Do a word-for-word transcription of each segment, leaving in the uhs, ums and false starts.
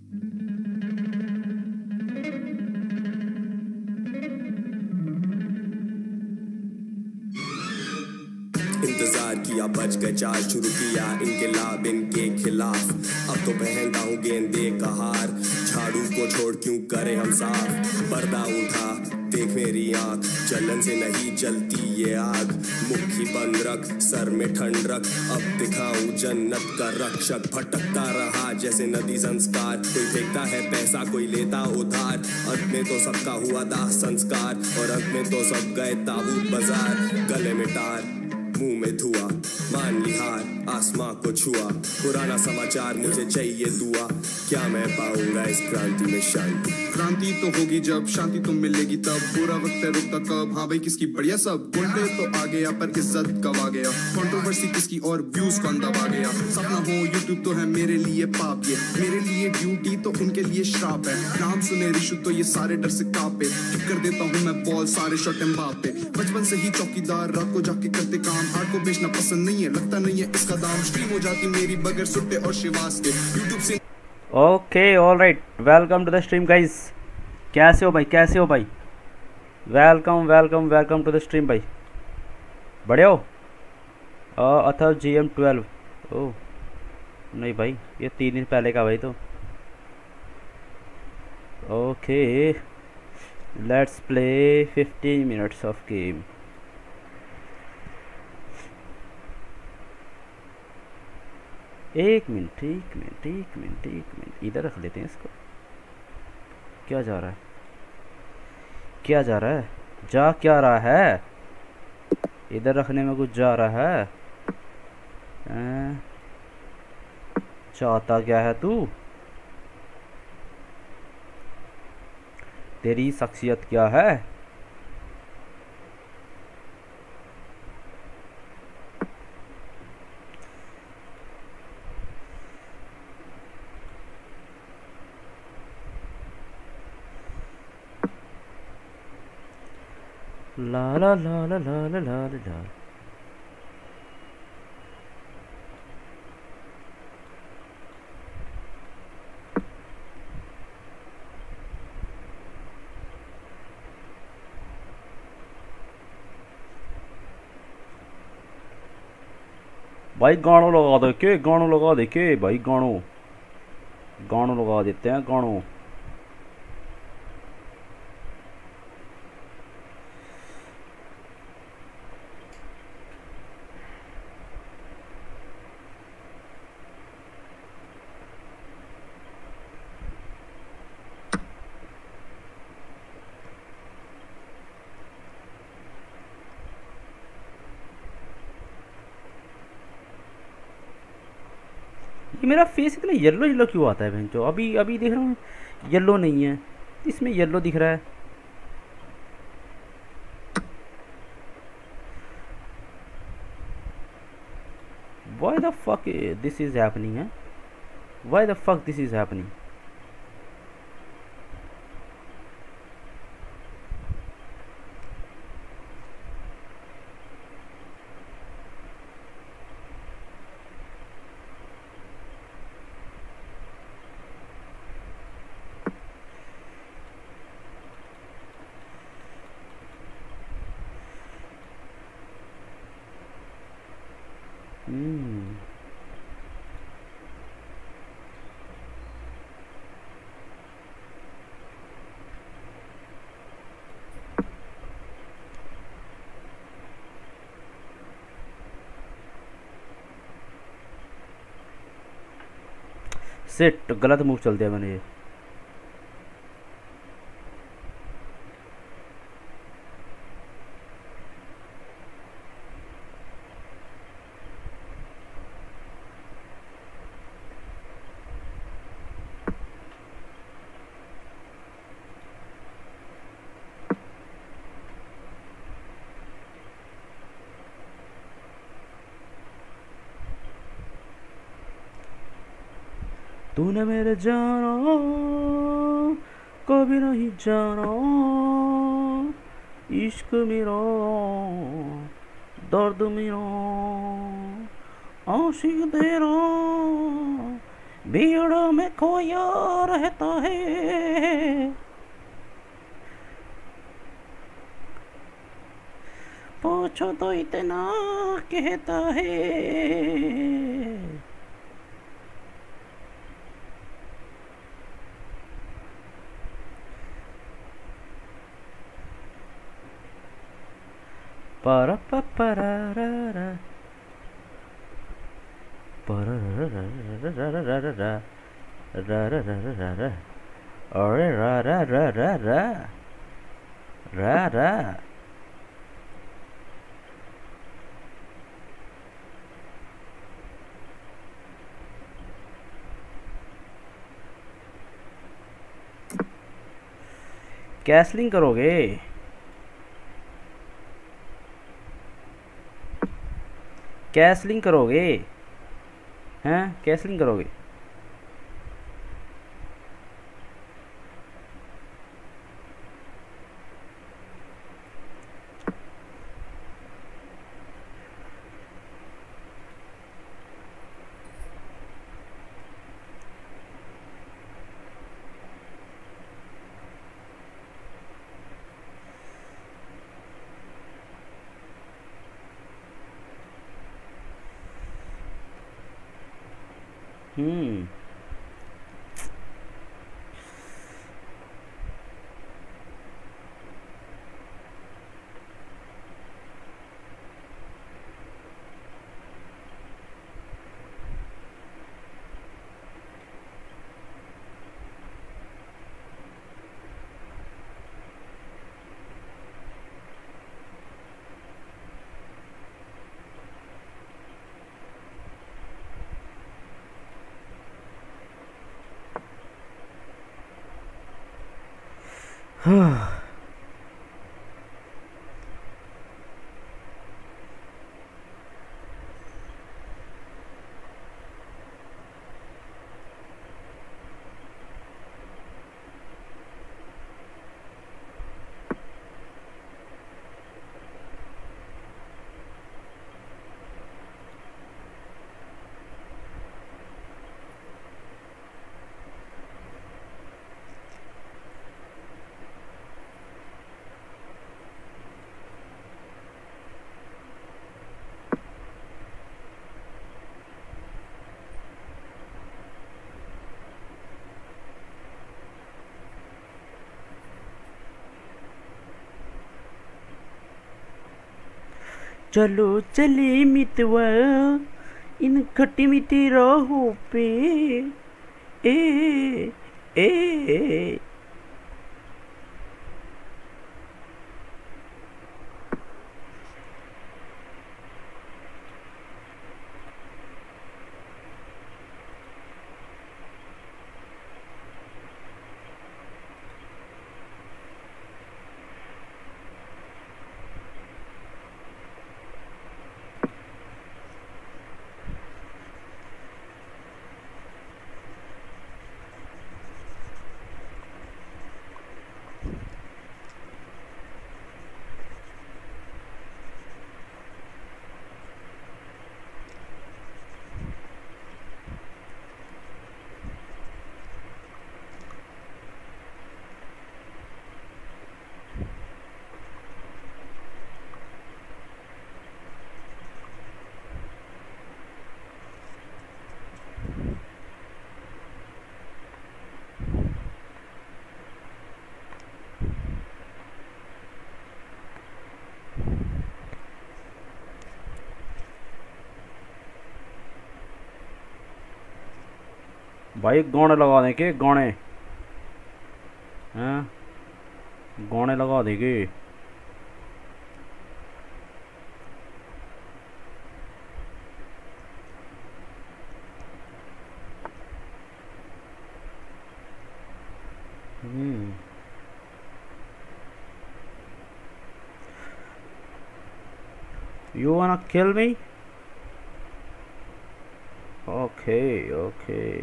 इंतजार किया, बच गए चार, शुरू किया इनकलाब इनके खिलाफ। अब तो पहनता हूँ गेंदे का हार, झाड़ू को छोड़ क्यों करे हम साफ। पर्दा उठा देख मेरी आंख, जलन से नहीं जलती ये आग। मुट्ठी बंद रख, सर में ठंड रख, अब दिखाऊं जन्नत का रक्षक। भटकता रहा जैसे नदी संस्कार, कोई फेंकता है पैसा कोई लेता उधार। अंत में तो सबका हुआ दाह संस्कार, और अंत में तो सब गए ताबूत बाजार। गले में टार मुंह में धुआं, मान ली हार आसमां को छुआ। पुराना समाचार मुझे चाहिए दुआ, क्या मैं पाऊंगा इस क्रांति में शांति। क्रांति तो होगी जब शांति तुम मिलेगी तब। बुरा वक्त है रुकता कब, हाँ भाई किसकी बढ़िया सब। बोलते तो आ गया पर इज्जत कब आ गया। कंट्रोवर्सी किसकी और व्यूज कौन दबा गया। सपना हो यूट्यूब तो है मेरे लिए पाप, ये मेरे लिए ड्यूटी तो उनके लिए श्राप है। नाम सुने रिशु तो ये सारे डर से कांपे। किक कर देता हूँ मैं बॉल सारे शॉट एम्बापे। बचपन से ही चौकीदार रात को जाके करते काम। आर्ट को बेचना पसंद नहीं है, लगता नहीं है इसका दाम। स्ट्रीम हो जाती मेरी बगैर सुट्टे और शिवास के यूट्यूब से। Okay all right, welcome to the stream guys. कैसे हो भाई, कैसे हो भाई? Welcome welcome welcome to the stream भाई। बड़े हो? अथर जी एम ट्वेल्व। ओह नहीं भाई, ये तीन दिन पहले का भाई। तो okay let's play fifteen minutes of game. एक मिनट एक मिनट एक मिनट एक मिनट इधर रख लेते हैं इसको। क्या जा रहा है, क्या जा रहा है, जा क्या रहा है? इधर रखने में कुछ जा रहा है? आ, चाहता क्या है तू? तेरी शख्सियत क्या है? ला ला ला ला ला ला ला ला। भाई गानों लगा दे के, गानों लगा दे के भाई, गानों गानों लगा देते हैं गानों। ये मेरा फेस इतना येलो येलो क्यों आता है भैंचो? अभी अभी देख रहा हूँ येलो नहीं है, इसमें येलो दिख रहा है। Why the fuck this is happening है? Why the fuck this is happening? Set गलत मूव चल दिया मैंने ये। तूने मेरे जाना कभी नहीं जाना, इश्क मेरा दर्द मेरा आशिक तेरा भीड़ में खोया रहता है, पूछो तो इतना कहता है। पर परा अरे रा रा रा रा रा रा रा। कैसलिंग करोगे? कैसलिंग करोगे? हैं कैसलिंग करोगे? हम्म चलो चले मितवा इन खट्टी मीठी राहों पे। ए ए, ए भाई गाने लगा दें के गाने हैं, गाने लगा देंगे। हम्म You wanna kill me? Okay, okay.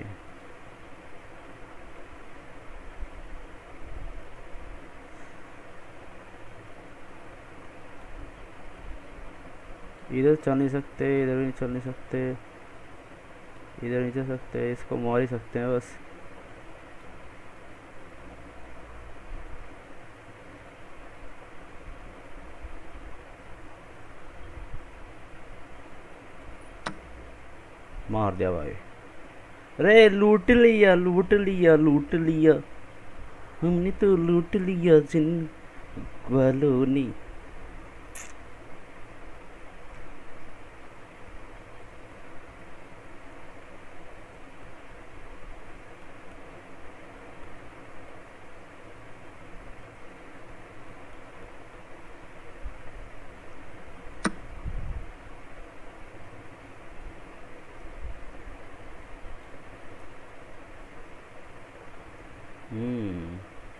इधर चल नहीं सकते, इधर भी चल नहीं सकते, इधर नहीं जा सकते, इसको मार ही सकते हैं बस। मार दिया भाई। अरे लूट लिया लूट लिया लूट लिया, हमने तो लूट लिया जिन वालों ने। हम्म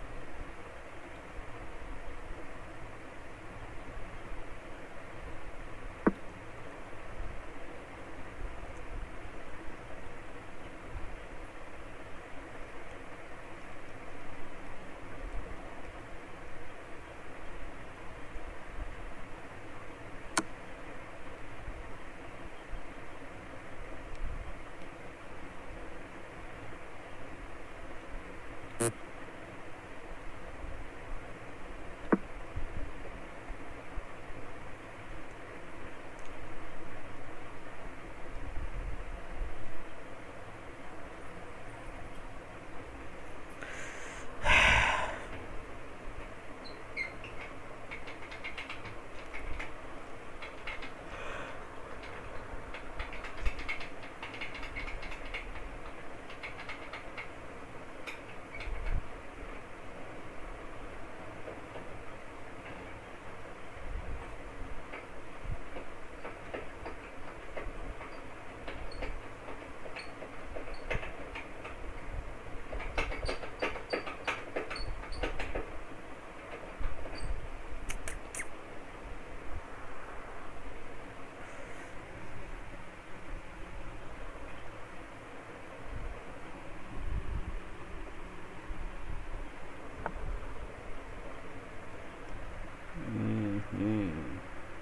हम्म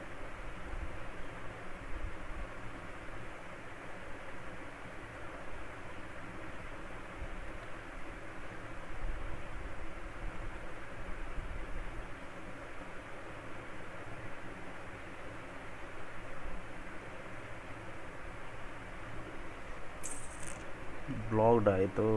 ब्लॉक्ड है तो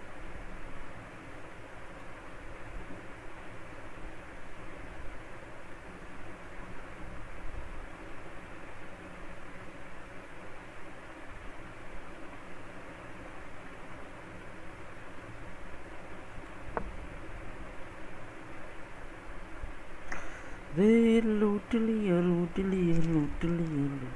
रे लूट लिया लूट लिया लूट लिया लूट।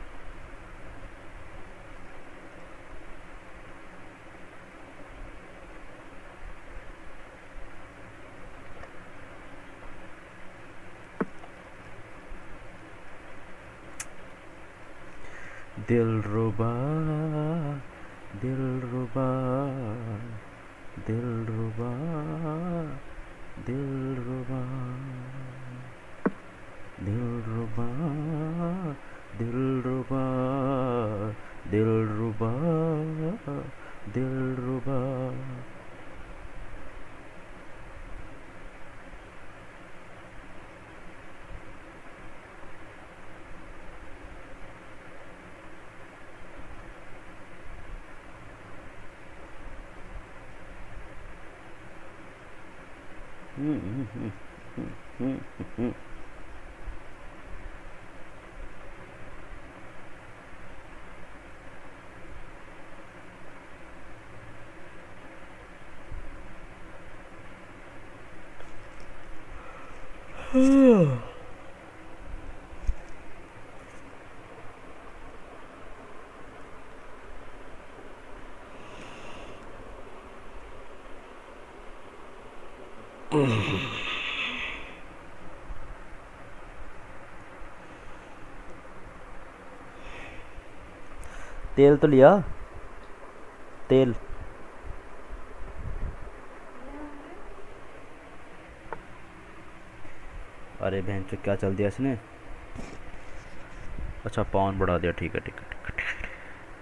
दिलरुबा दिलरुबा दिलरुबा दिलरुबा दिलरुबा दिलरुबा दिलरुबा दिलरुबा। हम्म हम्म हम्म हम्म हम्म तेल तो लिया तेल। अरे बहन चो क्या चल दिया इसने। अच्छा पाउंड बढ़ा दिया, ठीक है ठीक है ठीक है ठीक है।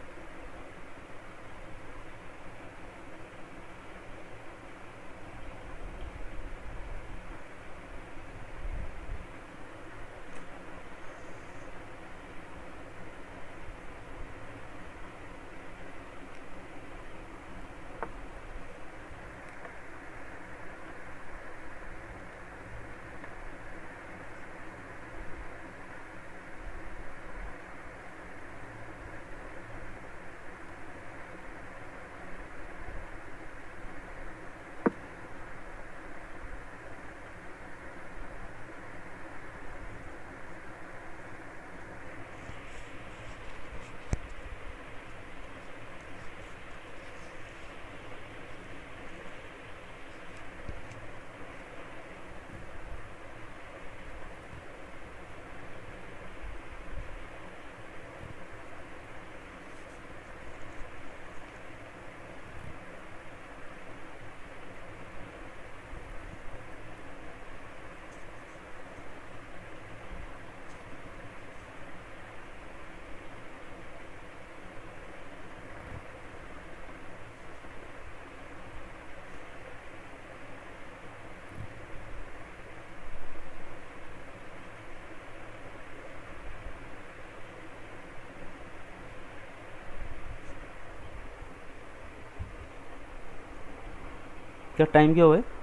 क्या टाइम क्या हुआ है?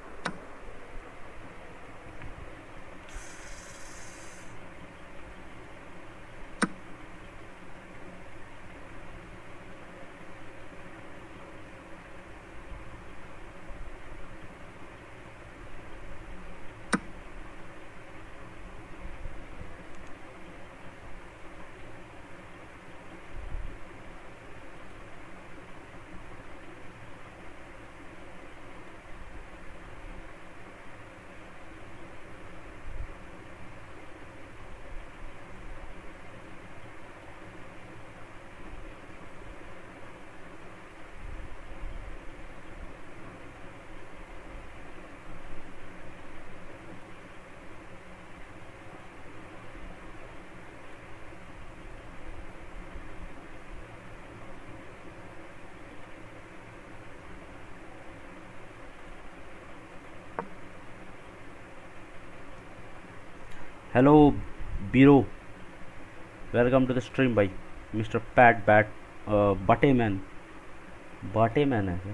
Hello bro, welcome to the stream भाई। Mister Pat bat Bateman, Bateman है क्या?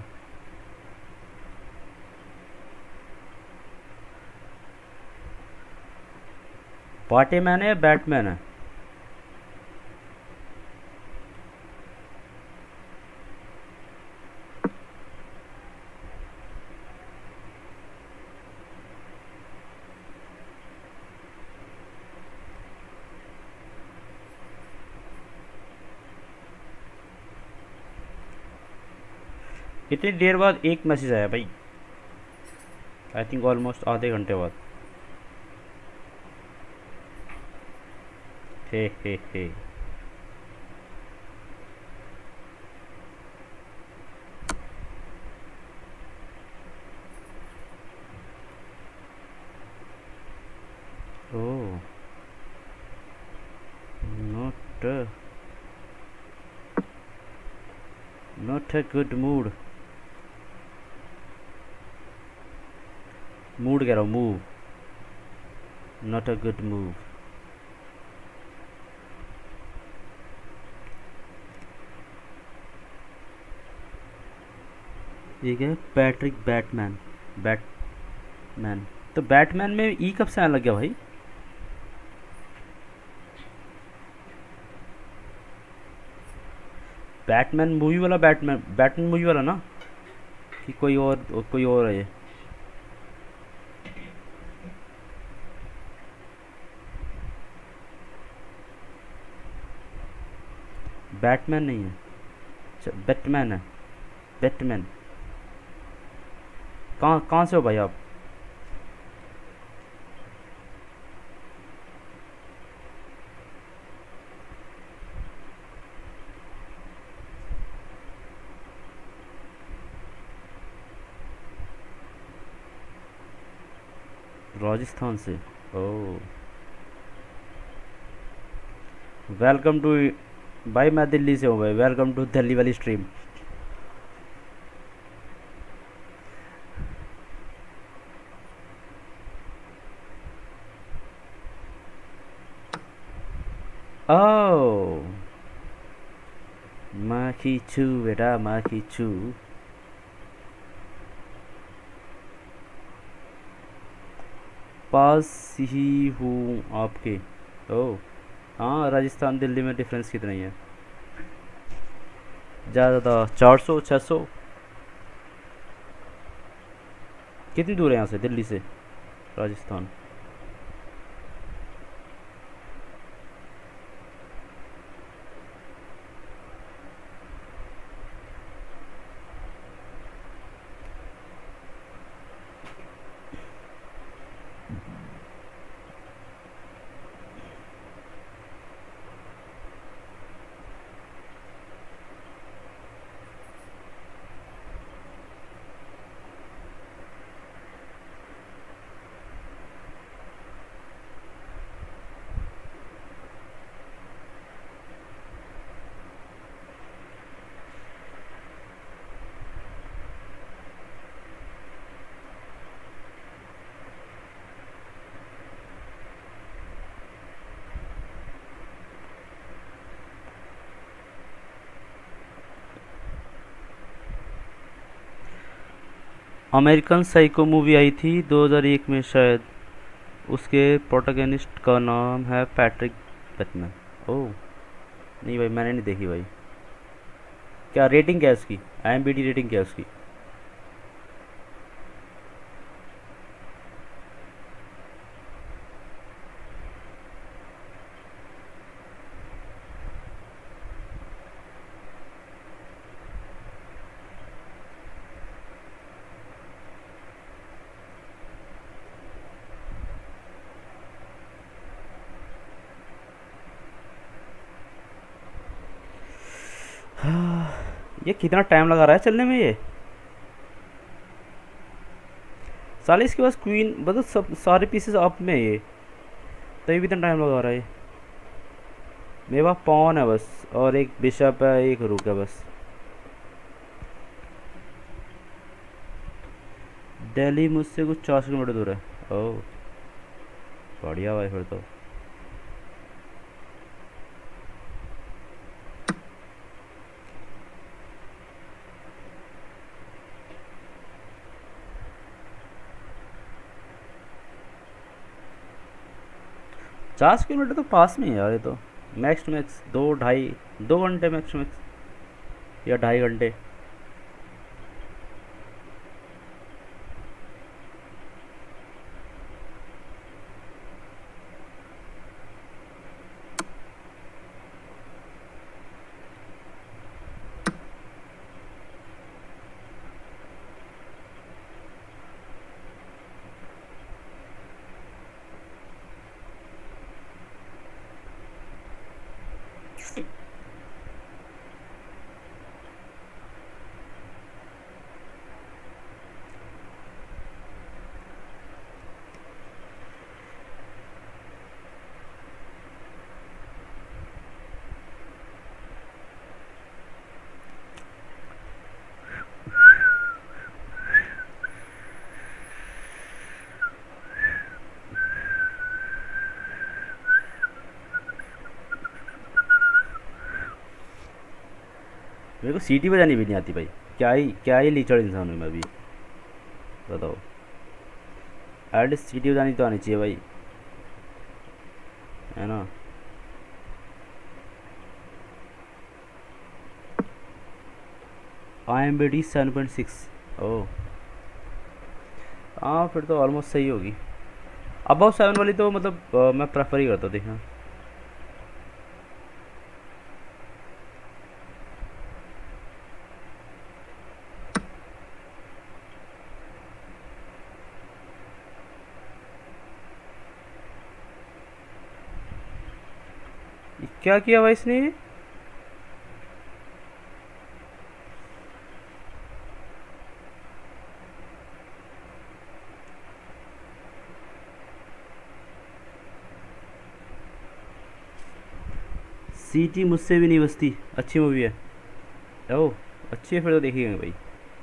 बाटे मैन है या बैटमैन है? इतनी देर बाद एक मैसेज आया भाई, आई थिंक ऑलमोस्ट आधे घंटे बाद। Hey hey hey oh, not not a good mood. Mood कह रहा हूँ, move, not a good move. ठीक है, पैट्रिक बैटमैन, बैटमैन तो बैटमैन में ई कब से आने लग गया भाई? बैटमैन मूवी वाला बैटमैन, बैटमैन मूवी वाला ना, कि कोई और कोई और है ये? बैटमैन नहीं है, अच्छा बैटमैन है, बैटमैन। कहाँ कहाँ से हो भाई आप? राजस्थान से, ओह वेलकम टू भाई। मैं दिल्ली से हूँ भाई, वेलकम टू दिल्ली वाली स्ट्रीम। ओह मैं खींचू बेटा, मैं खींचू। पास ही हूँ आपके। ओह हाँ, राजस्थान दिल्ली में डिफरेंस कितना ही है? ज़्यादा, चार सौ छः सौ। कितनी दूर है यहाँ से, दिल्ली से राजस्थान? अमेरिकन साइको मूवी आई थी दो हज़ार एक में शायद, उसके प्रोटोगनिस्ट का नाम है पैट्रिक बैटमैन। ओह नहीं भाई मैंने नहीं देखी भाई। क्या रेटिंग क्या है उसकी, I M B D rating क्या है उसकी? ये कितना टाइम लगा रहा है चलने में ये साले। इसके पास क्वीन मतलब सब सारे पीसेस अप में है ये, तभी भी इतना टाइम लगा रहा है। मेरे पास पॉन है बस, और एक बिशप है, एक रुक है बस। दिल्ली मुझसे कुछ चार सौ किलोमीटर दूर है। ओह बढ़िया भाई फिर तो। चार सौ किलोमीटर तो पास में है यार ये तो। मैक्स टू मैक्स दो ढाई दो घंटे मैक्स टू मैक्स, या ढाई घंटे। मेरे को सीटी बजानी भी नहीं आती भाई। क्या ही क्या ही लीचड़ इंसान हूँ मैं अभी, बताओ। एटलीस्ट सीटी बजानी तो आनी चाहिए भाई, है ना। I M B D seven point six. ओह हाँ फिर तो ऑलमोस्ट सही होगी। अबाउ सेवन वाली तो मतलब आ, मैं प्रेफर ही करता हूँ देखना। क्या किया भाई इसने? सीटी मुझसे भी नहीं बसती, अच्छी मूवी है। ओह अच्छी है फिर तो देखिएगा भाई।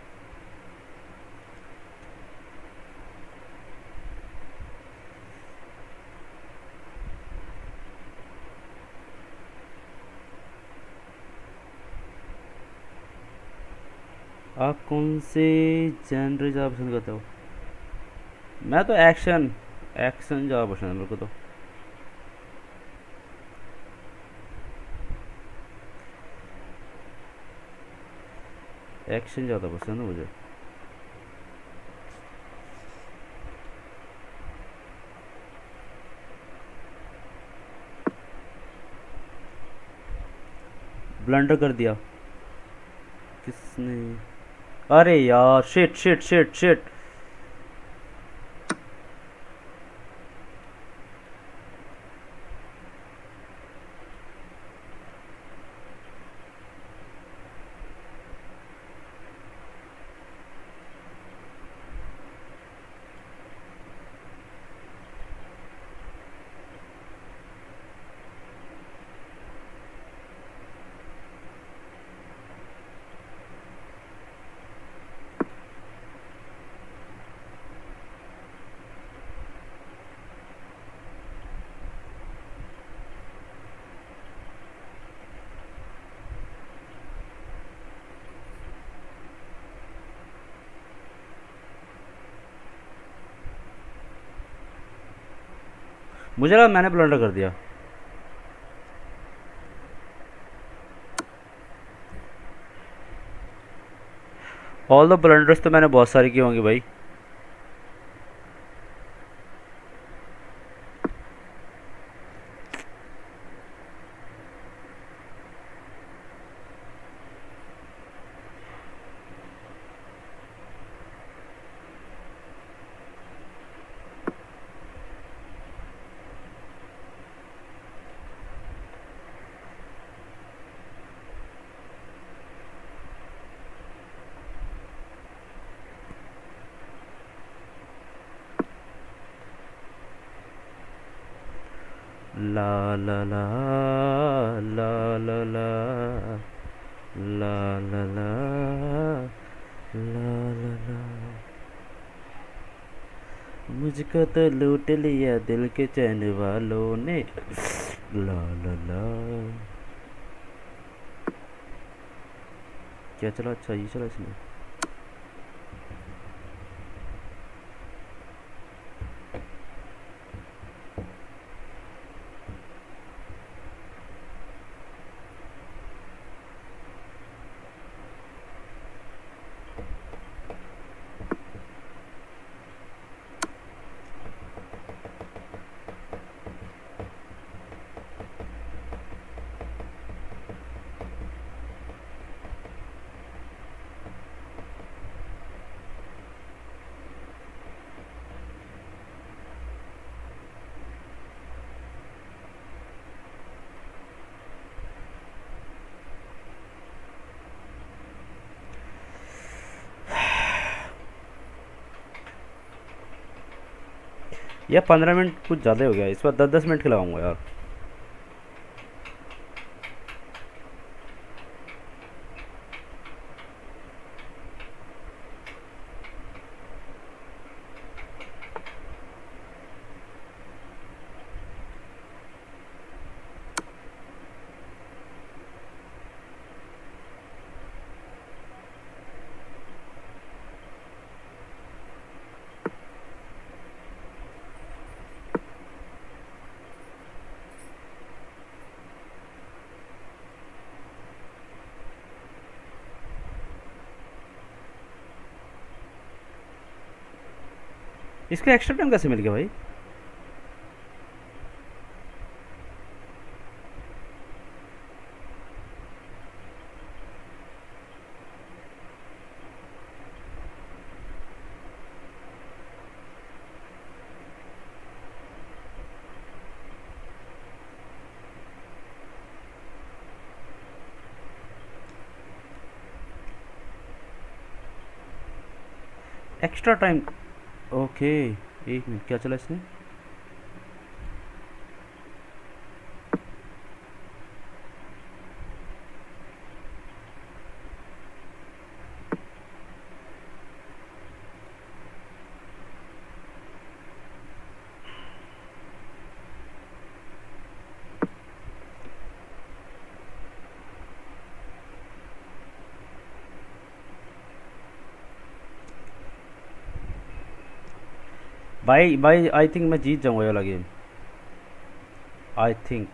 आप कौन से जनर ज़्यादा पसंद करते हो? मैं तो एक्शन एक्शन ज़्यादा पसंद है मेरे को तो। एक्शन ज़्यादा पसंद है मुझे। ब्लंडर कर दिया किसने? अरे यार शिट शिट शिट शिट। मुझे लगा मैंने ब्लंडर कर दिया। ऑल द ब्लंडर्स तो मैंने बहुत सारी की होंगी भाई। ला ला ला ला ला ला ला ला ला ला ला ला। मुझको तो लूट लिया दिल के चैन वालों ने। ला ला ला। क्या चला? अच्छा ये चला इसमें। यार पंद्रह मिनट कुछ ज़्यादा हो गया, इस बार दस दस मिनट खिलाऊंगा यार। इसका एक्स्ट्रा टाइम कैसे मिल गया भाई? Extra time. ओके एक मिनट, क्या चला इसने? भाई भाई आई थिंक मैं जीत जाऊंगा ये वाला गेम, आई थिंक।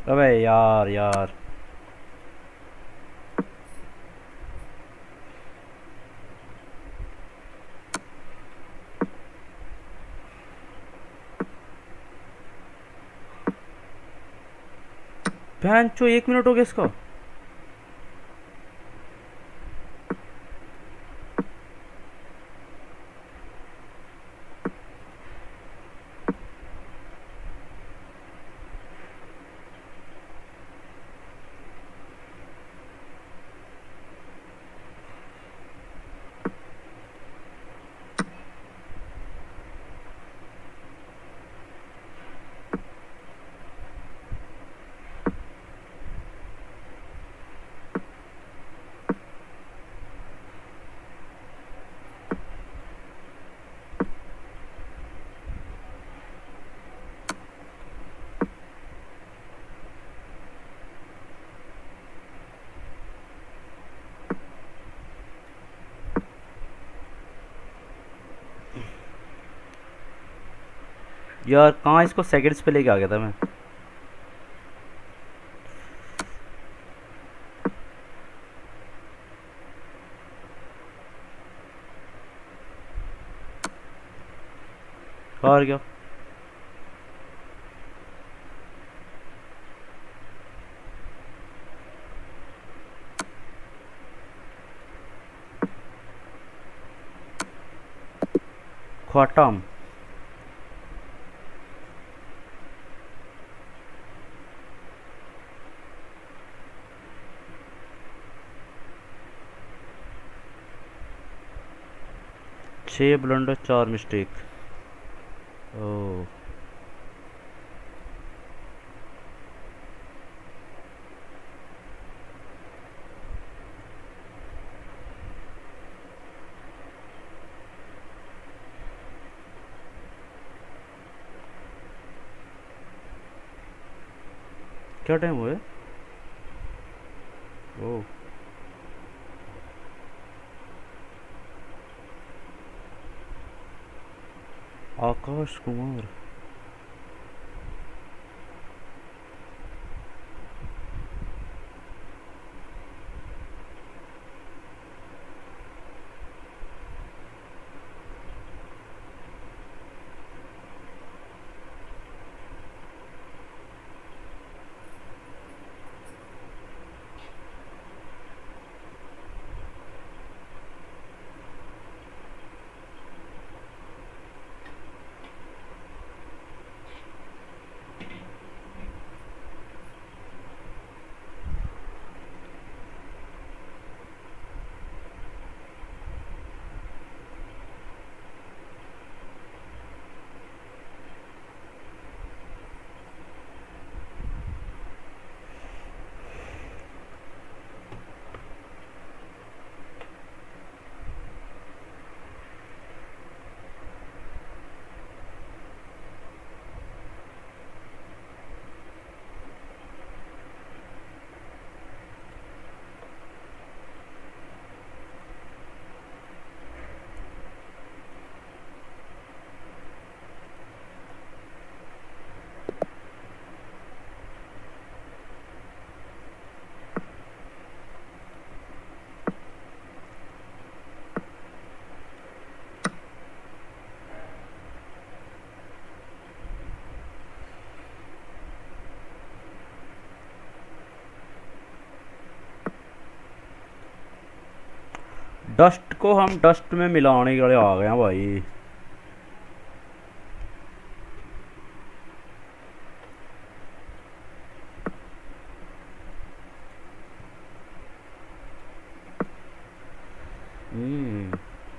अबे यार यार बहन चो, एक मिनट हो गया इसका। यार कहाँ इसको सेकंड्स पे लेके आ गया था मैं। हार गया। खत्म। छः ब्लंडर चार मिस्टेक। ओह क्या टाइम हुआ है? ओह आकाश कुमार। डस्ट को हम डस्ट में मिलाने के लिए आ गए हैं भाई। Hmm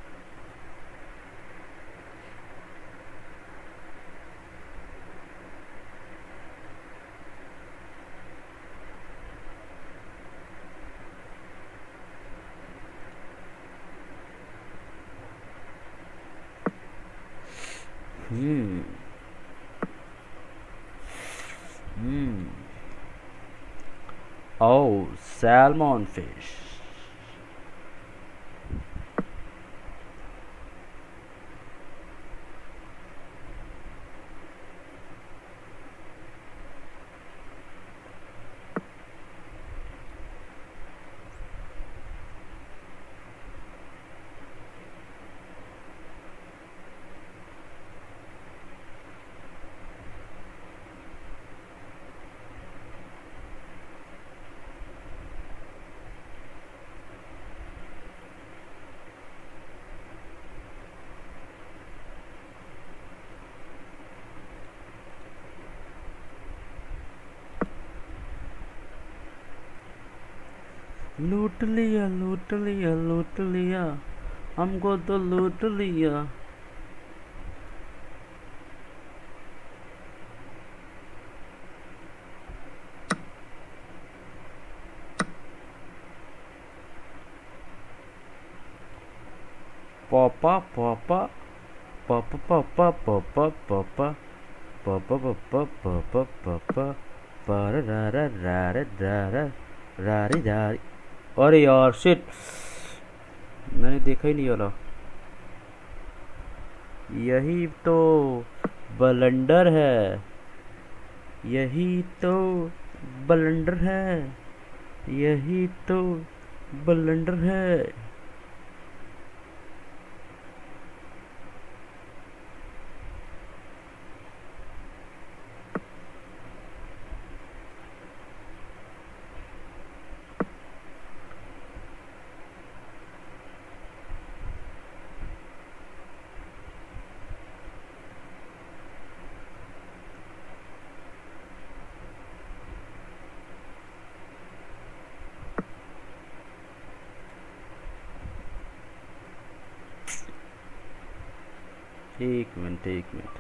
hmm hmm oh salmon fish. लूट लिया लूट लिया लूट लिया हमको तो लूट लिया। पापा पापा पापा पापा पापा पापा पापा पापा पापा पापा पारा रा रा रा रा रा रा रा रे रा रे। अरे यार शिट, मैंने देखा ही नहीं वाला। यही तो बलंडर है, यही तो बलंडर है, यही तो बलंडर है। एक मिनट एक मिनट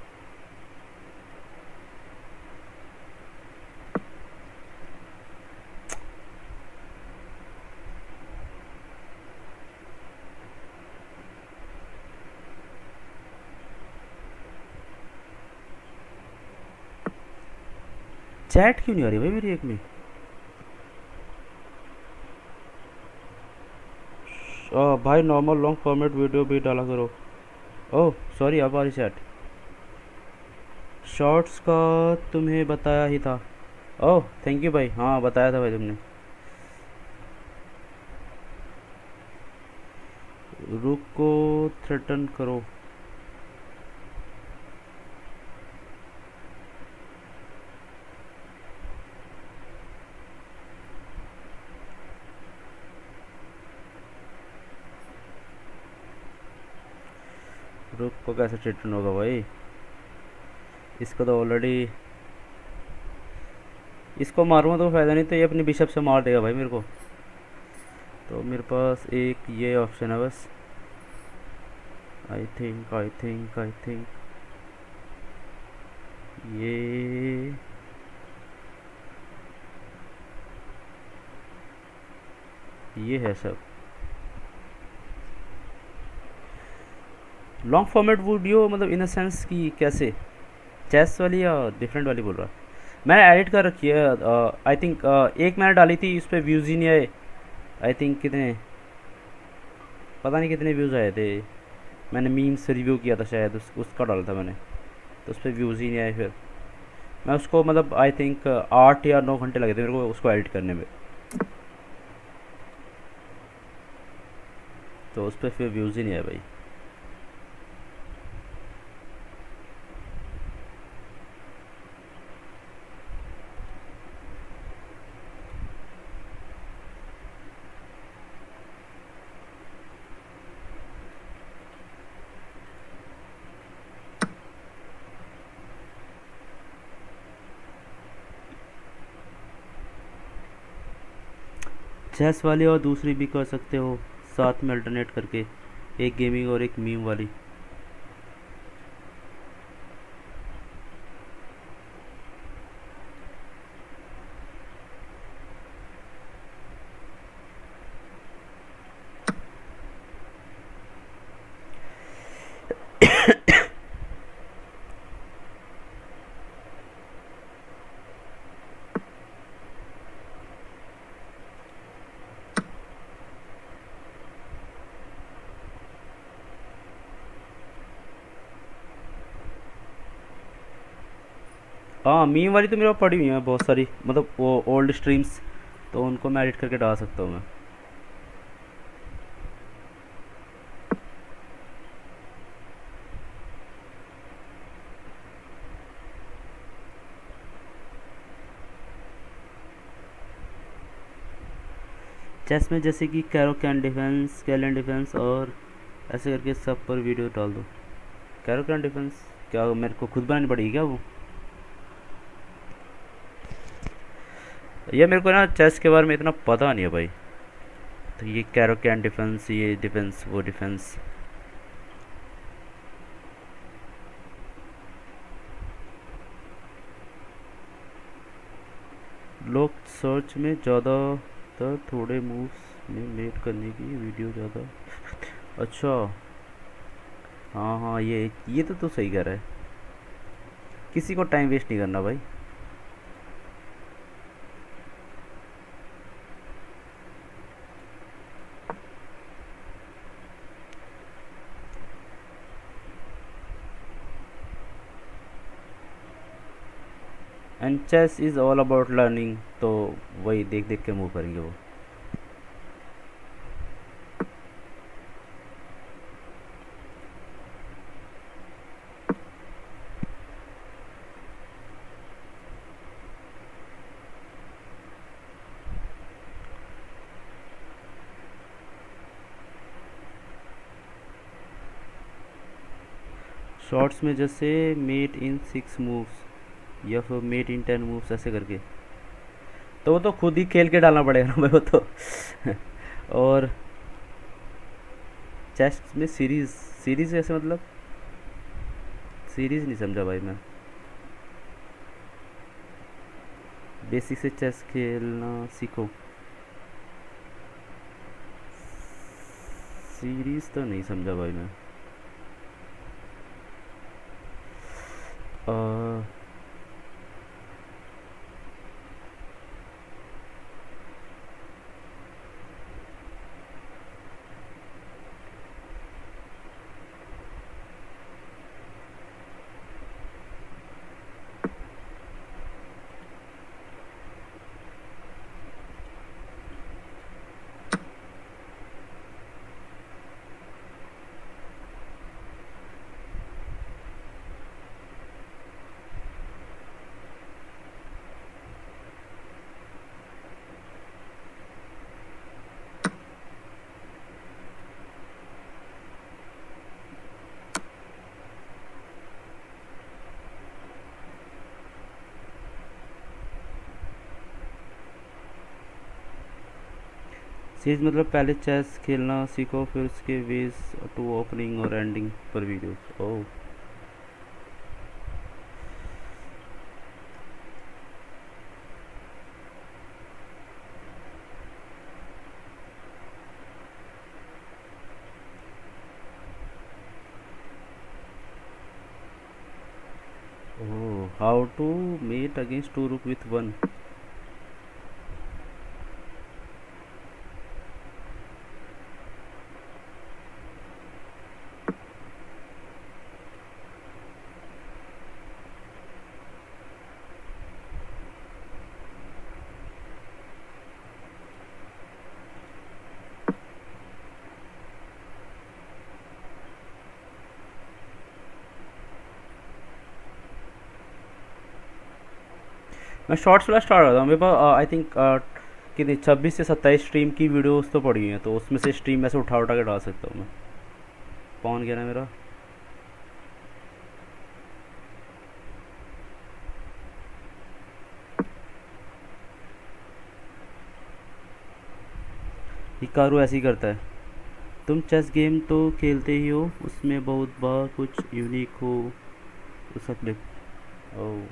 चैट क्यों नहीं आ रही भाई मेरी एक में? आ, भाई नॉर्मल लॉन्ग फॉर्मेट वीडियो भी डाला करो। ओह सॉरी, अब आ रही चैट। शॉर्ट्स का तुम्हें बताया ही था। ओह थैंक यू भाई, हाँ बताया था भाई तुमने। रुक को थ्रेटन करो। रुक को कैसे थ्रेटन होगा भाई? इसको तो ऑलरेडी, इसको मारूंगा तो फ़ायदा नहीं, तो ये अपनी बिशप से मार देगा भाई मेरे को। तो मेरे पास एक ये ऑप्शन है बस। I think I think I think ये ये है सब। लॉन्ग फॉर्मेट वीडियो मतलब इन अ सेंस कि कैसे, चेस वाली या डिफरेंट वाली बोल रहा? मैंने एडिट कर रखी है। आई थिंक एक मैंने डाली थी, उस पर व्यूज़ ही नहीं आए। आई थिंक कितने, पता नहीं कितने व्यूज़ आए थे। मैंने मीम्स रिव्यू किया था शायद, उस, उसका डाला था मैंने, तो उस पर व्यूज़ ही नहीं आए। फिर मैं उसको मतलब आई थिंक आठ या नौ घंटे लगे थे मेरे को उसको एडिट करने में, तो उस पर फिर व्यूज़ ही नहीं आए भाई। चेस वाली और दूसरी भी कर सकते हो साथ में अल्टरनेट करके, एक गेमिंग और एक मीम वाली। हाँ मीम वाली तो मेरे पास पड़ी हुई है बहुत सारी, मतलब वो ओल्ड स्ट्रीम्स, तो उनको मैं एडिट करके डाल सकता हूँ मैं। चेस में जैसे कि कैरो कैन डिफेंस, कैलन डिफेंस और ऐसे करके सब पर वीडियो डाल दो। कैरो कैन डिफेंस क्या मेरे को खुद बनानी पड़ेगी क्या वो? ये मेरे को ना चेस के बारे में इतना पता नहीं है भाई, तो ये कैरोकैन डिफेंस, ये डिफेंस, वो डिफेंस। लोग सर्च में ज़्यादातर थोड़े मूव्स में मेट करने की वीडियो ज़्यादा। अच्छा, हाँ हाँ, ये ये तो तू सही कह रहा है, किसी को टाइम वेस्ट नहीं करना भाई। And chess is all about learning, तो वही देख देख के मूव करेंगे वो। शॉर्ट्स में जैसे मेट इन सिक्स मूव्स या फिर मेट इन टेन मूव्स ऐसे करके, तो वो तो खुद ही खेल के डालना पड़ेगा ना भाई वो तो। और चेस में सीरीज, सीरीज ऐसे मतलब सीरीज नहीं समझा भाई मैं। बेसिक से चेस खेलना सीखो, सीरीज तो नहीं समझा भाई मैं। आ, सीरीज मतलब पहले चेस खेलना सीखो, फिर उसके वेज टू ओपनिंग और एंडिंग पर वीडियोस। ओह, ओह, how to mate against two rook with one. मैं शॉर्ट्स वाला स्टार्ट करता हूँ, मेरे पास आई थिंक कितनी छब्बीस से सत्ताईस स्ट्रीम की वीडियोस तो पड़ी हैं, तो उसमें से स्ट्रीम ऐसे उठा उठा के डाल सकता हूँ मैं। कौन गया ना मेरा, हिकारू ऐसे ही करता है। तुम चेस गेम तो खेलते ही हो, उसमें बहुत बार कुछ यूनिक हो उसका क्लिप। ओह,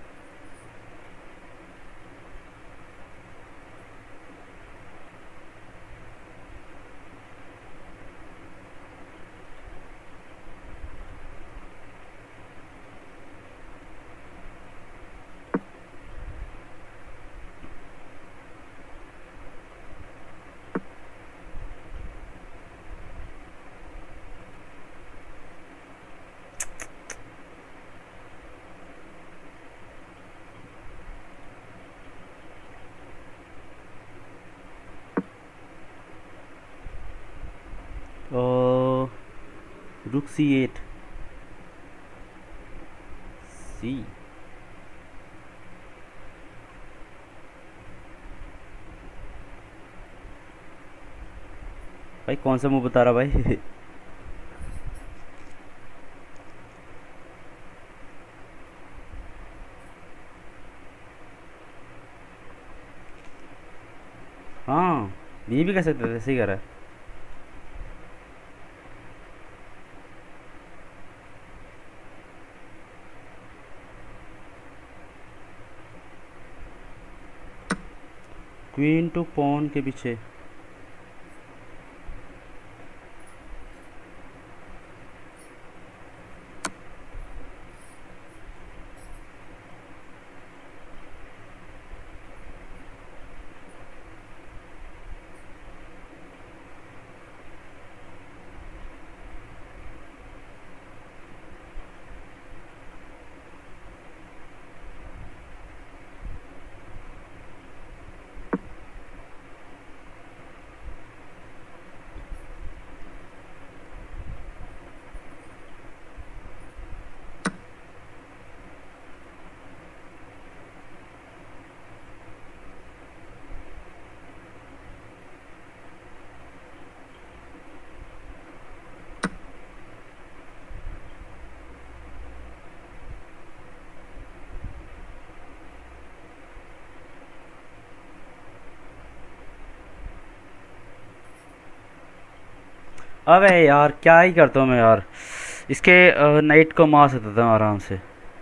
रुक सी एट सी। भाई कौन सा मुंह बता रहा भाई। हाँ बी भी कह सकते थे, सही कह रहा है। क्वीन टू पॉन के पीछे। अबे यार क्या ही करता हूँ मैं यार, इसके नाइट को मार सकता था आराम से।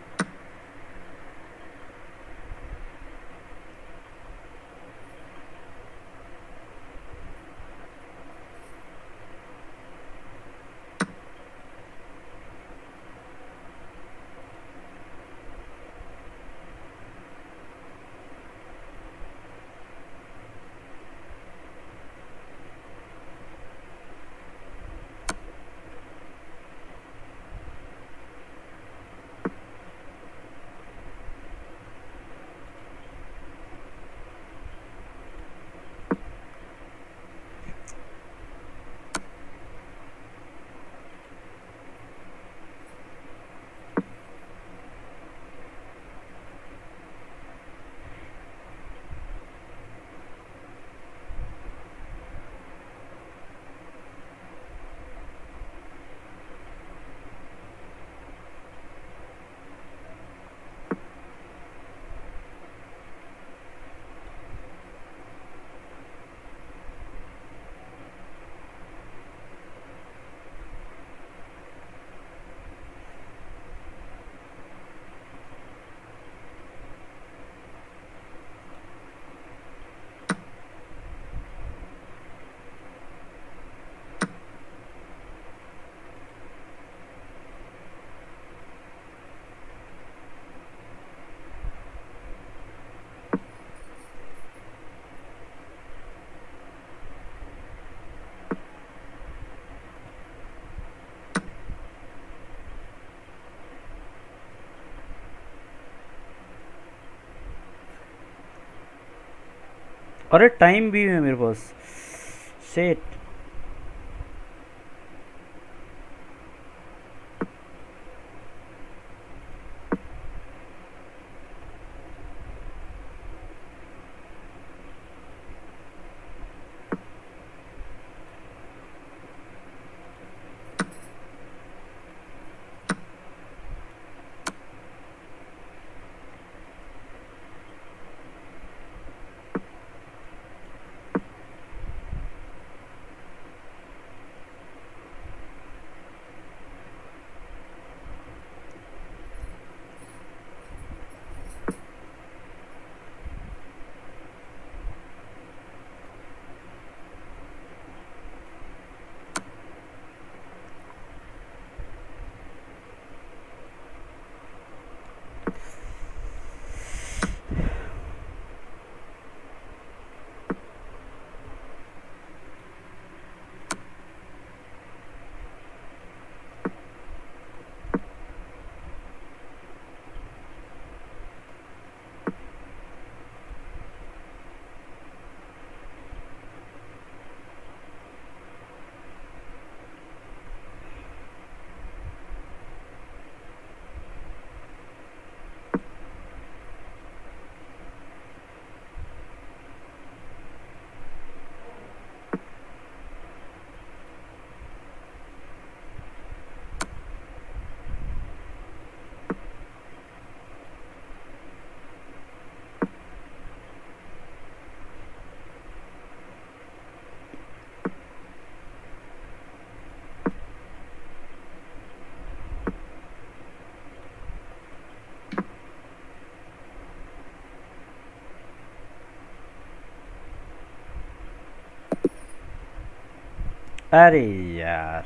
अरे टाइम भी है मेरे पास, सेट। अरे यार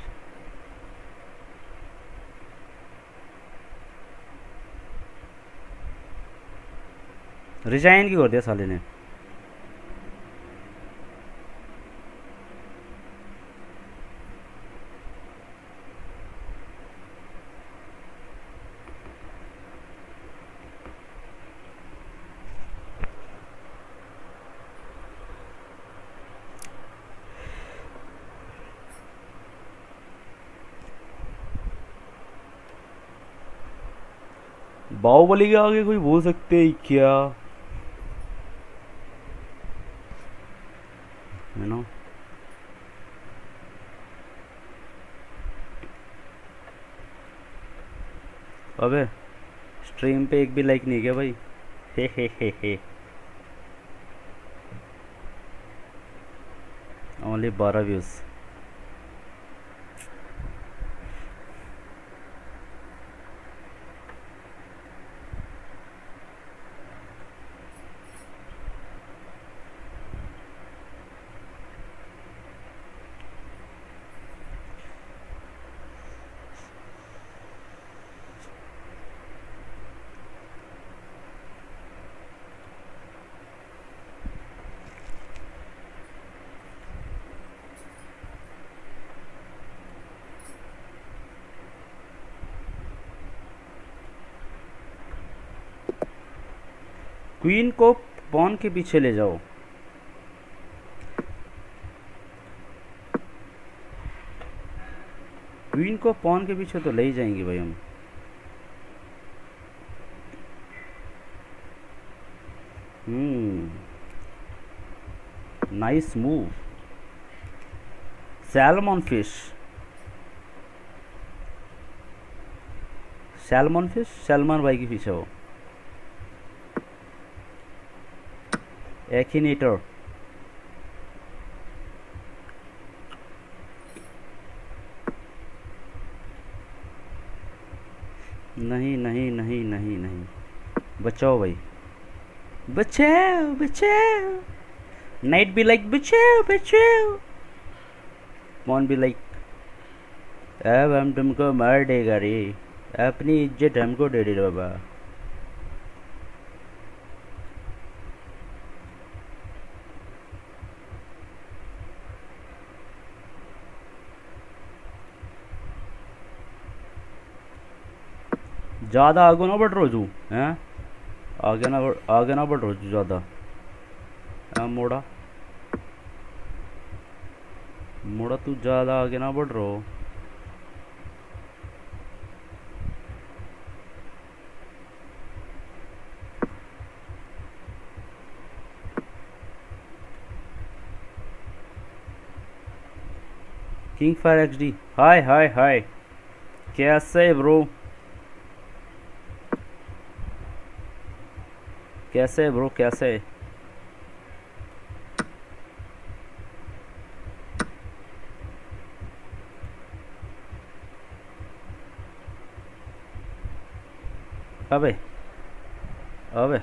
रिजाइन क्यों कर दिया साले ने। बाहुबली के आगे कोई बोल सकते हैं क्या, है ना। अबे स्ट्रीम पे एक भी लाइक नहीं किया भाई। हे हे हे हे ओनली बारह व्यूज। क्वीन को पॉन के पीछे ले जाओ। क्वीन को पॉन के पीछे तो ले ही जाएंगे भाई हम। Hmm nice move. Salmon fish, salmon fish Salman भाई की फिश है वो। एक्टिनेटर नहीं नहीं नहीं नहीं नहीं, बचाओ भाई, बचाओ बचाओ। नाइट भी लाइक बचाओ बचाओ, मॉन भी लाइक अब हम तुमको मार देगा रे, अपनी इज्जत हमको दे दे बाबा। ज़्यादा आगे ना बढ़ रो जू हैं, आगे ना बढ़ आगे ना बढ़ रो जू ज़्यादा। हाँ मोड़ा मोड़ा तू ज़्यादा आगे ना बढ़ रो। King fire X D hi hi hi, कैसे ब्रो, कैसे ब्रो कैसे। अबे अबे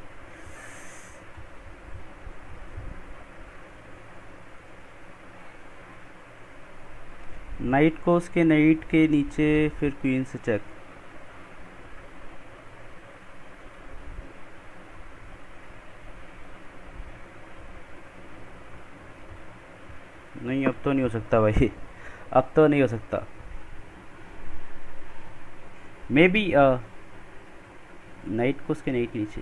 नाइट को उसके नाइट के नीचे फिर क्वीन से चेक। नहीं अब तो नहीं हो सकता भाई, अब तो नहीं हो सकता। मे बी नाइट को उसके नाइट नीचे।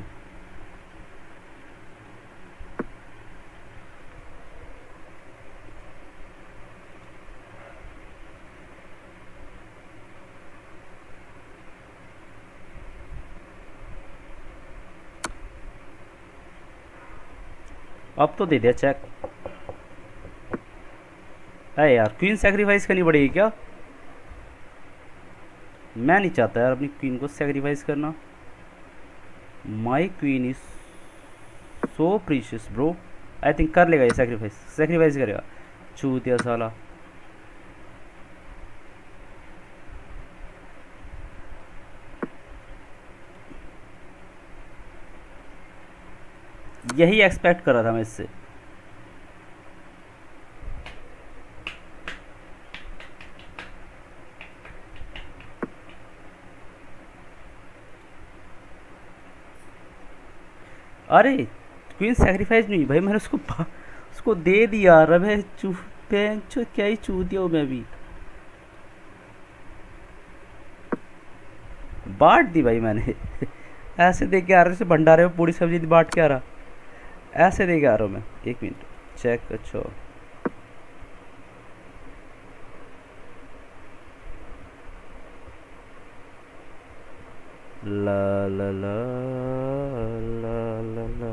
अब तो दे दिया चेक। अरे यार क्वीन सेक्रीफाइस करनी पड़ेगी क्या? मैं नहीं चाहता यार अपनी क्वीन को सेक्रीफाइस करना। My queen is so precious bro. I think कर लेगा ये सेक्रीफाइस, सेक्रीफाइस करेगा चूतिया साला। यही एक्सपेक्ट कर रहा था मैं इससे। अरे क्वीन सेक्रीफाइस नहीं भाई, मैंने उसको उसको दे दिया। रवे चू चो क्या ही चू दिया मैं भी, बांट दी भाई मैंने। ऐसे दे के आ रहा जैसे भंडारे में पूरी सब्जी बांट के आ रहा, ऐसे दे के आ रहा हूँ मैं। एक मिनट चेक। अच्छा ला ला ला ला ला ला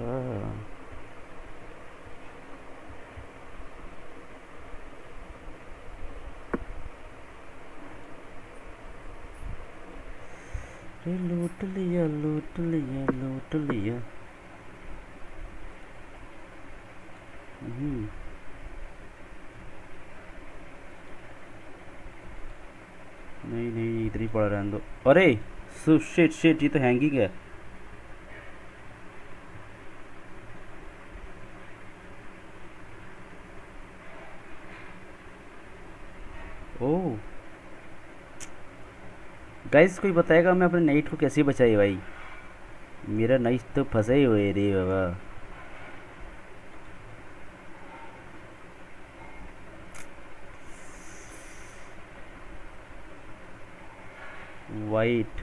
लूट लिया लूट लिया लूट लिया। हम्म नहीं नहीं इधर ही पड़ा रहने दो। अरे शिट शिट, ये तो हैंगिंग है। ओह गाइस, कोई बताएगा मैं अपने नाइट को कैसे बचाई भाई? मेरा नाइट तो फंसा ही हुए रे बाबा। वाइट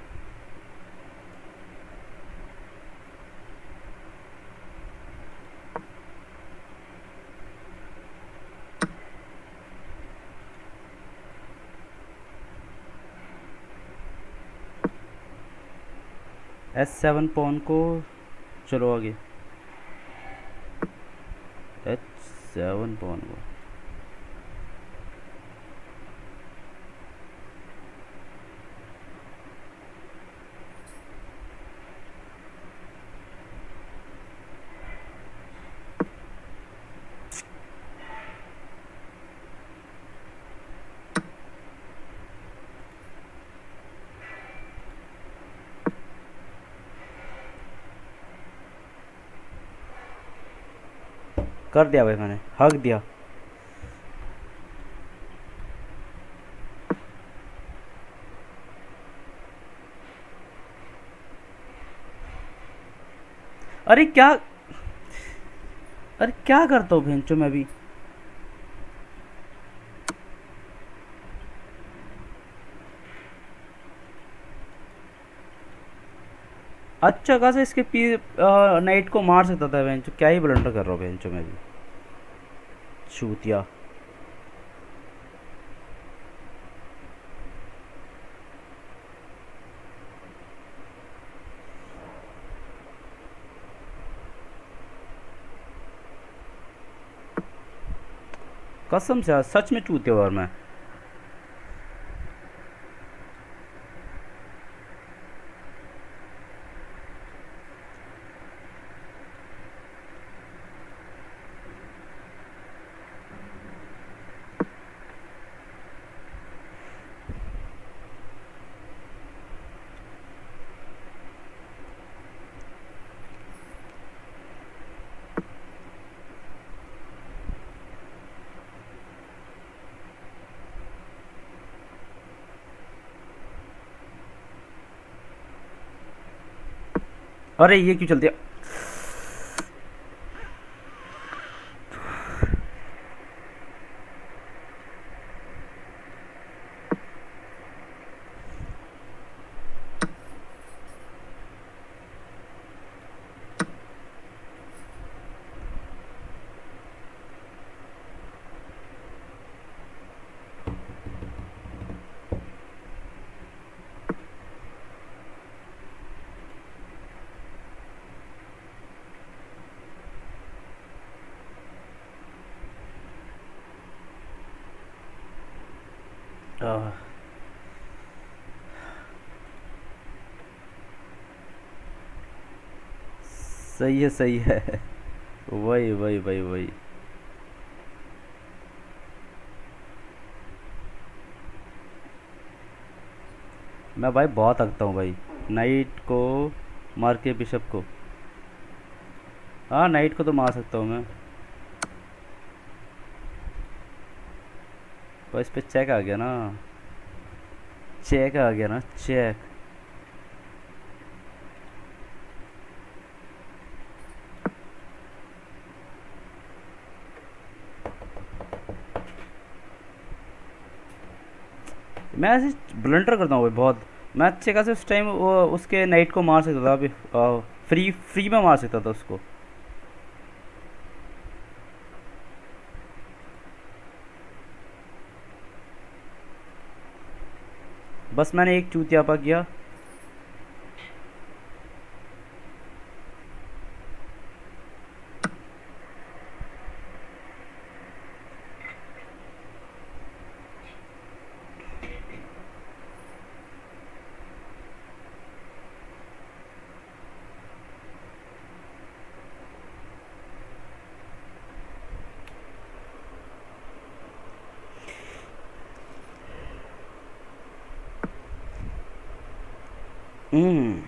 एस सेवन पॉन को चलो आगे। एच सेवन पॉन को कर दिया भाई, मैंने हक दिया। अरे क्या, अरे क्या करता हूँ भेंचो मैं भी। अच्छा खासा इसके पी नाइट को मार सकता था भेंचो। क्या ही ब्लंडर कर रहा हूँ भेंचो मैं भी, चूतिया। कसम से सच में चूतिया और मैं। अरे ये क्यों चल दिया? आह, सही है सही है। वही वही वही वही। मैं भाई बहुत अगता हूँ भाई नाइट को मार के बिशप को। हाँ नाइट को तो मार सकता हूँ मैं। तो इस पे चेक आ गया ना, चेक आ गया ना, चेक। मैं ऐसे ब्लंडर करता हूँ भाई बहुत। मैं अच्छे खासे उस टाइम उसके नाइट को मार सकता था, अभी फ्री फ्री में मार सकता था उसको। बस मैंने एक चूतियापा किया। हम्म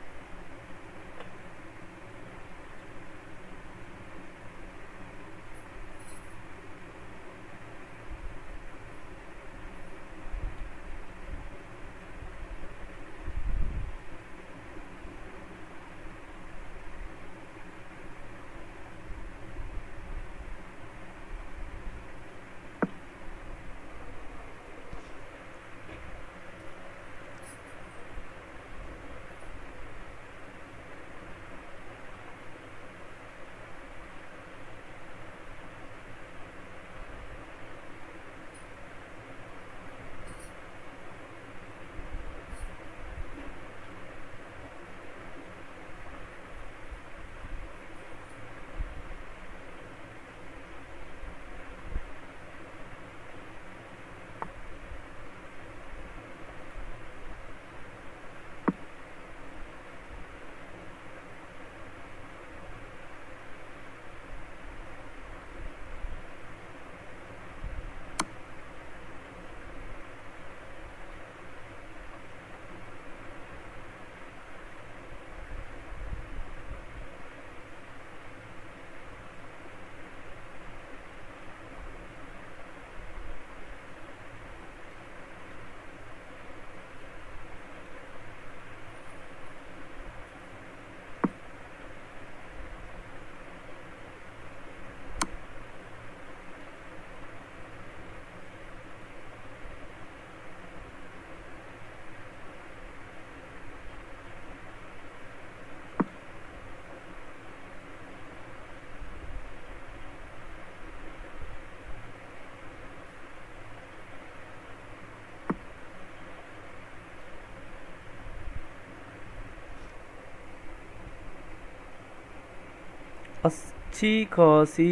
अच्छी खासी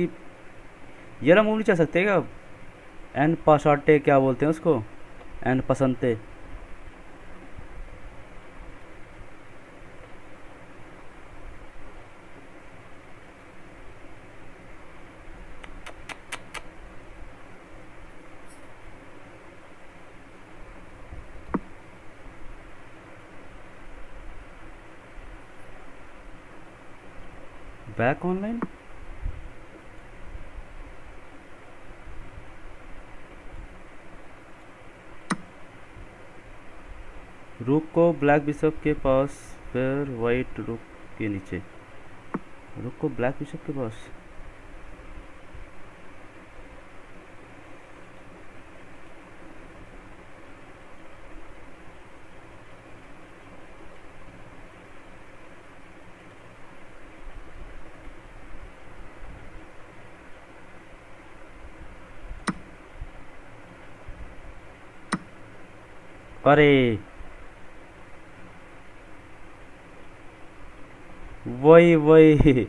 ये ना मूवी चल सकते हैं क्या? एन पाशाटे क्या बोलते हैं उसको, एन पसंते। बैक ऑनलाइन रुक को ब्लैक बिशप के पास, फिर वाइट रुक के नीचे। रुक को ब्लैक बिशप के पास, अरे वही वही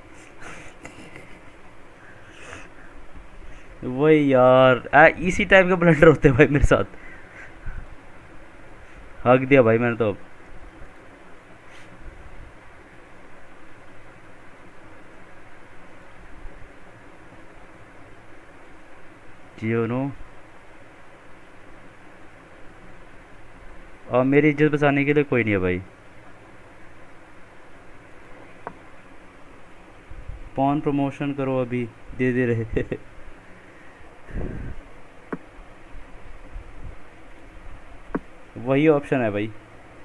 वही यार, आ, इसी टाइप के ब्लंडर होते हैं भाई मेरे साथ। हक दिया भाई मैंने तो। जियो नो, और मेरी इज्जत बचाने के लिए कोई नहीं है भाई। पॉन प्रमोशन करो अभी, दे दे रहे वही ऑप्शन है भाई,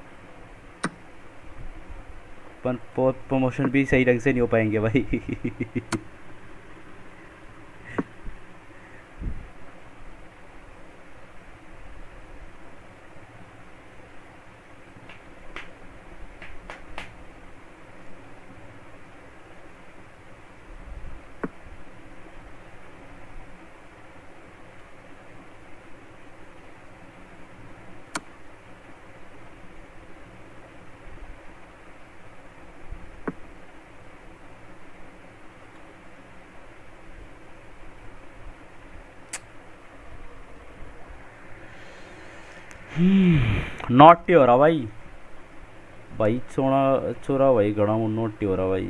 पर प्रमोशन भी सही ढंग से नहीं हो पाएंगे भाई नॉटी हो रहा भाई, भाई छोड़ा छोरा भाई गड़ा नोटी हो रहा भाई।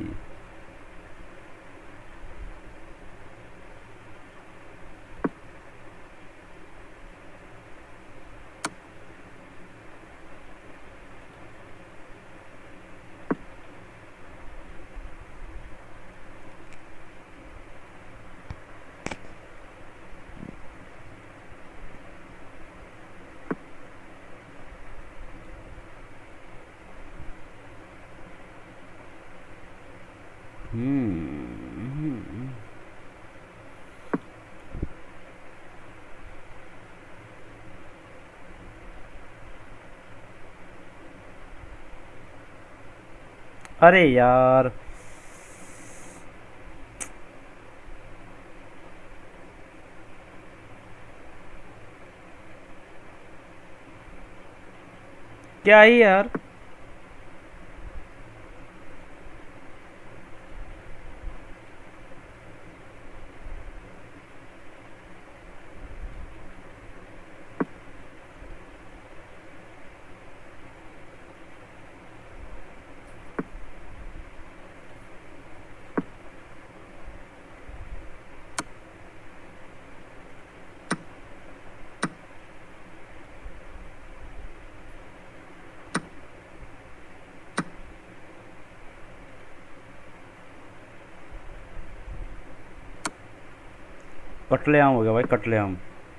हम्म अरे यार क्या ही यार। कटले आम हो गया भाई, कटले आम।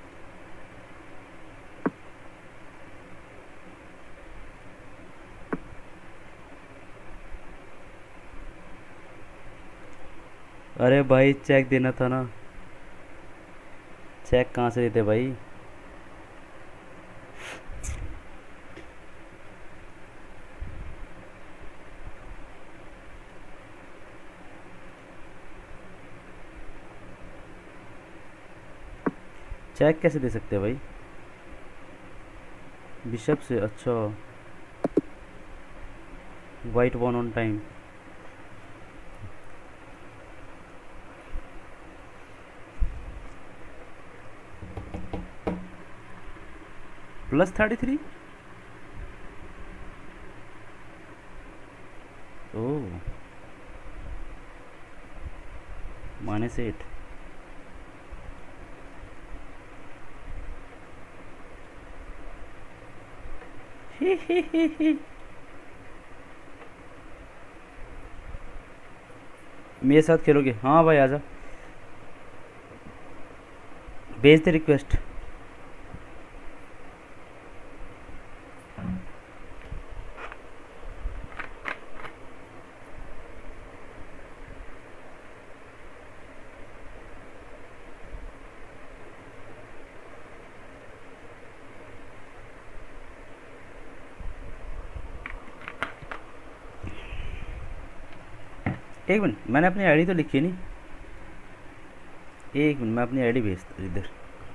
अरे भाई चेक देना था ना, चेक कहाँ से देते भाई। चेक कैसे दे सकते हैं भाई बिशप से। अच्छा white one on time. Plus thirty three. Oh minus eight. मेरे साथ खेलोगे? हाँ भाई आजा, भेज दे रिक्वेस्ट। एक मिनट, मैंने अपनी आईडी तो लिखी नहीं। एक मिनट मैं अपनी आईडी भेजता इधर।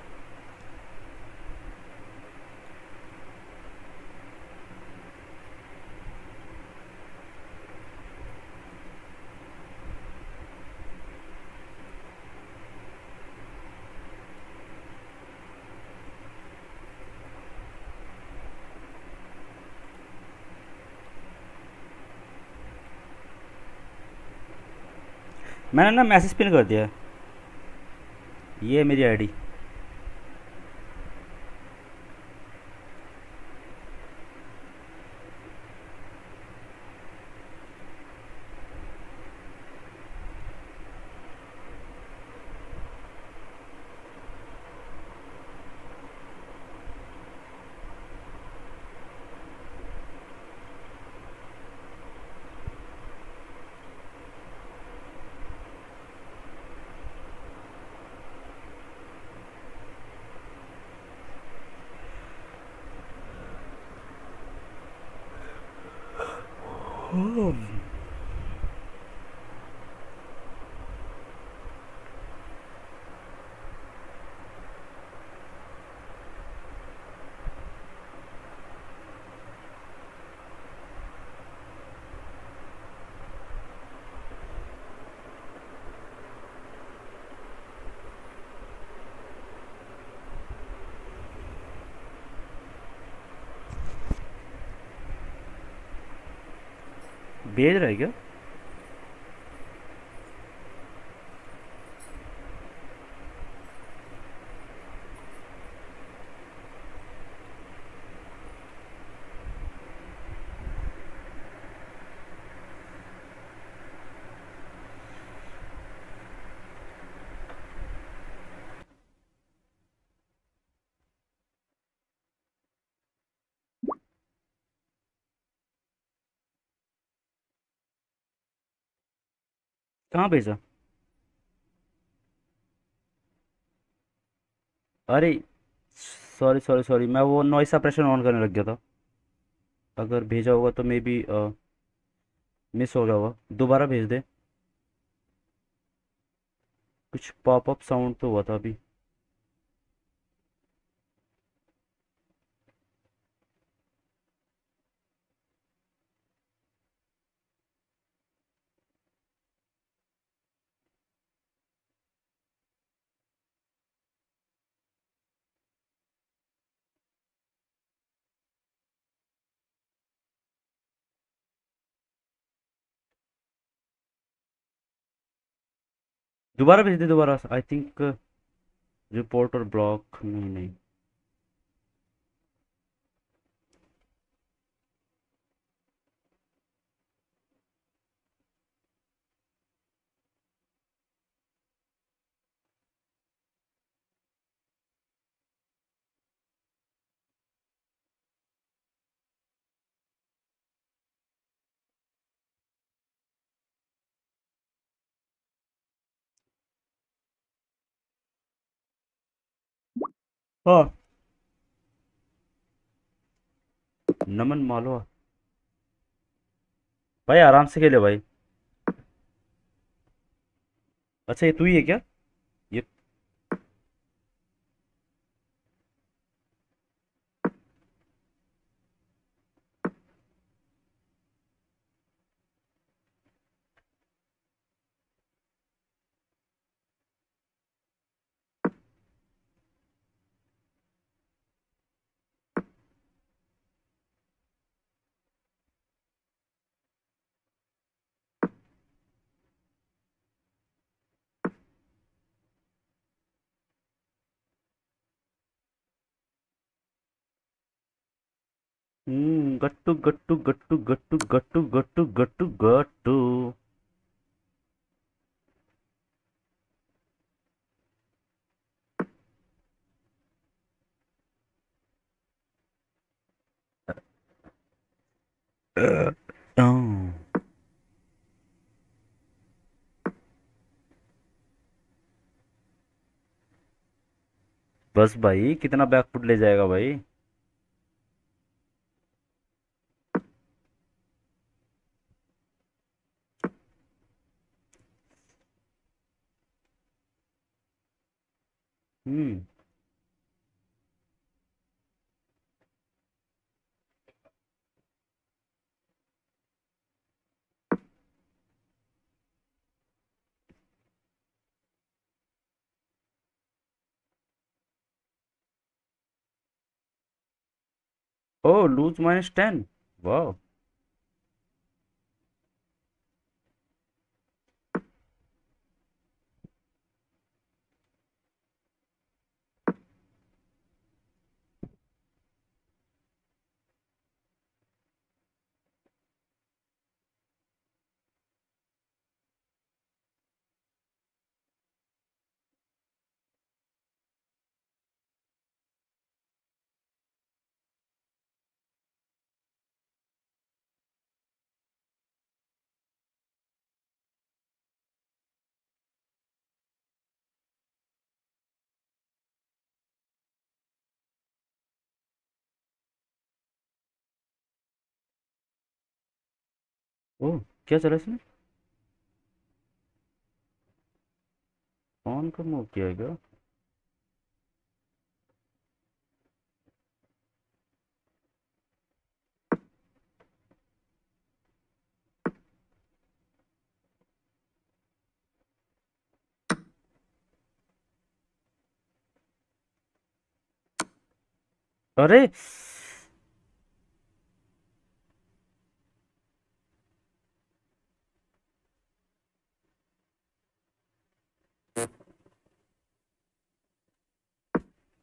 मैंने ना मैसेज पिन कर दिया। ये है मेरी आईडी। भेज रहा है क्या? कहाँ भेजा? अरे सॉरी सॉरी सॉरी, मैं वो नॉइस सप्रेशन ऑन करने लग गया था। अगर भेजा होगा तो मे बी मिस हो गया होगा, दोबारा भेज दे। कुछ पॉपअप साउंड तो हुआ था अभी। दोबारा भेज दे, दोबारा आई थिंक। रिपोर्ट और ब्लॉक, नहीं नहीं। हाँ। नमन मालवा। भाई आराम से खेले भाई। अच्छा ये तू ही है क्या? ये हम्म, गट्टू गट्टू गट्टू गट्टू गट्टू गट्टू गट्टू गट्टू। अह, बस भाई, कितना बैकफुट ले जाएगा भाई? Hmm. Oh lose minus ten. वाह। ओ, क्या चला इसने? ऑन का मूव किया है क्या? अरे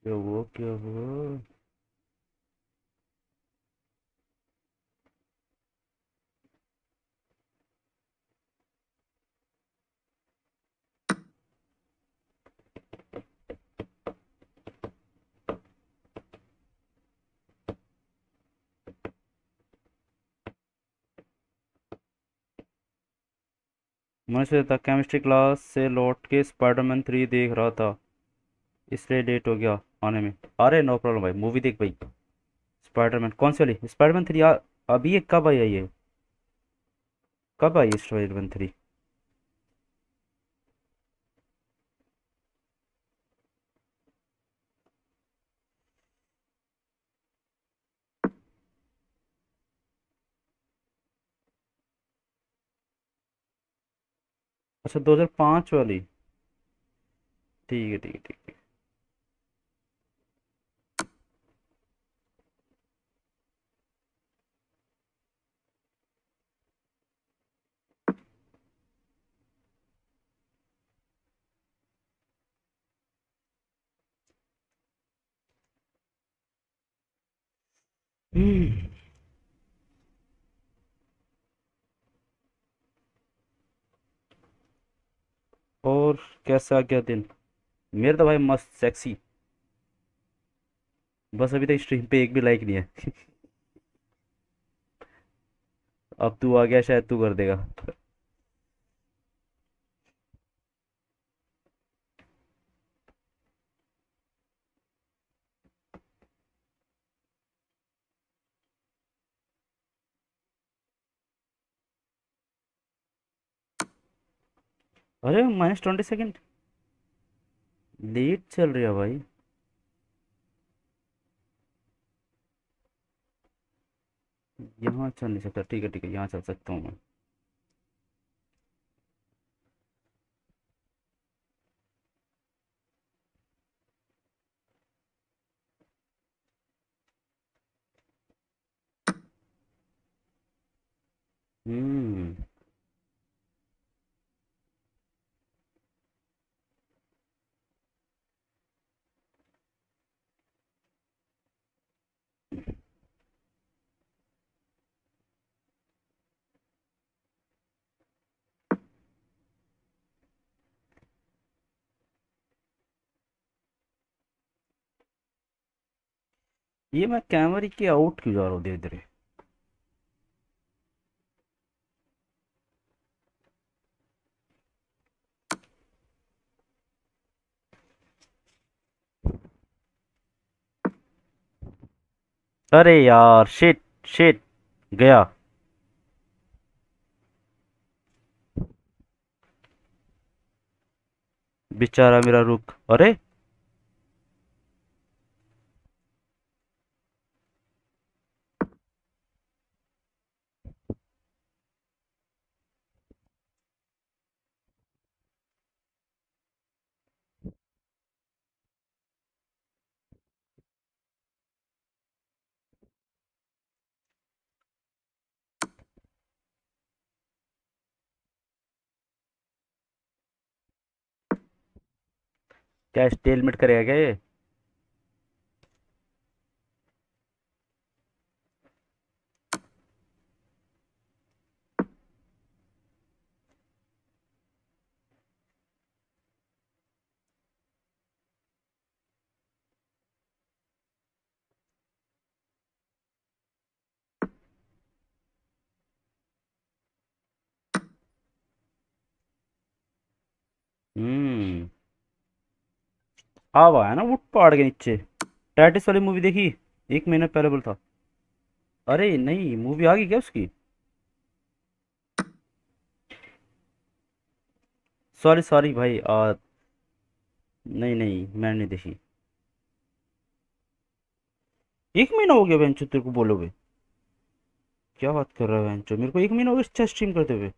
क्या हुआ क्या हुआ? मैं सोचा था केमिस्ट्री क्लास से लौट के स्पाइडरमैन थ्री देख रहा था, इसलिए लेट हो गया आने में। अरे नो प्रॉब्लम भाई, मूवी देख भाई। स्पाइडरमैन कौन सी वाली? स्पाइडरमैन थ्री यार अभी ये कब आई है ये? कब आई स्पाइडरमैन थ्री? अच्छा दो हज़ार पाँच वाली। ठीक है ठीक है ठीक है। हम्म, और कैसा गया दिन? मेरा तो भाई मस्त सेक्सी। बस अभी तक स्ट्रीम पे एक भी लाइक नहीं है। अब तू आ गया, शायद तू कर देगा। अरे माइनस ट्वेंटी सेकेंड। लेट चल रही है भाई। यहाँ चल नहीं सकता, ठीक है ठीक है, यहाँ चल सकता हूँ मैं। हम्म। ये मैं कैमरे के आउट क्यों जा रहा हूँ धीरे धीरे? अरे यार शिट। शिट। गया। बेचारा मेरा रुक, अरे। क्या स्टेलमेट करेगा क्या ये? हम्म। अब आया ना वो पहाड़ के नीचे। टैटिस वाली मूवी देखी? एक महीना पहले बोल था। अरे नहीं, मूवी आ गई क्या उसकी? सॉरी सॉरी भाई, आ, नहीं नहीं मैंने नहीं देखी। एक महीना हो गया बेंचो तेरे को बोले हुए? क्या बात कर रहा है बेंचो, मेरे को एक महीना हो गया अच्छा स्ट्रीम करते हुए।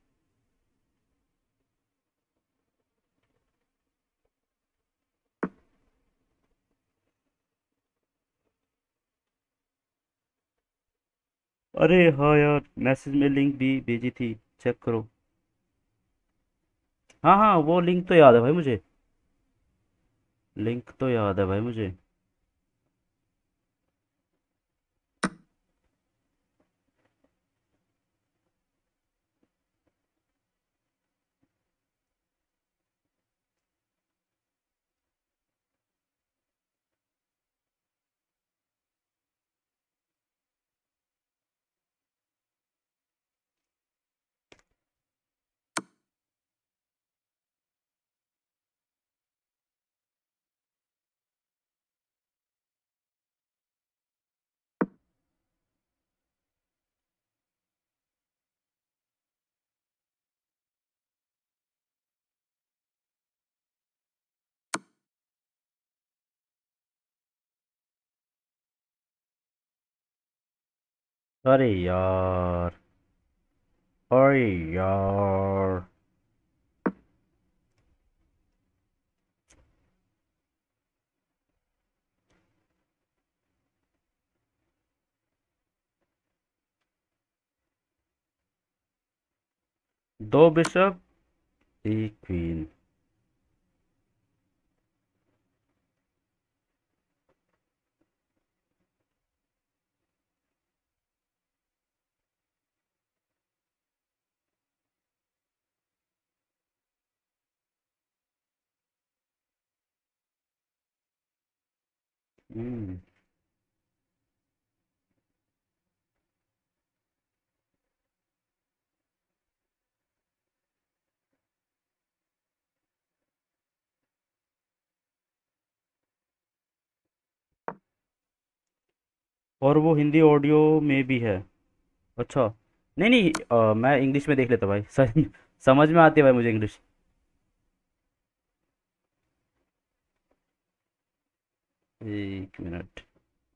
अरे हाँ यार, मैसेज में लिंक भी भेजी थी, चेक करो। हाँ हाँ, वो लिंक तो याद है भाई मुझे। लिंक तो याद है भाई मुझे। अरे यार, अरे यार। दो बिशप, एक क्वीन। हम्म। और वो हिंदी ऑडियो में भी है? अच्छा। नहीं नहीं, अ, मैं इंग्लिश में देख लेता भाई। सच समझ में आती है भाई मुझे इंग्लिश। एक मिनट।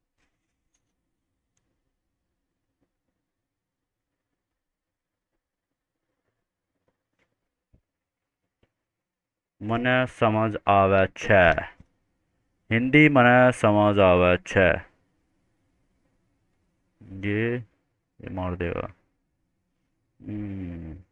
મને સમજ આવે છે, हिंदी મને समझ आवे છે। ये ये मार देगा। हम्म।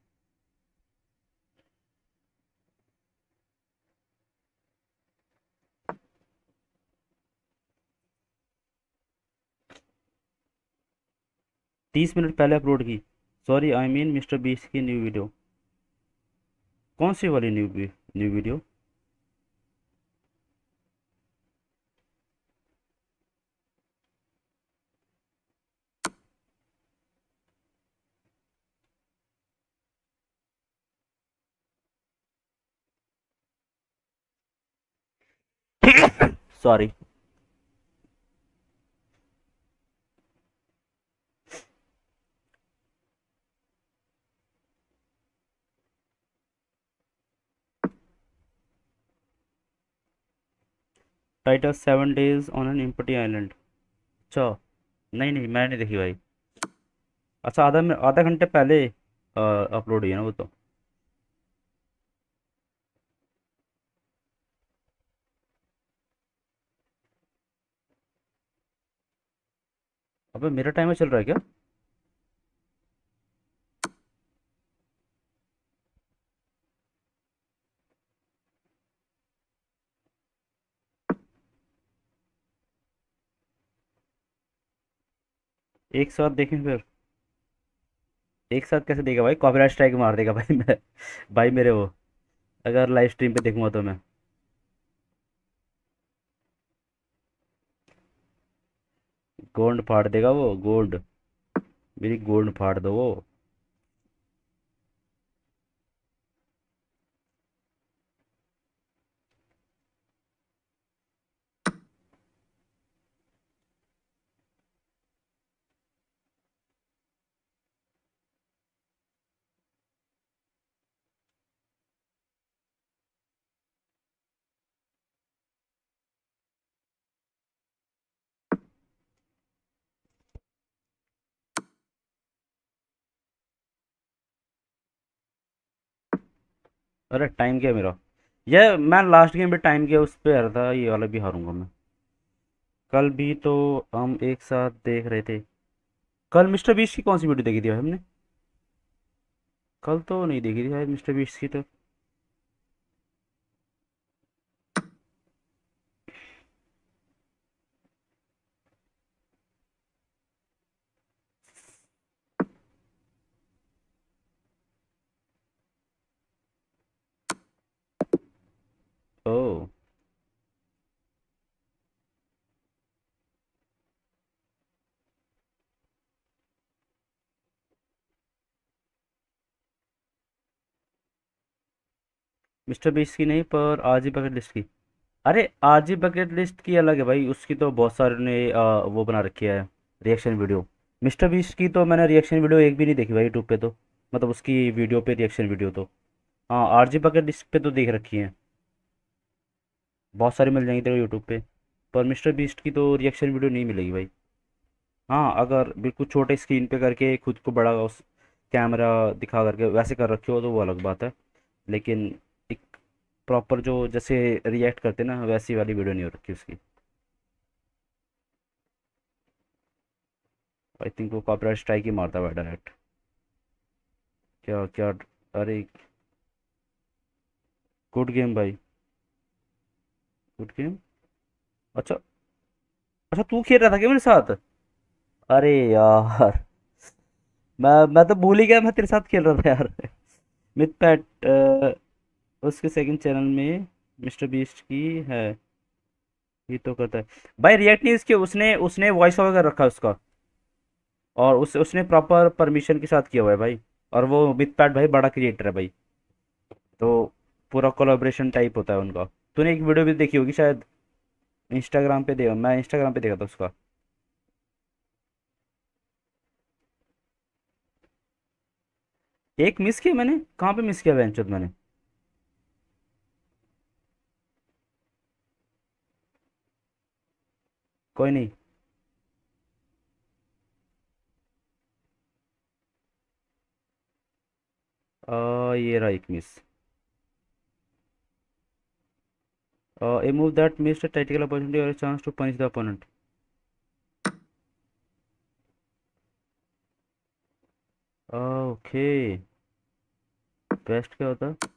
तीस मिनट पहले अपलोड की। सॉरी, आई मीन मिस्टर बीस की न्यू वीडियो। कौन सी वाली new new video? Sorry. Title seven days on an empty island. अच्छा। नहीं नहीं, मैं नहीं देखी भाई। अच्छा, आधा में आधा घंटे पहले अपलोड हुई है ना वो तो। अबे मेरा टाइमर चल रहा है क्या? एक साथ देखें फिर। एक साथ कैसे देगा भाई? कॉपीराइट स्ट्राइक मार देगा भाई मैं। भाई मेरे वो, अगर लाइव स्ट्रीम पे देखूंगा तो मैं। गोंड फाड़ देगा वो, गोंड। मेरी गोंड फाड़ दो वो। अरे टाइम क्या है मेरा? ये मैं लास्ट गेम में टाइम किया उस पे हारा था, ये वाला भी हारूंगा मैं। कल भी तो हम एक साथ देख रहे थे। कल मिस्टर बीस्ट की कौन सी वीडियो देखी थी भाई हमने? कल तो नहीं देखी थी शायद मिस्टर बीस्ट की तो। ओ। मिस्टर बीस्ट की नहीं, पर आज ही बकेट लिस्ट की। अरे आज ही बकेट लिस्ट की अलग है भाई, उसकी तो बहुत सारे ने आ, वो बना रखी है, रिएक्शन वीडियो। मिस्टर बीस्ट की तो मैंने रिएक्शन वीडियो एक भी नहीं देखी भाई यूट्यूब पे तो। मतलब उसकी वीडियो पे रिएक्शन वीडियो तो। हाँ, आरजी बकेट लिस्ट पे तो देख रखी है। बहुत सारी मिल जाएंगी तेरे यूट्यूब पे। पर मिस्टर बीस्ट की तो रिएक्शन वीडियो नहीं मिलेगी भाई। हाँ, अगर बिल्कुल छोटे स्क्रीन पे करके खुद को बड़ा उस कैमरा दिखा करके वैसे कर रखे हो तो वो अलग बात है। लेकिन एक प्रॉपर जो जैसे रिएक्ट करते ना वैसी वाली वीडियो नहीं हो रखी उसकी। आई थिंक वो कॉपीराइट स्ट्राइक ही मारता है डायरेक्ट। क्या क्या? अरे गुड गेम भाई, गुड गेम। अच्छा, अच्छा तू खेल रहा था क्या मेरे साथ? अरे यार, मैं मैं तो भूल ही गया मैं तेरे साथ खेल रहा था यार। मिथ पैट, उसके सेकंड चैनल में मिस्टर बीस्ट की है। ये तो करता है भाई रिएक्ट नहीं इसके, उसने उसने वॉइस ओवर कर रखा है उसका। और उस उसने प्रॉपर परमिशन के साथ किया हुआ है भाई। और वो मिथ पैट भाई बड़ा क्रिएटर है भाई। तो पूरा कोलाब्रेशन टाइप होता है उनका। तूने एक वीडियो भी देखी होगी शायद, इंस्टाग्राम पे देखा, मैं इंस्टाग्राम पे देखा था उसका। एक मिस किया मैंने, कहाँ पे मिस किया बेंचोद मैंने? कोई नहीं। आ, ये रहा एक miss. A move that missed a tactical opportunity or a chance to punish the opponent. Okay, best क्या होता है?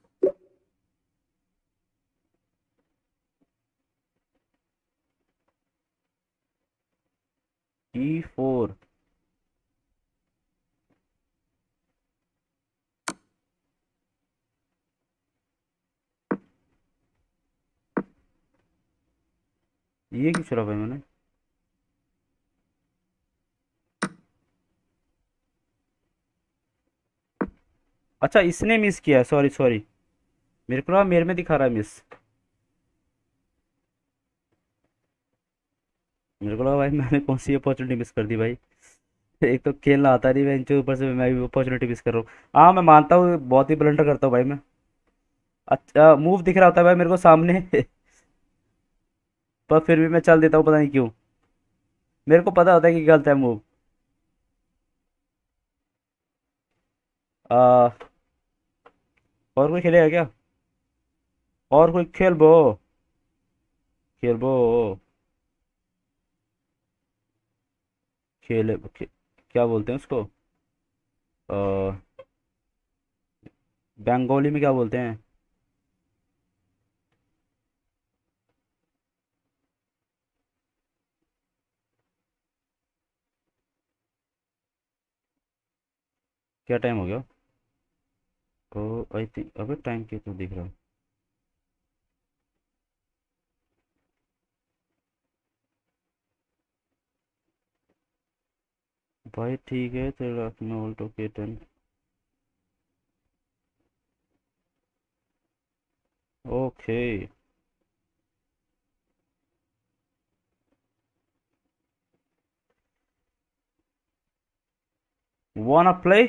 E four. ये क्यों चला भाई मैंने? अच्छा इसने मिस किया, सॉरी सॉरी। मेरे को लगा मेरे में दिखा रहा है मिस। मेरे को लगा भाई मैंने कौन सी अपॉर्चुनिटी मिस कर दी भाई। एक तो खेलना आता नहीं बेंच ऊपर से मैं भी अपॉर्चुनिटी मिस कर रहा हूँ। हाँ मैं मानता हूँ बहुत ही ब्लंडर करता हूँ भाई मैं। अच्छा मूव दिख रहा होता है भाई मेरे को सामने। पर फिर भी मैं चल देता हूँ, पता नहीं क्यों। मेरे को पता होता है कि गलत है मूव। आ, और कोई खेलेगा क्या? और कोई खेल बो, खेल बो। खेले खे, क्या बोलते हैं उसको? आ, बंगाली में क्या बोलते हैं? क्या टाइम हो गया? ओ आई थिंक अबे टाइम क्यों तो दिख रहा है? भाई ठीक है तेरा मैं ऑल्टो के टेन। ओके। वाना प्ले?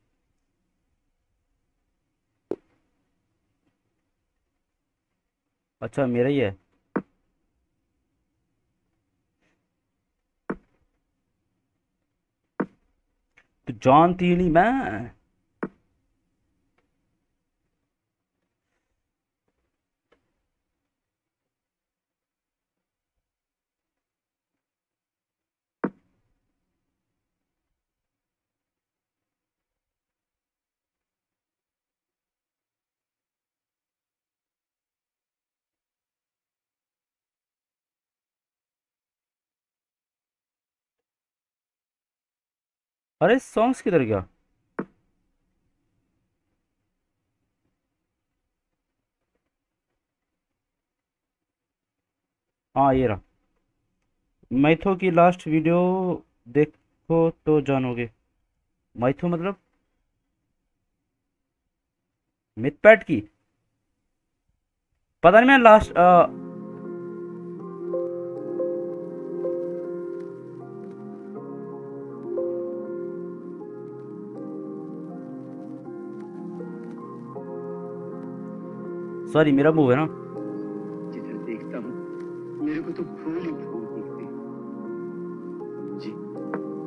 अच्छा मेरा ही है। तो जानती ही नहीं मैं। अरे सॉन्ग्स किधर गया? हाँ ये रहा। मैथो की लास्ट वीडियो देखो तो जानोगे। मैथो मतलब मिथपैट की? पता नहीं मैं लास्ट। सॉरी मेरा मुंह है ना। जिधर देखता हूँ मेरे को तो फूल ही फूल दिखते हैं। जी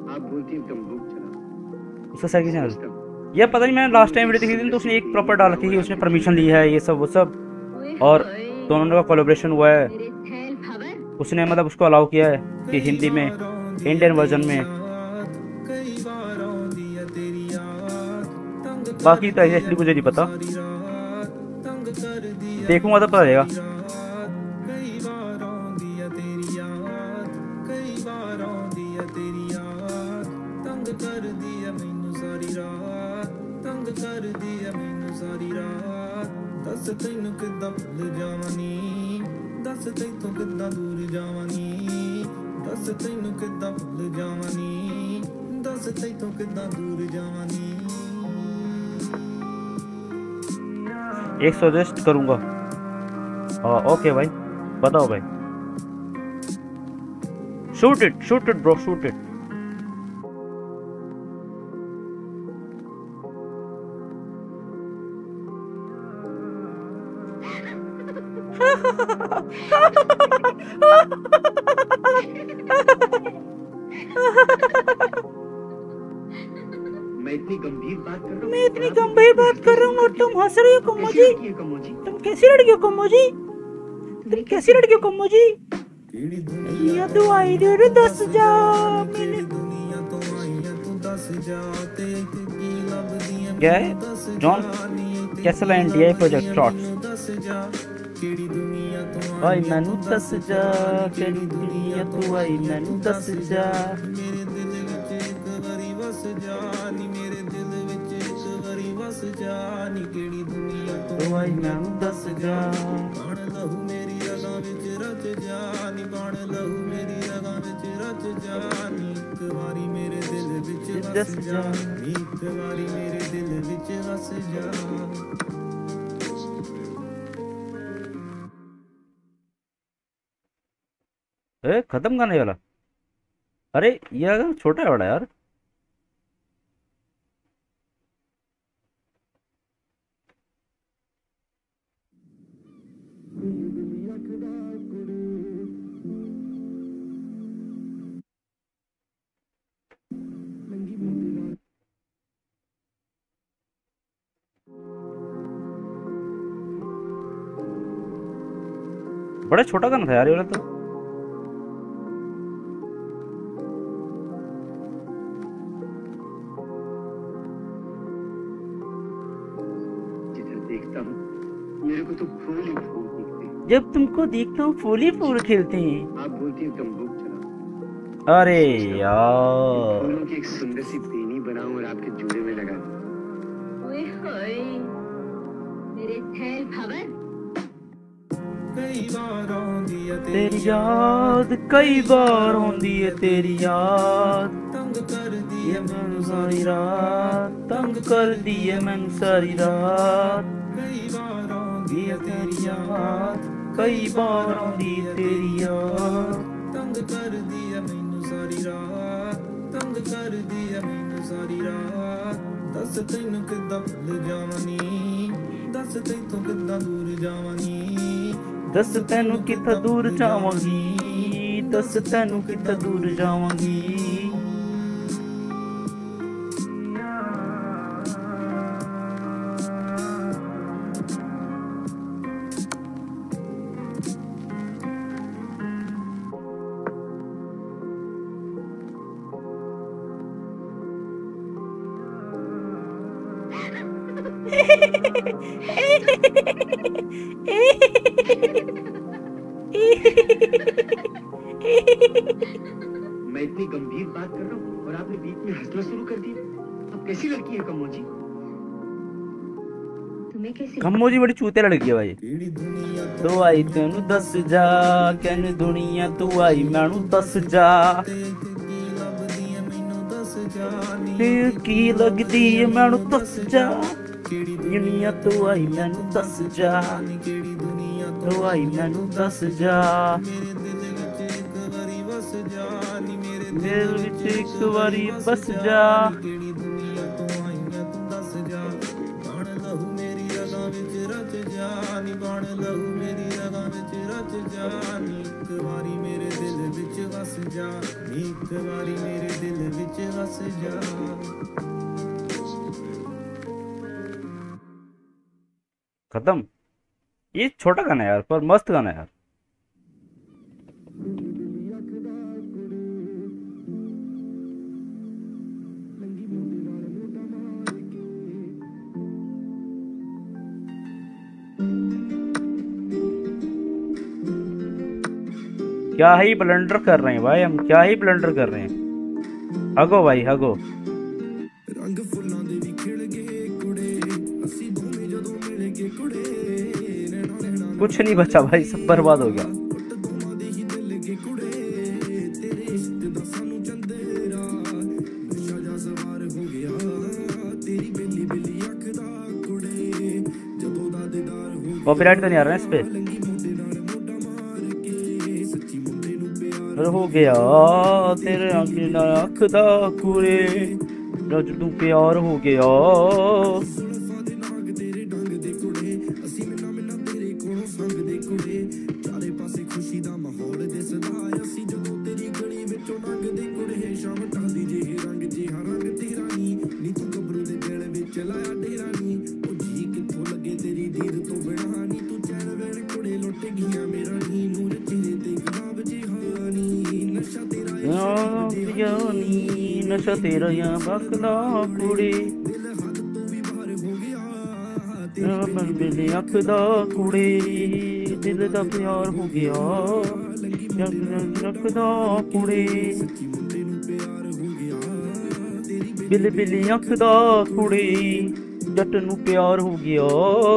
बोलती हूँ तुम बुक चलाओ। उसका सर की चैनल ये पता नहीं, मैंने लास्ट टाइम वीडियो देखी थी तो उसने एक प्रॉपर डाल रखी है, उसने परमिशन ली है ये सब वो सब, और दोनों का कोलैबोरेशन हुआ है। उसने मतलब उसको अलाउ किया है कि हिंदी में इंडियन वर्जन में, बाकी तो एग्जैक्टली मुझे नहीं पता, देखूंगा तो पता चलेगा। दस तैनू किद्दां भुल जावानी, दस तैथों किद्दां दूर जावानी, दस तैनू किद्दां भुल जावानी, दस तैथों किद्दां दूर जावानी। एक सजेस्ट करूंगा। हाँ ओके भाई, बताओ भाई। Shoot it shoot it bro, shoot it. मैं इतनी गंभीर बात कर रहा हूँ, मैं इतनी गंभीर बात कर रहा हूँ और तुम हंस रही हो कम्मो जी। तुम कैसी लड़की हो कम्मो जी, तुम कैसी लड़की हो कम्मो जी। ये तो आई रे दस जा मैंने क्या है John Castle and DI project shots. आई मैनू दस जा केड़ी दुनिया तू, आई मैनू दस जा मेरे दिल विच एक वारी वस जा नी, मेरे दिल विच एक वारी वस जा नी, केड़ी दुनिया तो आई मैनू दस जा। बण लहू मेरी रगां विच रच जा नी, बण लहू मेरी रगां विच रच जा नी, एक वारी मेरे दिल विच वस जा नी, एक वारी मेरे दिल विच वस जा। ए खत्म करने वाला, अरे ये छोटा है बड़ा यार। बड़ा छोटा गाना था यार ये वाला तो। देखता हूँ मेरे को तो फूल ही फूल दिखते हैं। जब तुमको देखता हूँ फूल ही फूल खिलते हैं। आप बोलती हो तुम बुक चलाओ। अरे यार फूलों की एक सुंदर सी पेनी बनाऊं और आपके जूड़े में लगा दूं। ओए होए मेरे थैल भवन, कई बार आउंदी है तेरी याद, कई बार आउंदी है तेरी याद, तंग कर दी है मैनू सारी रात, तंग कर दी है मैनू सारी रात। कई बार आउंदी है तेरी याद, कई बार आउंदी है तेरी याद, तंग कर दी है मैनू सारी रात, तंग कर दी है मैनू सारी रात। दस तैनू किद्दां भुल जावानी, दस तैथों किद्दां दूर जावानी, दस तैनू कित्थे दूर जावांगी, दस तैनू कित्थे दूर जावांगी। मैं इतनी गंभीर बात कर रहा हूँ और आपने बीच में हंसना शुरू कर दिया। अब कैसी लड़की है कम्मो जी? तुम्हें कैसे कम्मो जी बड़ी चूते लड़की है भाई। केड़ी दुनिया तू आई तेनू दस जा, कैन दुनिया तू आई मैनू दस जा, की लभदी है मैनू दस जानी, फिर की लगदी है मैनू दस जा, केड़ी दुनिया तू आई मैनू दस जा, केड़ी दुनिया तू आई मैनू दस जा, मेरे दिल विच एक वारी वस जानी, मेरे दिल विच एक वारी बस जा। केड़ी दुनिया तो आईया तू दस जा, बण लहू मेरी रगां विच रच जानी, बण लहू मेरी रगां विच रच जानी, एक वारी मेरे दिल विच वस जा, एक वारी मेरे दिल दिल विच वस जा। खत्म। ये छोटा गाना है यार, पर मस्त गाना है यार। क्या ही ब्लंडर कर रहे हैं भाई हम, क्या ही ब्लंडर कर रहे हैं। हगो भाई हगो। रंग फुल्लां दे भी खिड़ गए कुड़े, असी दोवें जदों मिल गए कुड़े, नैना नैना कुछ नहीं बचा भाई, सब बर्बाद हो गया। टुट दोवां दे ही दिल गए कुड़े, तेरे इश्क दा सानू चंदेरा, नशा जा सवार हो गया, तेरी बेली बेली अख दा कुड़े, जदों दा दीदार हो गया। कॉपीराइट तो नहीं आ रहा है इस पे? लंगी मोटे नाल मोटा मार के, सच्ची मुंडे नू प्यार हो गया तेरे आंखें ना अख दा कुरे, जद तू प्यार हो गया। सुल्फा दे नाग तेरे डंग दे कुड़े, असी मिन्ना मिन्ना तेरे कोलों संग दे कुड़े, चारे पासे खुशी दा माहौल दिसदा, असी जदों तेरी गली विचों लंघ दे कुड़े, शाम ढलदी जे रंग जिहा रंग तेरा नी, नी तू गबरू दे दिल विच लाया डेरा नी, ओ जी कित्थों लगे तेरी दीद तो बिना नी, तू चैन वैन कुड़े लुट गईया मेरा नी, नूर चेहरे ते गुलाब जिहानी, नशा तेरा यानी नशा तेरा या बकला कुड़ी, दिल हद तो भी बाहर हो गया, बिल्ली अख दा कुड़ी, दिल दा प्यार हो गया, अख दा कुड़ी, मुंडे नू प्यार हो गया, तेरी बिल्ली बिल्ली अख दा कुड़ी, जट नू प्यार हो गया।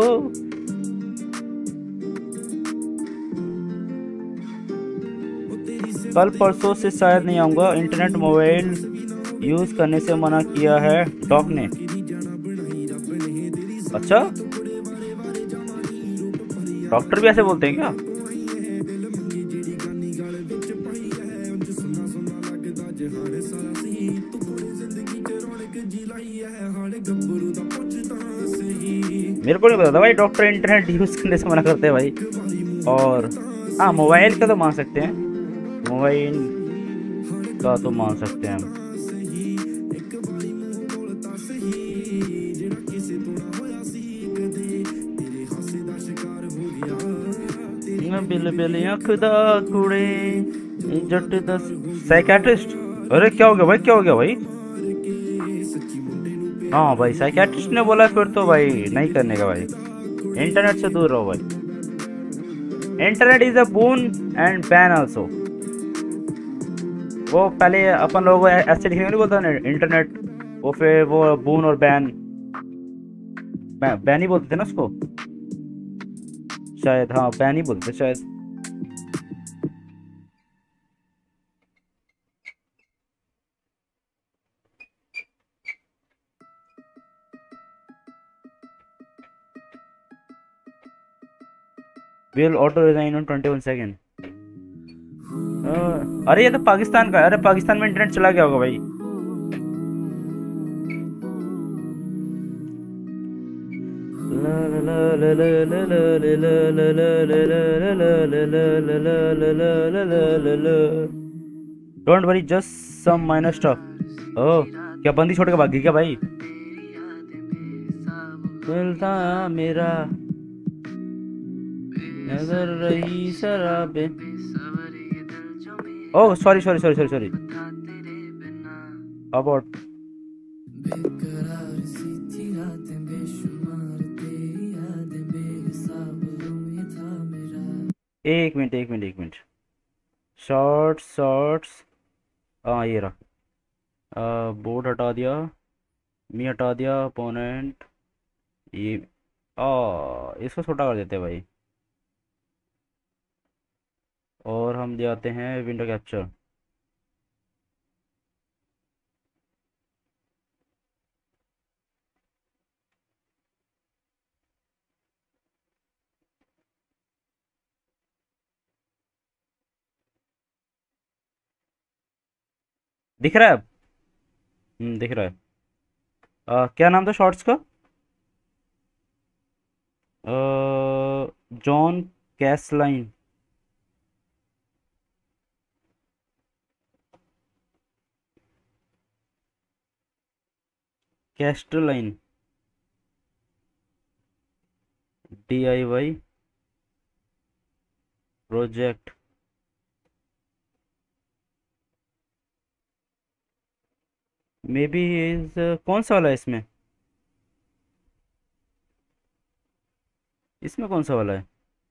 कल परसों से शायद नहीं आऊँगा, इंटरनेट मोबाइल यूज़ करने से मना किया है डॉक ने। अच्छा, डॉक्टर भी ऐसे बोलते हैं क्या? मेरे को नहीं पता था भाई, डॉक्टर इंटरनेट यूज़ करने से मना करते हैं भाई। और हाँ, मोबाइल का तो मान सकते हैं, मोबाइल का तो मान सकते हैं हम। बिल बिल अख दा कुड़े, जट दस साइकेट्रिस्ट। अरे क्या हो गया भाई, क्या हो गया भाई? हाँ भाई, साइकेट्रिस्ट ने बोला फिर तो भाई नहीं करने का भाई, इंटरनेट से दूर रहो भाई। Internet is a boon and ban also. वो पहले अपन लोग ऐसे लिखने नहीं बोलता ना इंटरनेट, वो फिर वो बून और बैन, बैन ही बोलते थे ना उसको शायद। हाँ, बैन ही बोलते थे शायद। Will auto resign on twenty one second. अरे ये तो पाकिस्तान का है। अरे पाकिस्तान में इंटरनेट चला गया होगा भाई। Don't worry, just some minor stuff. ओह, क्या बंदी छोड़ के भाग गई क्या भाई? मिलता मेरा नजर रही शराबे। Oh sorry sorry sorry sorry sorry about. एक मिनट एक मिनट एक मिनट शॉर्ट्स शॉर्ट्स हाँ ये रहा। बोर्ड हटा दिया, मी हटा दिया, अपोनेंट ये आ इसको छोटा कर देते हैं भाई, और हम जाते हैं विंडो कैप्चर। दिख रहा है अब? हम्म दिख रहा है। आ, क्या नाम था शॉर्ट्स का? John Castline. Castline D I Y project. Maybe is कौन सा वाला है इसमें? इसमें कौन सा वाला है?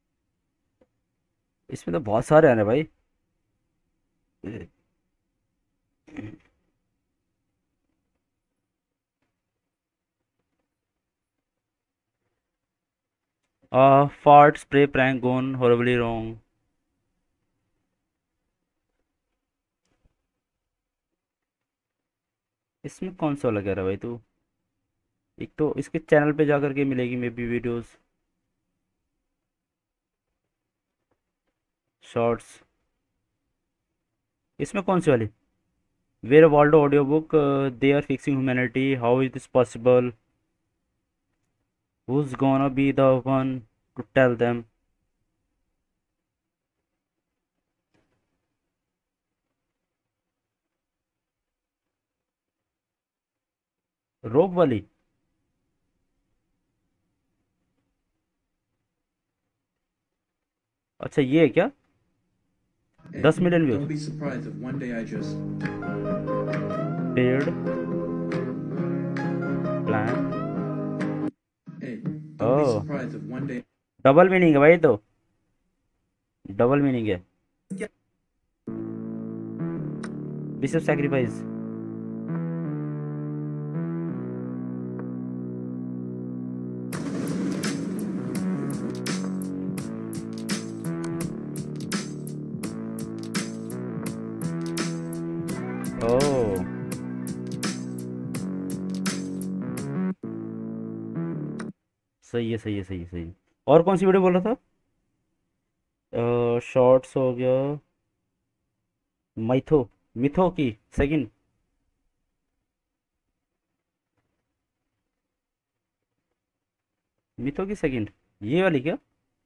इसमें तो बहुत सारे आ रहे हैं भाई। A fart spray prank gone horribly wrong. इसमें कौन सा वाला कह रहा है भाई तू? एक तो इसके चैनल पे जाकर के मिलेगी मे बी वीडियोस शॉर्ट्स। इसमें कौन सी वाली? Where Waldo audio book they are fixing humanity how is this possible who's gonna be the one to tell them? Rope वाली? अच्छा ये है क्या? दस million Don't views. be surprised if one day I just paid plan. hey, don't be oh surprised if one day double meaning है भाई, तो double meaning है। Bishop sacrifice. ओह सही है सही है सही है सही है। और कौन सी वीडियो बोल रहा था? शॉर्ट्स हो गया। माइथो मिथो की सेकंड। मिथो की सेकंड ये वाली क्या?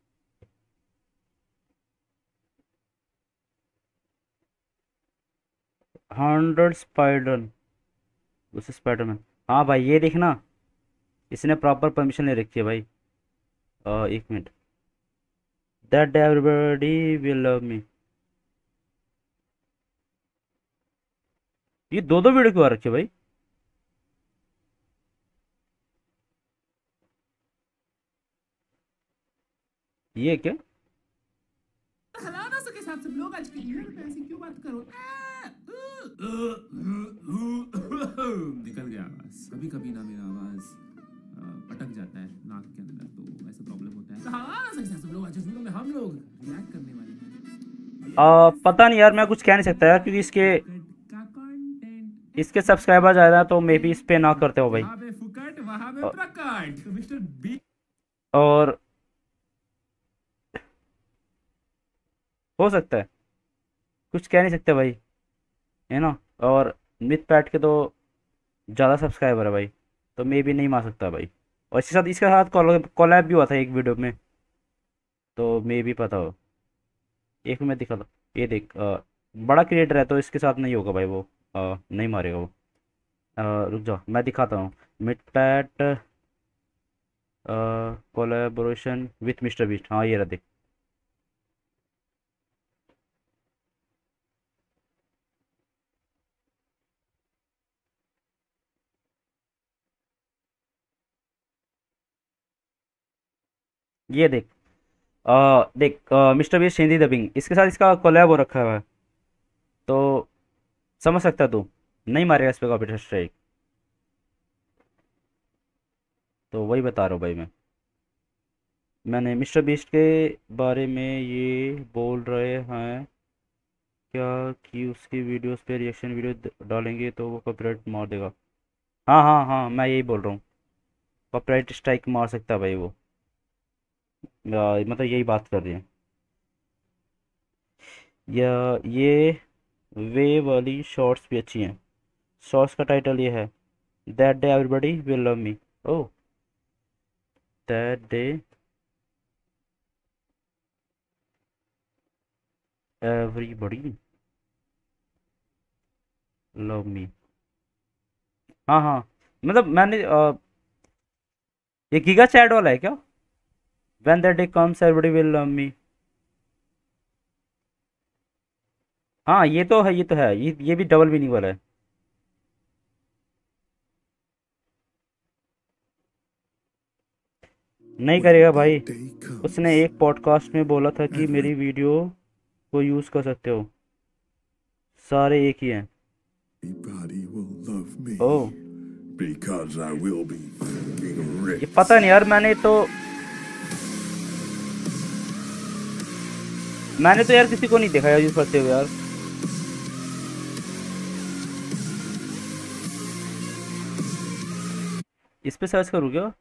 हंड्रेड स्पाइडर उस स्पाइडरमैन। हाँ भाई ये देखना, इसने प्रॉपर परमिशन ले रखी है भाई। अ, एक minute. That everybody will love me. ये दो दो वीडियो क्यों आ रखे भाई? ये क्या? हला ना सके साथ सब लोग आज की ईयर में ऐसी क्यों बात करो? आ, उ, निकल गया आवाज। कभी कभी ना मेरा आवाज अ, अटक जाता है नाक के अंदर, तो ऐसा प्रॉब्लम होता है। हला ना सके साथ सब लोग आज इस वीडियो में हम लोग रिएक्ट करने वाले हैं। आ, पता नहीं यार, मैं कुछ कह नहीं सकता यार, क्योंकि इसके का कंटेंट इसके सब्सक्राइबर ज़्यादा है, तो मे बी इस पे ना करते हो भाई। यहाँ पे फुकट वहाँ पे अ, प्रकट। तो मिस्टर बी और हो सकता है, कुछ कह नहीं सकते भाई, है ना। और मिथ पैट के तो ज़्यादा सब्सक्राइबर है भाई, तो मे बी नहीं मार सकता भाई। और इसके साथ इसके साथ कॉलैब भी हुआ था एक वीडियो में, तो मे बी पता हो। एक में दिखा था, ये देख अ, बड़ा क्रिएटर है तो इसके साथ नहीं होगा भाई, वो अ, नहीं मारेगा वो। अ, रुक जाओ मैं दिखाता हूँ। Mythpat collaboration with Mr Beast. हाँ ये रहा देख। ये देख अ, देख मिस्टर बीस्ट हिंदी डबिंग, इसके साथ इसका कोलैब हो रखा है, तो समझ सकता तू, नहीं मारेगा इस पे कॉपीराइट स्ट्राइक। तो वही बता रहा हूँ भाई मैं। मैंने मिस्टर बीस्ट के बारे में ये बोल रहे हैं क्या कि उसकी वीडियोस पे रिएक्शन वीडियो डालेंगे तो वो कॉपीराइट मार देगा। हाँ हाँ हाँ मैं यही बोल रहा हूँ, कॉपीराइट स्ट्राइक मार सकता है भाई वो। या, मतलब यही बात कर रही है। या ये वे वाली शॉर्ट्स भी अच्छी हैं। शॉर्ट्स का टाइटल ये है, that day everybody will love me. Oh that day everybody love me. हाँ हाँ मतलब मैंने अ, ये गीगा चैट वाला है क्या? When that day comes everybody will love me. हाँ ये तो है, ये तो है, ये ये भी डबल मीनिंग वाला है। नहीं करेगा भाई, उसने एक पॉडकास्ट में बोला था कि मेरी वीडियो को यूज़ कर सकते हो, सारे एक ही हैं। ओह Because I will be fucking rich. ये पता नहीं यार, मैंने तो मैंने तो यार किसी को नहीं देखा यार यूज़ करते हुए यार। इस पे सर्च करूँ क्या?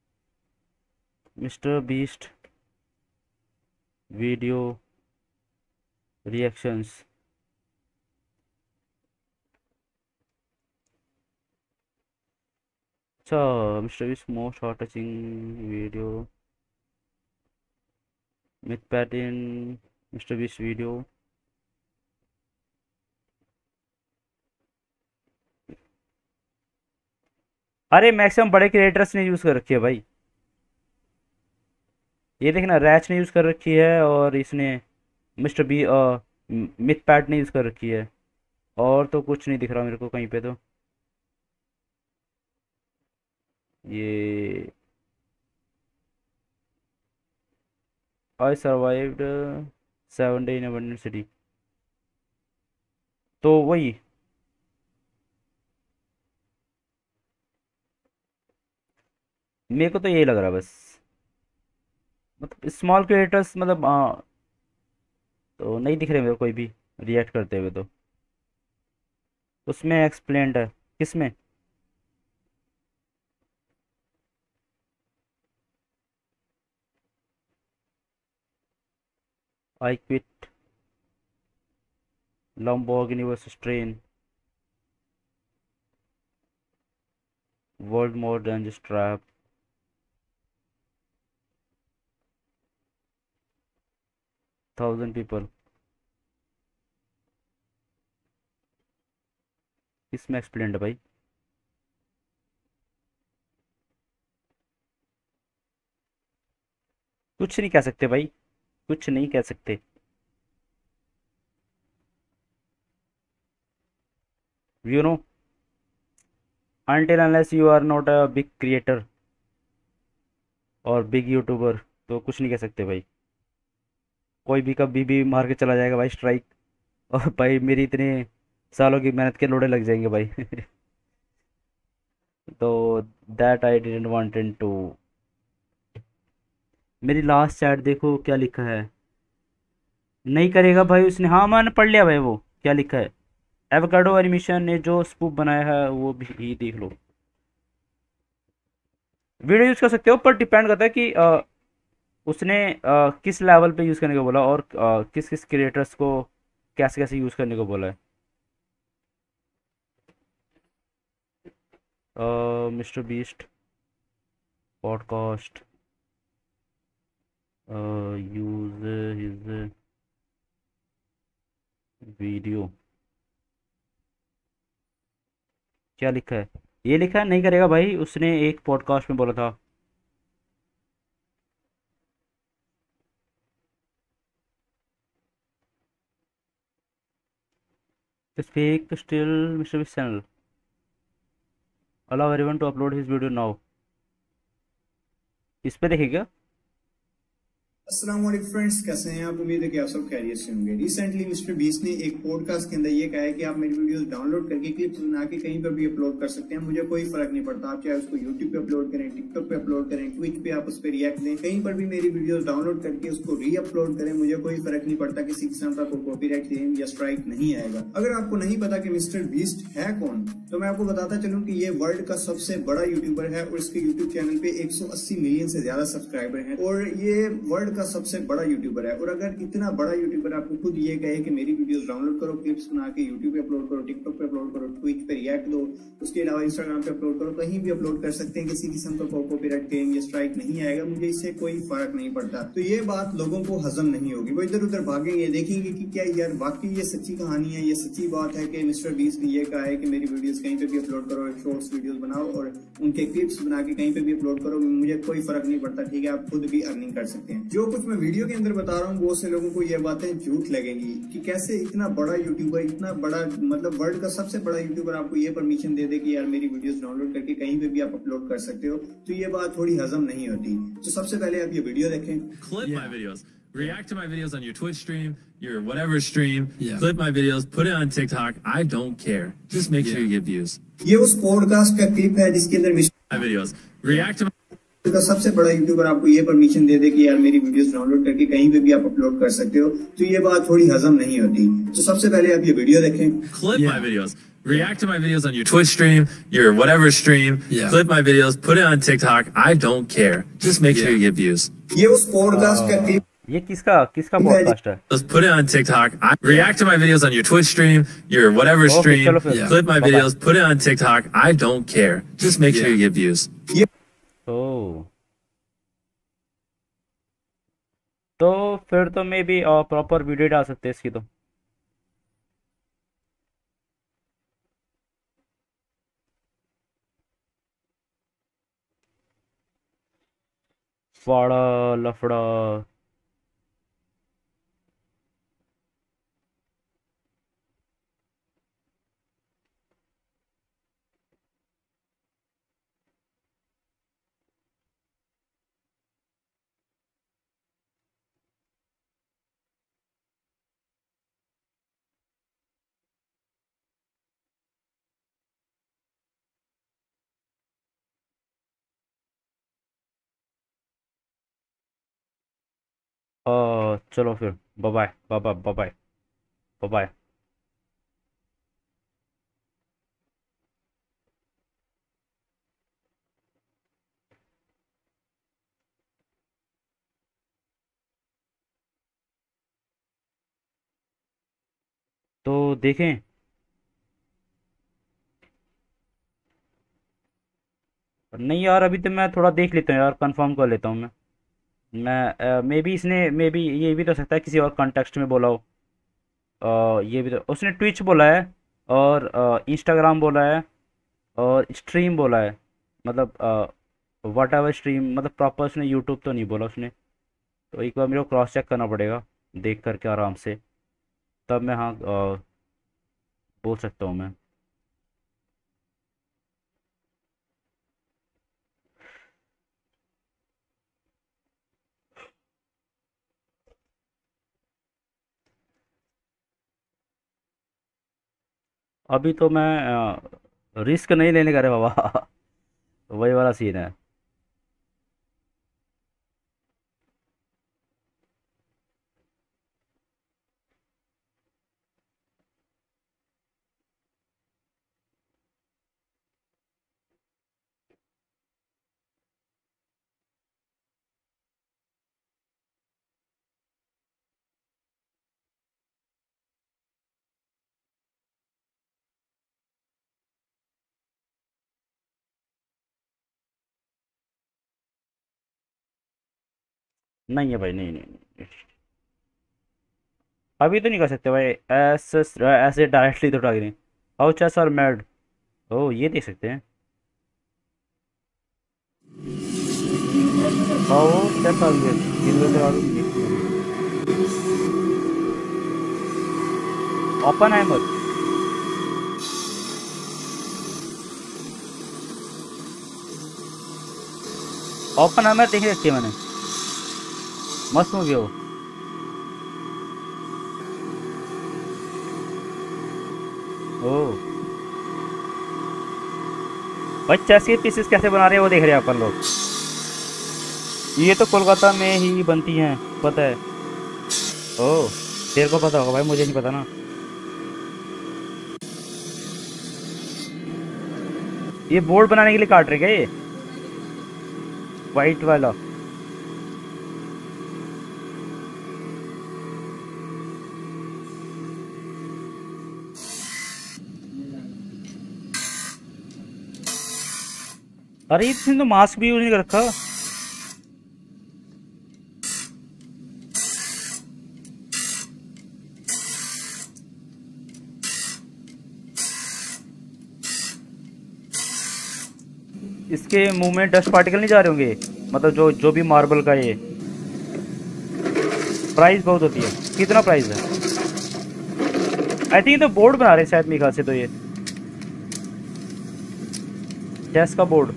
Mr Beast video reactions. अच्छा, Mr Beast most heart touching video, Mythpat, Mr Beast video. अरे मैक्सिमम बड़े क्रिएटर्स ने यूज़ कर रखी है भाई। ये देखना, रैच ने यूज़ कर रखी है, और इसने मिस्टर बी मिथ पैट ने यूज़ कर रखी है, और तो कुछ नहीं दिख रहा मेरे को कहीं पे। तो ये I survived seven day in abandoned city, तो वही मेरे को तो यही लग रहा है बस। मतलब स्मॉल क्रिएटर्स, मतलब हाँ, तो नहीं दिख रहे मेरे को कोई भी रिएक्ट करते हुए। तो उसमें एक्सप्लेन्ड है, किसमें? I quit Lamborghini versus train, world more than just trap, thousand people। इसमें एक्सप्लेन्ड है भाई। कुछ नहीं कह सकते भाई, कुछ नहीं कह सकते। You know, until unless you are not a big creator और बिग यूट्यूबर, तो कुछ नहीं कह सकते भाई। कोई भी कभी भी मार के चला जाएगा भाई स्ट्राइक, और भाई मेरी इतने सालों की मेहनत के लोड़े लग जाएंगे भाई। तो that I didn't wanted to. मेरी लास्ट चैट देखो क्या लिखा है। नहीं करेगा भाई उसने, हाँ मैंने पढ़ लिया भाई। वो क्या लिखा है? एवोकाडो एनिमेशन ने जो स्पूफ बनाया है वो भी देख लो। वीडियो यूज़ कर सकते हो, पर डिपेंड करता है कि आ, उसने आ, किस लेवल पे यूज़ करने को बोला, और आ, किस किस क्रिएटर्स को कैसे कैसे यूज़ करने को बोला है। Mr Beast podcast use his video, क्या लिखा है? ये लिखा है नहीं करेगा भाई, उसने एक पॉडकास्ट में बोला था। Speak still Mr Beast channel allow everyone to upload his video now. इस पे देखेगा। अस्सलाम वालेकुम फ्रेंड्स, कैसे हैं आप? उम्मीद है कि आप सब खैरियत से होंगे। रिसेंटली मिस्टर बीस्ट ने एक पॉडकास्ट के अंदर ये कहा है कि आप मेरी वीडियोस डाउनलोड करके क्लिप्स बना के कहीं पर भी अपलोड कर सकते हैं, मुझे कोई फर्क नहीं पड़ता। आप चाहे उसको यूट्यूब पे अपलोड करें, टिकटॉक पे अपलोड करें, ट्विच पे आप उस पर रिएक्ट दें, कहीं पर भी मेरी वीडियोस डाउनलोड करके उसको री अपलोड करें, मुझे कोई फर्क नहीं पड़ता। किसी किस्म का कोई कॉपीराइट क्लेम या स्ट्राइक नहीं आएगा। अगर आपको नहीं पता कि मिस्टर बीस्ट है कौन, तो मैं आपको बताता चलूं कि ये वर्ल्ड का सबसे बड़ा यूट्यूबर है, और इसके यूट्यूब चैनल पे एक सौ अस्सी मिलियन से ज्यादा सब्सक्राइबर हैं, और ये वर्ल्ड का सबसे बड़ा यूट्यूबर है। और अगर इतना बड़ा यूट्यूबर आपको खुद ये कहे कि मेरी वीडियोस डाउनलोड करो, क्लिप्स बना के यूट्यूब पे अपलोड करो, टिकटॉक पे अपलोड करो, ट्विच पे रिएक्ट दो, उसके अलावा इंस्टाग्राम पे अपलोड करो, कहीं भी अपलोड कर सकते हैं, किसी किस्म का कॉपीराइट क्लेम या स्ट्राइक नहीं आएगा, मुझे इससे कोई फर्क नहीं पड़ता। तो ये बात लोगों को हजम नहीं होगी, वो इधर उधर भागेंगे, देखेंगे कि क्या यार वाकई ये सच्ची कहानी है, ये सच्ची बात है कि मिस्टर बीस्ट ने ये कहा है कि मेरी वीडियोस कहीं पे भी अपलोड करो, शॉर्ट्स वीडियोस बनाओ और उनके क्लिप्स बना के कहीं पे भी अपलोड करो, मुझे कोई फर्क नहीं पड़ता, ठीक है, आप खुद भी अर्निंग कर सकते हैं। जो कुछ मैं वीडियो के अंदर बता रहा हूँ बहुत से लोगों को ये बातें झूठ लगेंगी कि कैसे इतना बड़ा यूट्यूबर, इतना बड़ा मतलब वर्ल्ड का सबसे बड़ा यूट्यूबर आपको ये परमिशन दे दे कि यार मेरी वीडियोस डाउनलोड करके कहीं पे भी आप अपलोड कर सकते हो। तो ये बात थोड़ी हजम नहीं होती। तो सबसे पहले आप ये वीडियो देखें। Clip my videos. React to my videos on your Twitch stream, your whatever stream. Yeah. Clip my videos, put it on TikTok. I don't care. Just make yeah. sure you get views. ये उस podcast का clip है जिसके अंदर my videos. React to my का सबसे बड़ा YouTuber आपको ये परमिशन दे दे कि यार मेरी वीडियोस डाउनलोड करके कहीं पे भी आप अपलोड कर सकते हो। तो ये बात थोड़ी हजम नहीं होती। तो सबसे पहले आप ये वीडियो देखें। Clip yeah. my videos. React to my videos on your Twitch stream, your whatever stream. Yeah. Clip my videos, put it on TikTok. I don't care. Just make yeah. sure you get views. ये उस podcast का clip ये किसका किसका podcast है? Just put it on TikTok. I react to my videos on your Twitch stream, your whatever okay, stream. Yeah. Clip my videos, put it on TikTok. I don't care. Just make yeah. sure you get views. Oh. तो फिर तो मे भी proper video डाल सकते हैं इसकी। तो फाड़ा लफड़ा Uh, चलो फिर bye bye bye bye bye bye bye. तो देखें नहीं यार, अभी तो मैं थोड़ा देख लेता हूँ यार, कंफर्म कर लेता हूँ मैं मैं मे बी इसने मे बी ये भी तो सकता है किसी और कॉन्टेक्स्ट में बोला हो। uh, ये भी तो उसने ट्विच बोला है और इंस्टाग्राम uh, बोला है और स्ट्रीम बोला है, मतलब व्हाट एवर स्ट्रीम, मतलब प्रॉपर उसने यूट्यूब तो नहीं बोला उसने। तो एक बार मेरे को क्रॉस चेक करना पड़ेगा देख करके आराम से, तब मैं हाँ uh, बोल सकता हूँ मैं। अभी तो मैं रिस्क नहीं लेने का रे बाबा वही वाला सीन है। नहीं है भाई, नहीं नहीं, नहीं। अभी तो नहीं कर सकते भाई ऐसे ऐसे डायरेक्टली तो टाइगर नहीं। हाउ चेस आर मैड, ओ ये देख सकते हैं। How chess are made Oppenheimer. Oppenheimer देख रखी है मैंने, मस्त मूवी है वो। ओ भाई चेस के पीसेस कैसे बना रहे हैं वो देख रहे हैं अपन लोग। ये तो कोलकाता में ही बनती हैं पता है। ओ तेरे को पता होगा भाई, मुझे नहीं पता ना। ये बोर्ड बनाने के लिए काट रहे क्या ये वाइट वाला? अरे इसने तो मास्क भी यूज नहीं कर रखा। इसके मुंह में डस्ट पार्टिकल नहीं जा रहे होंगे, मतलब जो जो भी मार्बल का ये प्राइस बहुत होती है। कितना प्राइस है? आई थिंक तो बोर्ड बना रहे हैं शायद मेरे ख्याल से। तो ये चेस का बोर्ड।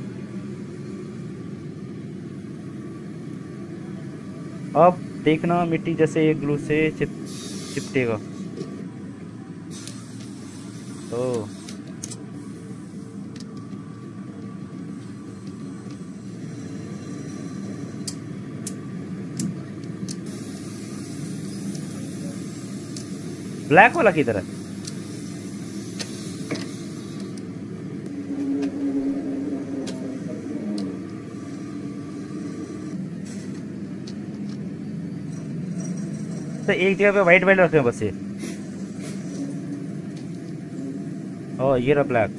अब देखना मिट्टी जैसे एक ग्लू से चिप चिपटेगा। ओह ब्लैक वाला किधर है? तो एक जगह पे वाइट वाइट रखे हैं बस ये। ओ ये रहा ब्लैक।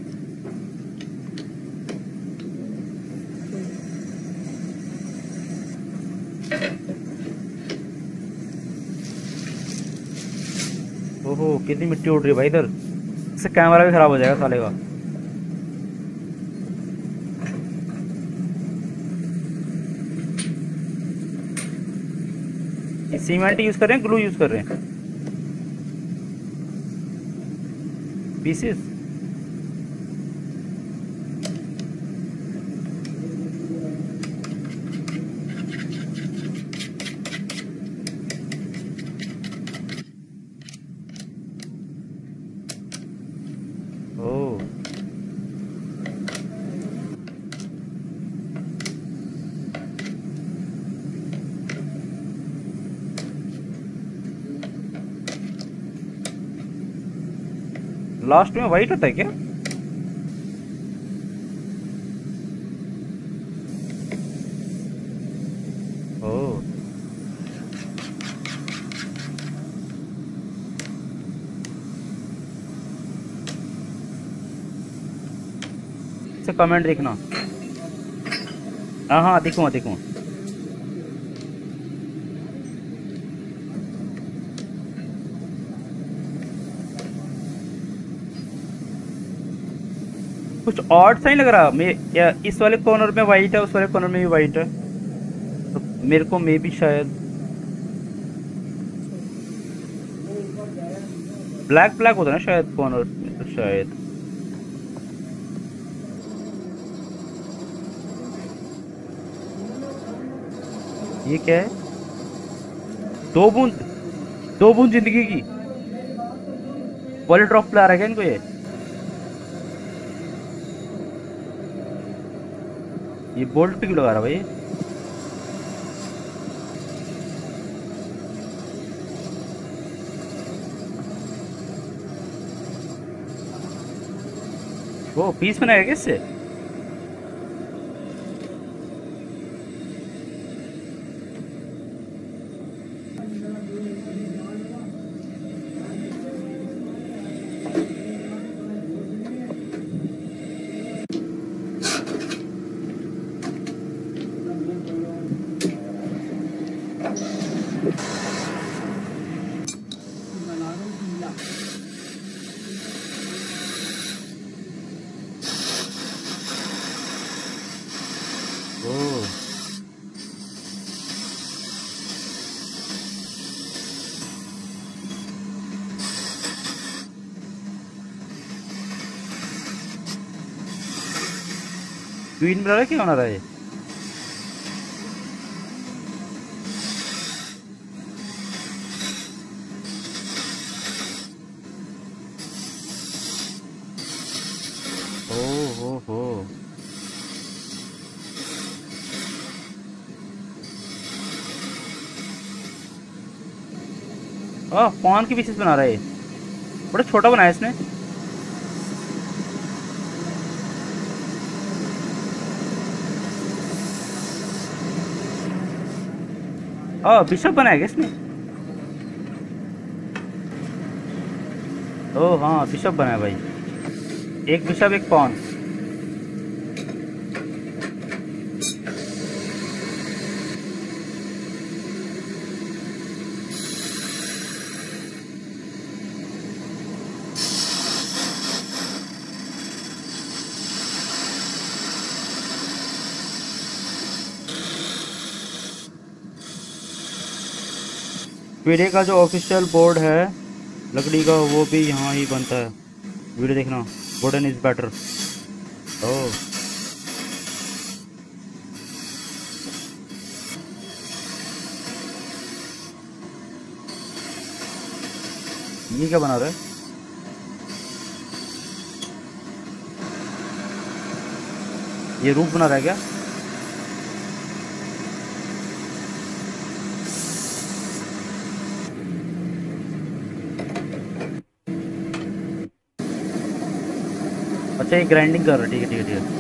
ओहो कितनी मिट्टी उड़ रही है भाई इधर। इससे कैमरा भी खराब हो जाएगा साले का। सीमेंट यूज कर रहे हैं, ग्लू यूज कर रहे हैं? पीसेस। लास्ट में वाइट होता है क्या? ओह से कमेंट देखना। हाँ हाँ देखूँगा देखूँगा। कुछ ऑड सा ही लग रहा मैं। या इस वाले कॉर्नर में वाइट है, उस वाले कॉर्नर में भी वाइट है। तो मेरे को मे भी शायद ब्लैक ब्लैक होता है ना शायद कॉर्नर में। तो शायद ये क्या है? दो बूंद दो बूंद जिंदगी की पॉली ड्रॉप ला रहा है क्या इनको ये? ये बोल्ट पे क्यों लगा रहा भाई? वो पीस बनाया क्या इससे? क्वीन बना रहा है, क्या बना रहा है? ओ हो हो आ, पॉन के पीसेस बना रहा है। बड़ा छोटा बनाया इसने। आ, बिशप बनाया क्या इसने? ओ हाँ बिशप बनाया भाई। एक बिशप एक पॉन। FIDE का जो ऑफिशियल बोर्ड है लकड़ी का वो भी यहाँ ही बनता है। वीडियो देखना, वुडन इज बेटर। ओह ये क्या बना रहा है? ये रूफ बना रहा है क्या? अच्छा ये ग्राइंडिंग कर रहा है, ठीक है ठीक है ठीक है।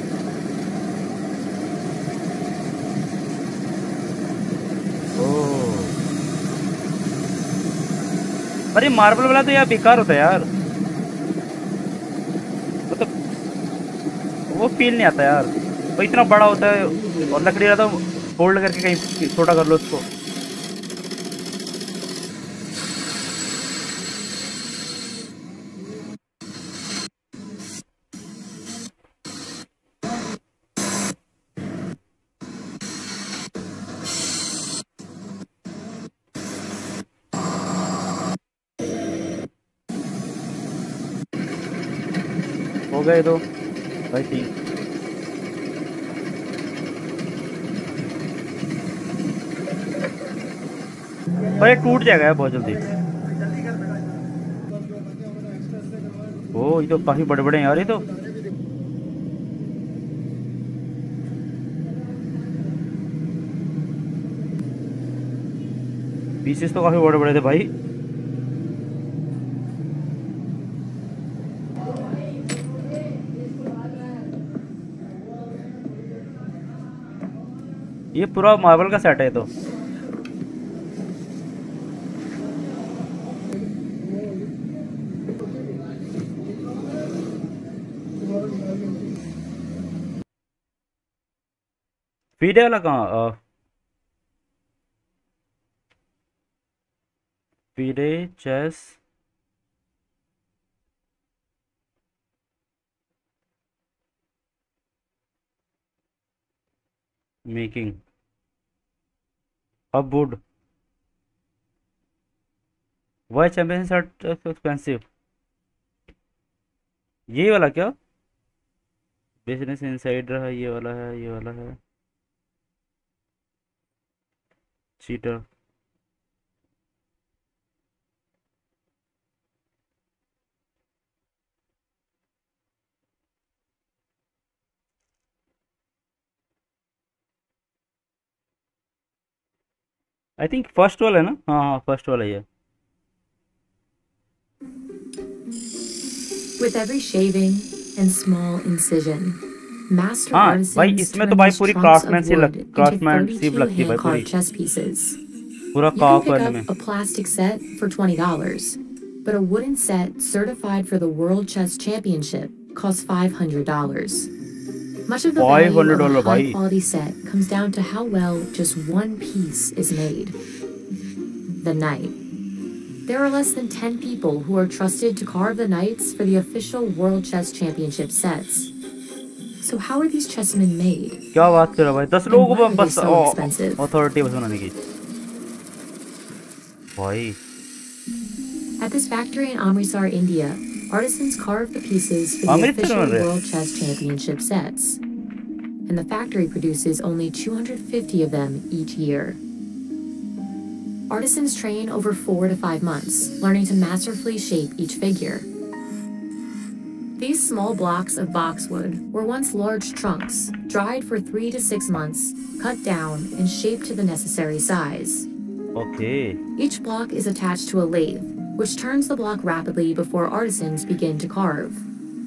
ओह अरे मार्बल वाला तो यार बेकार होता है यार, मतलब तो वो फील नहीं आता यार। वो इतना बड़ा होता है और लकड़ी वाला तो फोल्ड करके कहीं छोटा कर लो उसको। हो गए तो भाई ठीक। पर ये टूट जाएगा यार बहुत जल्दी। ओ ये तो काफी बड़े बड़े हैं यार ये तो। पीसेस तो काफी बड़े बड़े थे भाई। ये पूरा मार्बल का सेट है तो। FIDE वाला कहाँ? FIDE चेस मेकिंग अब वुड वाई चैंपियनशिप एक्सपेंसिव। ये वाला क्या बिजनेस इनसाइड रहा? ये वाला है, ये वाला है चीटर। आई थिंक फर्स्ट वाला है ना? हाँ हाँ फर्स्ट वाला ही है। With every shaving and small incision, master हाँ artisans भाई इसमें तो turn भाई these पूरी trunks of क्राफ्टमैनशिप wood लग into क्राफ्टमैनशिप thirty-two लगती है भाई पूरी, hand-carved chess pieces. पूरा You can कार्व pick करने में। up a plastic set for twenty dollars, but a wooden set certified for the World Chess Championship costs five hundred dollars. Much of the value of a भाई high-quality set comes down to how well just one piece is made. The knight. There are less than ten people who are trusted to carve the knights for the official World Chess Championship sets. So how are these chessmen made? क्या बात कर रहा भाई? दस लोगों को बस so expensive? Authority बस बनाने की भाई। At this factory in Amritsar, India, artisans carve the pieces for the Amritsar official में रहे। World Chess Championship sets. And the factory produces only two hundred fifty of them each year. Artisans train over four to five months, learning to masterfully shape each figure. These small blocks of boxwood were once large trunks, dried for three to six months, cut down, and shaped to the necessary size. Okay. Each block is attached to a lathe, which turns the block rapidly before artisans begin to carve.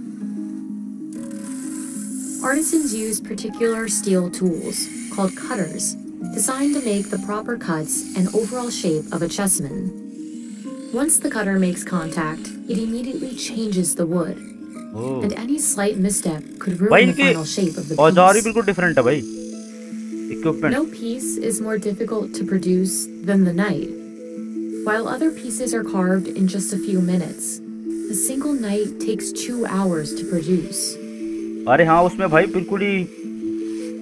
Artisans use particular steel tools, called cutters, designed to make the proper cuts and overall shape of a chessman. Once the cutter makes contact, it immediately changes the wood. Oh. And any slight misstep could ruin the final shape of the piece. औजार भी बिल्कुल different है भाई। Equipment. No piece is more difficult to produce than the knight. While other pieces are carved in just a few minutes, a single knight takes two hours to produce. अरे हाँ उसमें भाई बिल्कुल ही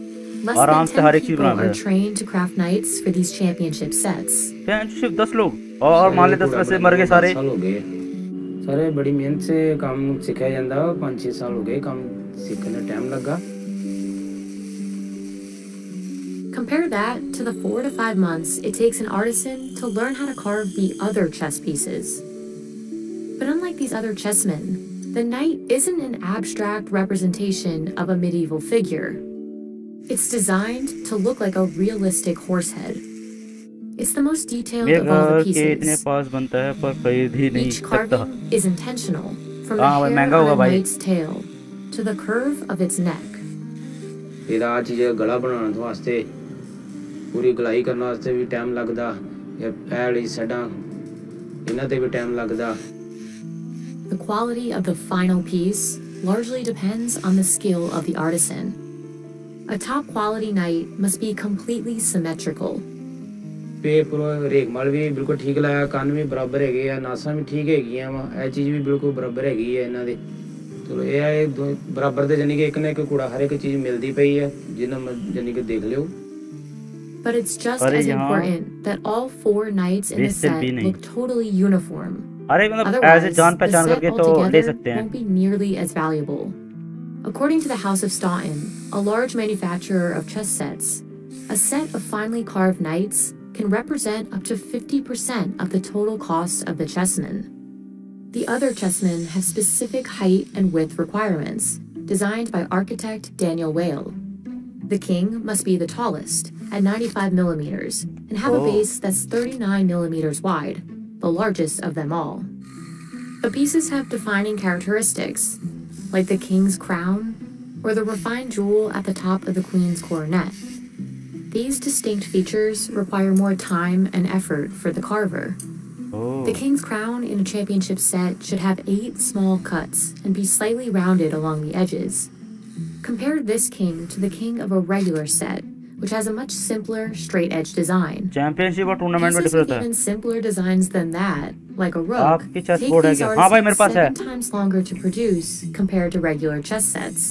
Less than ten people are trained to craft knights for these championship sets. championship दस लोग और मान ले दस में से मर गए सारे। साल हो गए सारे, बड़ी मेहनत से काम सिखाया जाता। पाँच छः साल हो गए काम सीखने टाइम लगा। Compare that to the four to five months it takes an artisan to learn how to carve the other chess pieces. But unlike these other chessmen, the knight isn't an abstract representation of a medieval figure. It's designed to look like a realistic horse head. It's the most detailed of all the pieces. Each carving is intentional, from the hair on a knight's tail to the curve of its neck. ਇਹਦਾ ਚੀਜ਼ ਗਲਾ ਬਣਾਉਣ ਵਾਸਤੇ ਪੂਰੀ ਗਲਾਈ ਕਰਨ ਵਾਸਤੇ ਵੀ time ਲੱਗਦਾ। ਇਹ ਪੈਲੀ ਸੱਡਾਂ ਇਹਨਾਂ ਤੇ ਵੀ ਟਾਈਮ ਲੱਗਦਾ। The quality of the final piece largely depends on the skill of the artisan. A top quality knight must be completely symmetrical. पे पूरा रेगमाल भी बिल्कुल ठीक लाया, कान भी बराबर हैगे आ, नासां भी ठीक हैगियां वा, ਇਹ ਚੀਜ਼ ਵੀ ਬਿਲਕੁਲ ਬਰਾਬਰ ਹੈਗੀ ਹੈ ਇਹਨਾਂ ਦੇ। ਚਲੋ ਇਹ ਹੈ ਬਰਾਬਰ ਦੇ, ਜਾਨੀ ਕਿ ਇੱਕ ਨਾ ਇੱਕ ਕੂੜਾ ਹਰ ਇੱਕ ਚੀਜ਼ ਮਿਲਦੀ ਪਈ ਹੈ, ਜਿੰਨਾ ਜਾਨੀ ਕਿ ਦੇਖ ਲਿਓ। But it's just as important that all four knights in the set look totally uniform. Otherwise, the set altogether won't be nearly as valuable. According to the House of Staunton, a large manufacturer of chess sets, a set of finely carved knights can represent up to fifty percent of the total cost of the chessman. The other chessmen have specific height and width requirements, designed by architect Daniel Whale. The king must be the tallest, at ninety-five millimeters, and have oh. a base that's thirty-nine millimeters wide, the largest of them all. The pieces have defining characteristics, like the king's crown or the refined jewel at the top of the queen's coronet. These distinct features require more time and effort for the carver. Oh. The king's crown in a championship set should have eight small cuts and be slightly rounded along the edges. Compare this king to the king of a regular set, which has a much simpler, straight-edge design. Championship or tournament में different है. Even simpler designs than that, like a rook, take these artists seven times longer to produce compared to regular chess sets.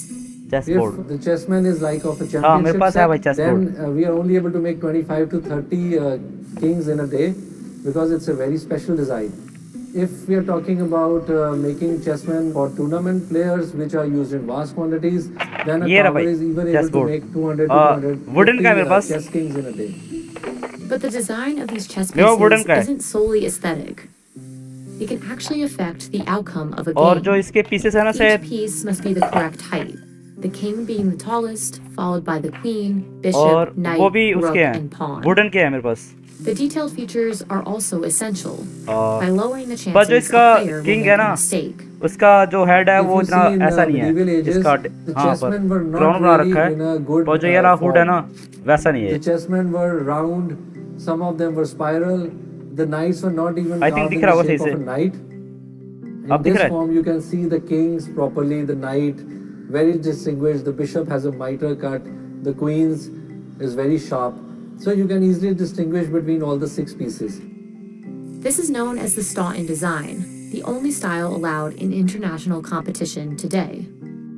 If the chessman is like of a championship set, then uh, we are only able to make twenty-five to thirty uh, kings in a day, because it's a very special design. If we are talking about uh, making chessmen for tournament players, which are used in vast quantities, then a carver is even able to make two hundred to two hundred uh, chess kings in a day. But the design of these chess pieces isn't solely aesthetic. It can actually affect the outcome of a game. Each piece must be the correct height. The king being the tallest, followed by the queen, bishop, knight, rook, and pawn. Wooden के है मेरे पास. The detailed features are also essential uh, by lowering the chances a player will make a mistake. उसका जो head है वो इतना ऐसा नहीं है जिसका हाँ पर क्राउन बना रखा है, और जो ये रहा हुड है ना वैसा नहीं है. The chessmen were round, some of them were spiral. The knights were not even I think carved in the shape of a knight. In this form you can see the kings properly, the knight very distinguished, the bishop has a mitre cut, the queen's is very sharp. So you can easily distinguish between all the six pieces. This is known as the Staunton design, the only style allowed in international competition today.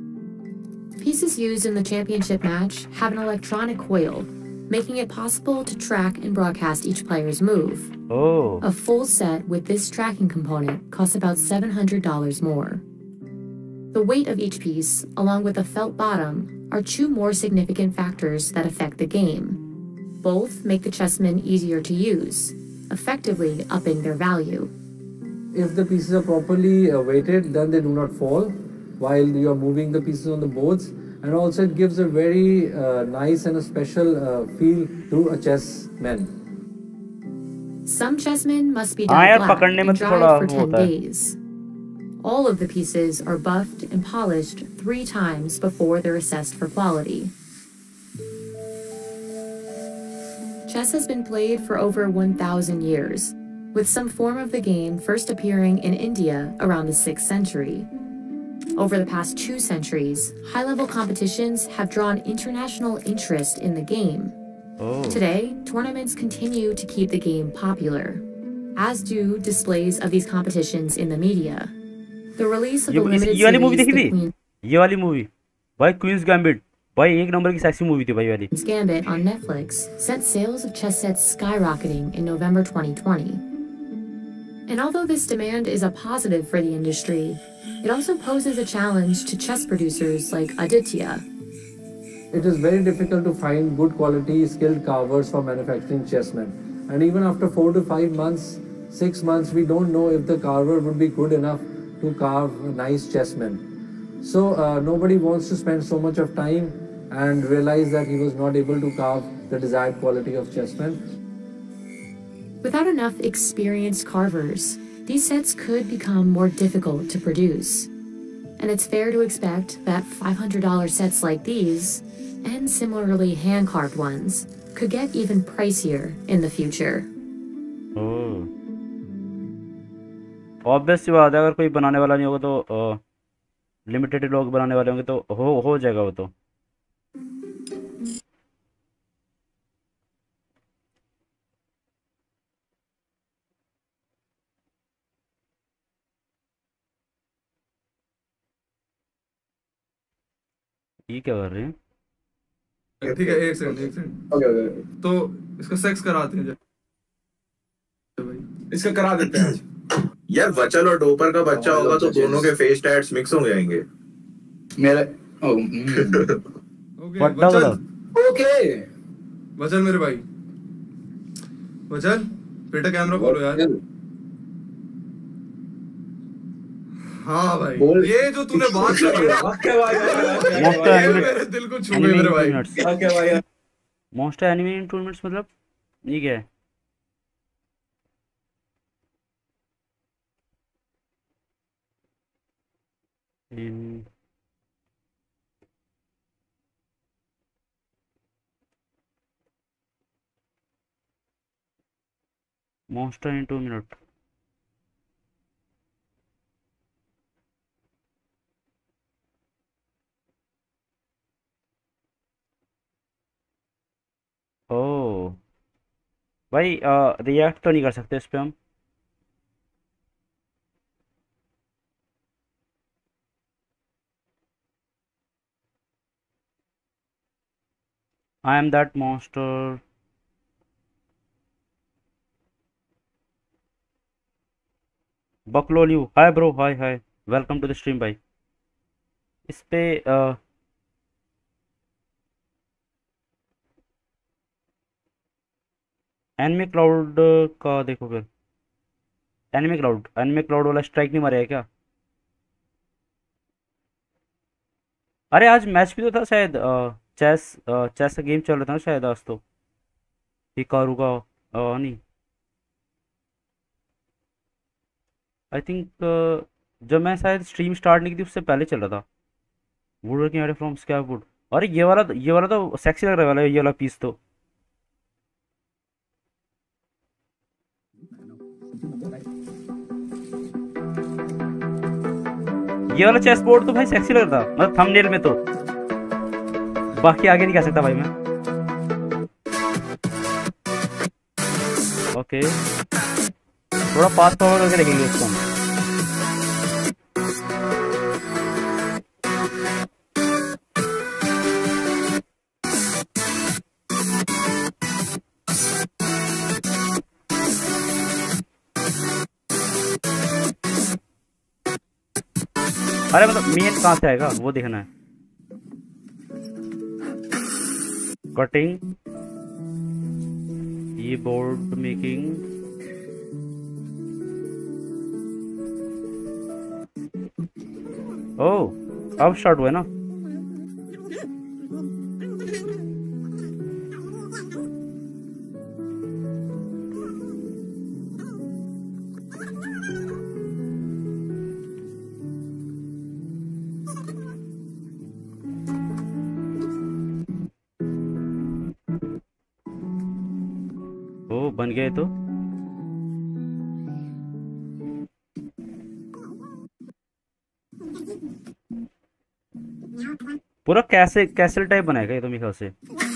Pieces used in the championship match have an electronic coil, making it possible to track and broadcast each player's move. Oh. A full set with this tracking component costs about seven hundred dollars more. The weight of each piece, along with a felt bottom, are two more significant factors that affect the game. Both make the chessmen easier to use, effectively upping their value. If the pieces are properly uh, weighted, then they do not fall while you are moving the pieces on the boards, and also it gives a very uh, nice and a special uh, feel to a chessman. Some chessmen must be dyed black and dried for ten days. All of the pieces are buffed and polished three times before they're assessed for quality. Chess has been played for over one thousand years, with some form of the game first appearing in India around the sixth century. Over the past two centuries, high-level competitions have drawn international interest in the game. Oh. Today, tournaments continue to keep the game popular, as do displays of these competitions in the media. The release of the limited series, The Queen's ये वाली movie भाई queen's gambit भाई एक number की sexy movie थी भाई वाली. Gambit on Netflix sent sales of chess sets skyrocketing in November twenty twenty. And although this demand is a positive for the industry, it also poses a challenge to chess producers like Aditya. It is very difficult to find good quality skilled carvers for manufacturing chessmen. And even after four to five months, six months, we don't know if the carver would be good enough to carve nice chessmen. So uh, nobody wants to spend so much of time and realize that he was not able to carve the desired quality of chessmen. Without enough experienced carvers, these sets could become more difficult to produce. And it's fair to expect that five hundred dollar sets like these, and similarly hand-carved ones, could get even pricier in the future. Oh. Obvious सी बात है, अगर कोई बनाने वाला नहीं होगा तो लिमिटेड लोग बनाने वाले होंगे तो हो हो जाएगा वो तो। ये क्या कर रहे हैं? ठीक है, एक सेकंड एक सेकंड ओके ओके तो इसका सेक्स कराते हैं भाई, इसका करा देते हैं आज। यार वचल और डोपर का बच्चा होगा तो दोनों के फेस टैट्स मिक्स हो जाएंगे। मेरा ओ ओके वचल ओके वचल मेरे भाई, वचल बेटा कैमरा खोलो यार। हाँ भाई, ये जो तूने बात करी है मेरे दिल को छू गई मेरे भाई। Most enemy in two minutes मतलब ये क्या है? in monster in two minutes. ओ भाई रिएक्ट तो नहीं कर सकते इस पे हम? I am that monster. Bucklow you. Hi bro. Hi hi. Welcome to the stream भाई. इस पे uh, एनिमे क्लाउड का देखो फिर। एनिमे क्लाउड एनिमे क्लाउड वाला स्ट्राइक नहीं मारेगा क्या? अरे आज मैच भी तो था शायद। uh, चेस चेस का गेम चल रहा था ना शायद आज तो। हिकारू का आ, नहीं आई थिंक जब मैं शायद स्ट्रीम स्टार्ट नहीं की थी उससे पहले चल रहा था। Wood working out from scrap wood. अरे ये वाला ये वाला तो सेक्सी लग रहा है, ये वाला पीस तो। ये वाला चेस बोर्ड तो भाई सेक्सी लग रहा था, मतलब थंबनेल में तो। बाकी आगे नहीं कह सकता भाई मैं। ओके थोड़ा पास फॉरवर्ड करके देखेंगे इसको हम। अरे मतलब मेन कहाँ से आएगा वो देखना है। कटिंग ये बोर्ड मेकिंग ओह अब स्टार्ट हुआ है ना। ओ बन गए तो पूरा कैसे कैसल टाइप बनाएगा ये तो मेरे ख्याल से।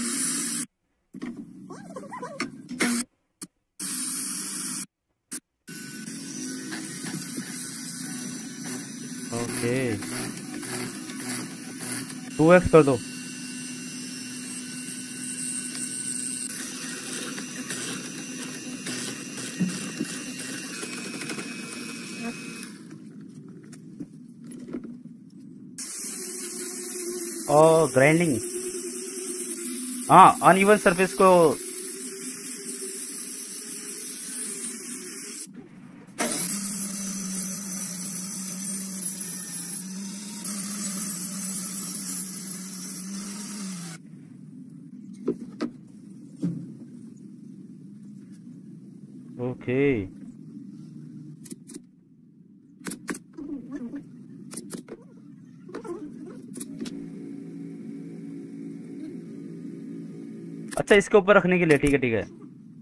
ओके टू एक्स कर दो। और ग्राइंडिंग, हाँ अनइवन सरफेस को ओके अच्छा, इसके ऊपर रखने के लिए, ठीक है ठीक है।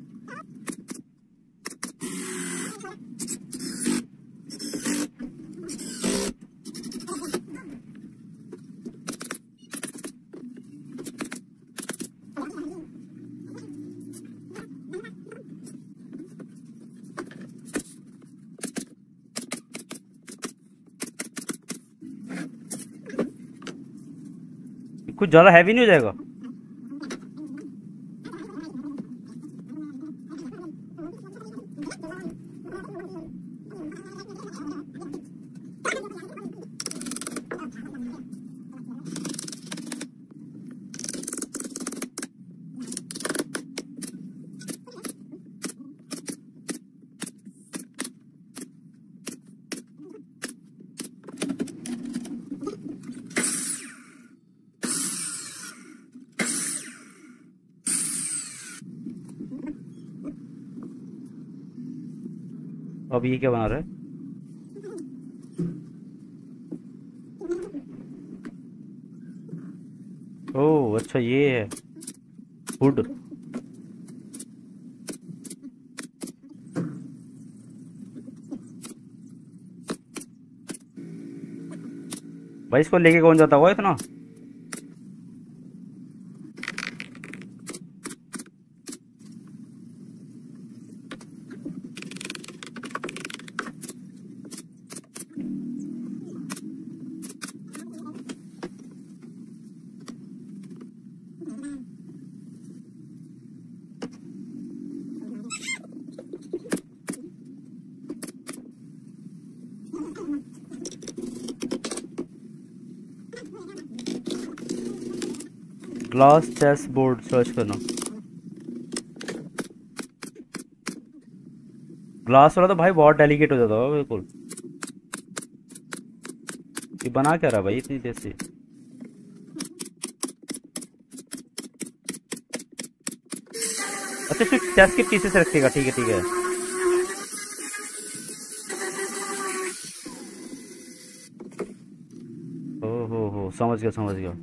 कुछ ज्यादा हैवी नहीं हो जाएगा? अब ये क्या बना रहा है? ओह अच्छा, ये है हुड। भाई इसको लेके कौन जाता हुआ इतना? ग्लास चेस बोर्ड सर्च करना। ग्लास वाला तो भाई बहुत डेलिकेट हो जाता है बिल्कुल। ये बना क्या रहा भाई इतनी देर से? अच्छा सिर्फ चेस के पीसेस रखेगा, ठीक है ठीक है। ओ हो हो समझ गया समझ गया।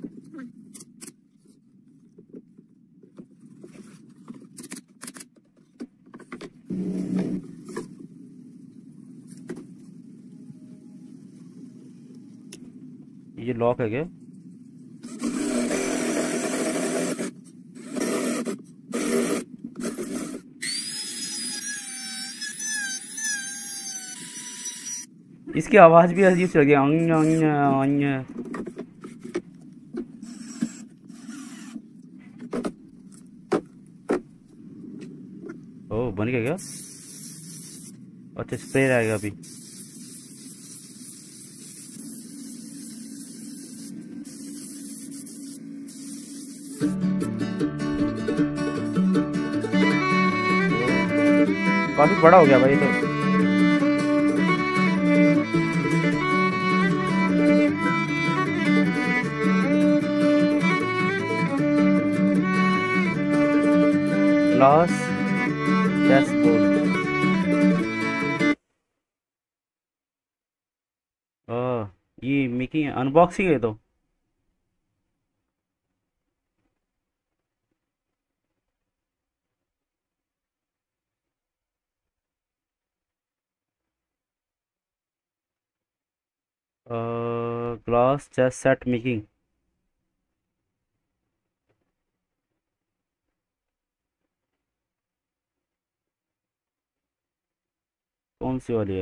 ये लॉक है क्या? इसकी आवाज भी अजीब सी लगी। अंग अंग अंग। ओ बन गया क्या? अच्छा स्प्रे आएगा अभी। काफी बड़ा हो गया भाई तो। Glass chess board. ये मेकिंग अनबॉक्सिंग है तो। Glass chess set making. कौन सी वाली है?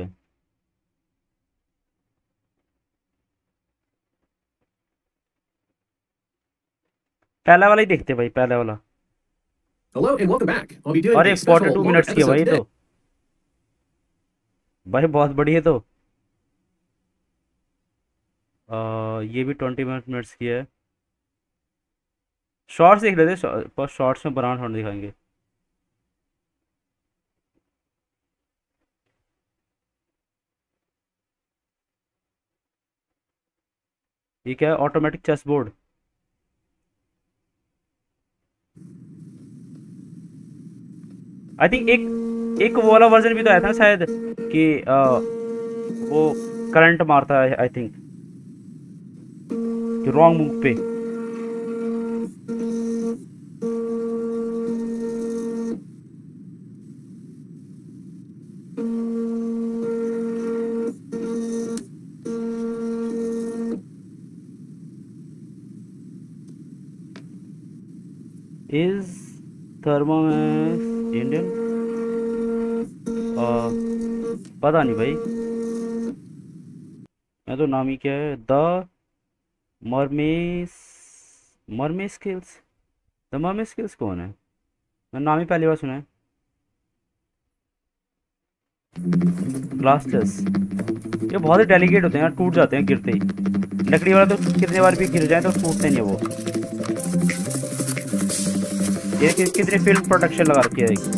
पहला वाला ही देखते भाई, पहला वाला। Hello and welcome back. I'll be doing अरे a special forty two long minutes की है episode भाई today. तो। भाई बहुत बड़ी है तो। आ, ये भी ट्वेंटी मिनट्स की है। शॉर्ट्स देख लेते, पर शॉर्ट्स में बनाना थोड़ा दिखाएंगे। ये क्या है? Automatic chess board. I think एक एक वो वाला वर्जन भी तो आया था शायद कि आ, वो करंट मारता है आई थिंक, कि रॉन्ग मूव पे। Is Thermomax Indian? पता नहीं भाई, मैं तो नाम ही क्या है, the mermaid mermaid skills. The mermaid skills कौन है? मैं नाम ही पहली बार सुना है। क्लास्टर्स ये बहुत ही डेलिकेट होते हैं यार, टूट जाते हैं गिरते ही। लकड़ी वाला तो कितने बार भी गिर जाए तो टूटते नहीं है वो। ये कि, कितनी फिल्म प्रोडक्शन लगा रखी है।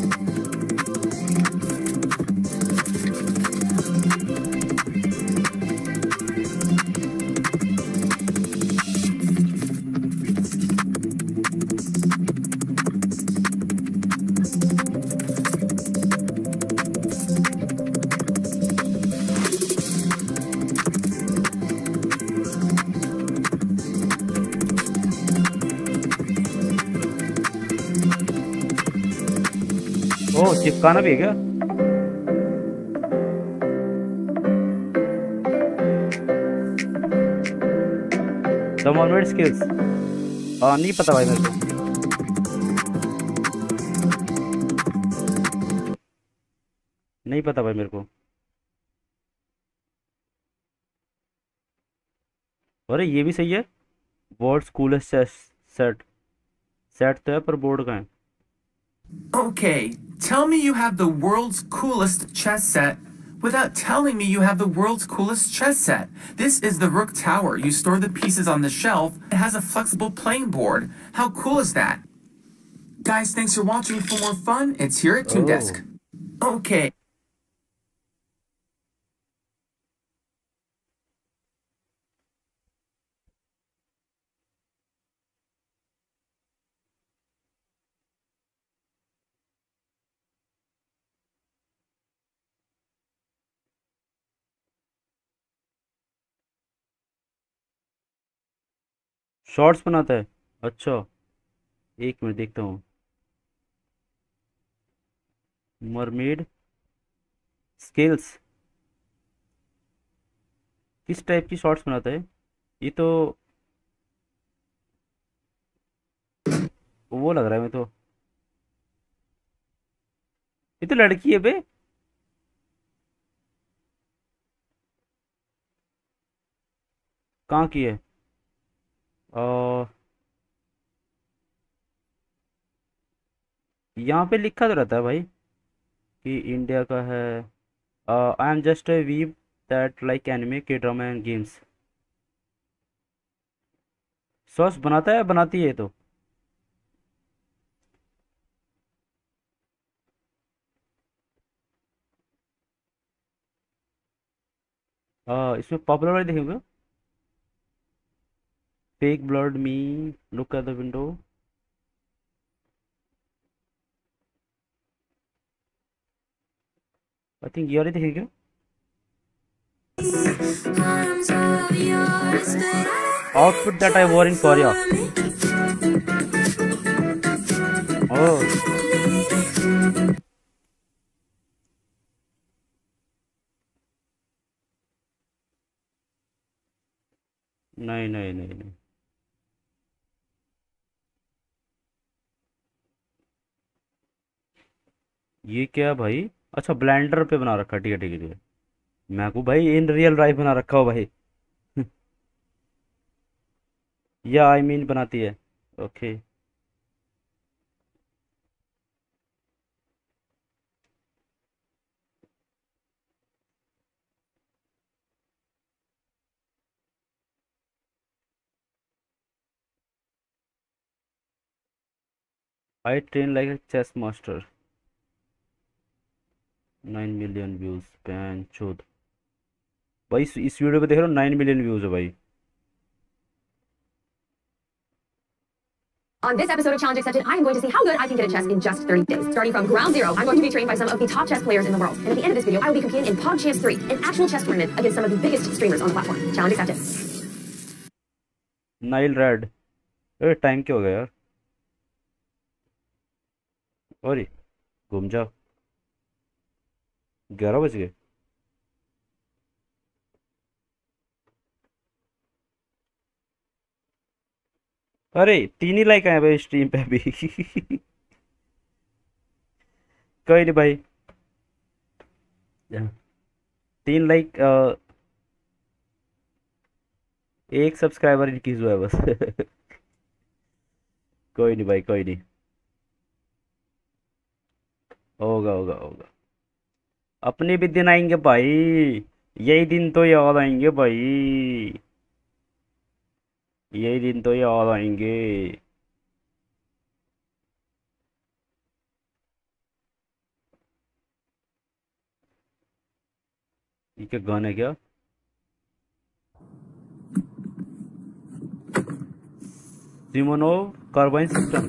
ओ चिपकाना भी है क्या? द मरमेड स्किल्स नहीं पता भाई मेरे को। नहीं पता भाई मेरे को। अरे ये भी सही है, वर्ल्ड्स कूलेस्ट सेट। सेट तो है पर बोर्ड का है। Okay, tell me you have the world's coolest chess set without telling me you have the world's coolest chess set. This is the Rook Tower. You store the pieces on the shelf. It has a flexible playing board. How cool is that? Guys, thanks for watching. For more fun, it's here at Toon Desk. Okay. Shorts बनाता है? अच्छा एक minute देखता हूँ। Mermaid skills किस type की shorts बनाता है? ये तो वो लग रहा है मैं तो, ये तो लड़की है बे। कहाँ की है? आ, यहाँ पे लिखा तो रहता है भाई कि इंडिया का है। I am just a weave that like anime के ड्रामा एंड गेम्स। सॉस बनाता है, बनाती है तो। आ, इसमें पॉपुलर वाली देखेंगे। Fake blood me, look at the window. I think ये वाली देखेंगे। Outfit that I wore in Korea. Oh. नहीं नहीं नहीं नहीं, ये क्या भाई? अच्छा ब्लेंडर पे बना रखा, ठीक है ठीक है ठीक है। मैं को भाई इन रियल लाइफ बना रखा हो भाई। या आई मीन बनाती है। Okay I train like a chess master. Nine million views पैन चौद भाई, इस, इस वीडियो पे देख रहे हो नाइन मिलियन व्यूज है भाई। On this episode of Challenge Accepted, I am going to see how good I can get at chess in just thirty days. Starting from ground zero, I'm going to be trained by some of the top chess players in the world. And at the end of this video, I will be competing in PogChamps three, an actual chess tournament against some of the biggest streamers on the platform. Challenge accepted. Nile Red, ए time क्या हो गया यार? अरे घूम जाओ, ग्यारह बज गए। अरे तीन ही लाइक आए भाई स्ट्रीम पे भी। कोई नहीं भाई, तीन लाइक, एक सब्सक्राइबर इंक्रीज हुआ है बस। कोई नहीं भाई, कोई नहीं, होगा होगा होगा। अपने भी दिन आएंगे भाई, यही दिन तो याद आएंगे भाई, यही दिन तो याद आएंगे। ये क्या गाना है क्या? Simonov carbene system.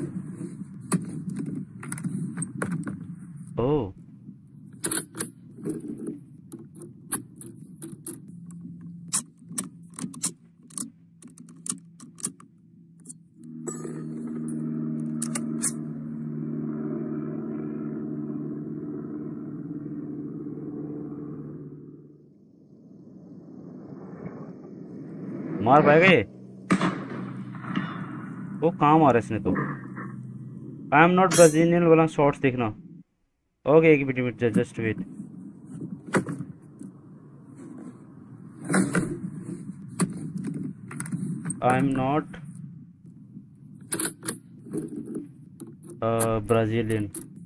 ओह मार पाएगा ये? वो कहाँ मारा इसने तो। आई एम नॉट ब्राजीलियन वाला शॉर्ट्स देखना। ओके एक minute, just wait. I am not Brazilian.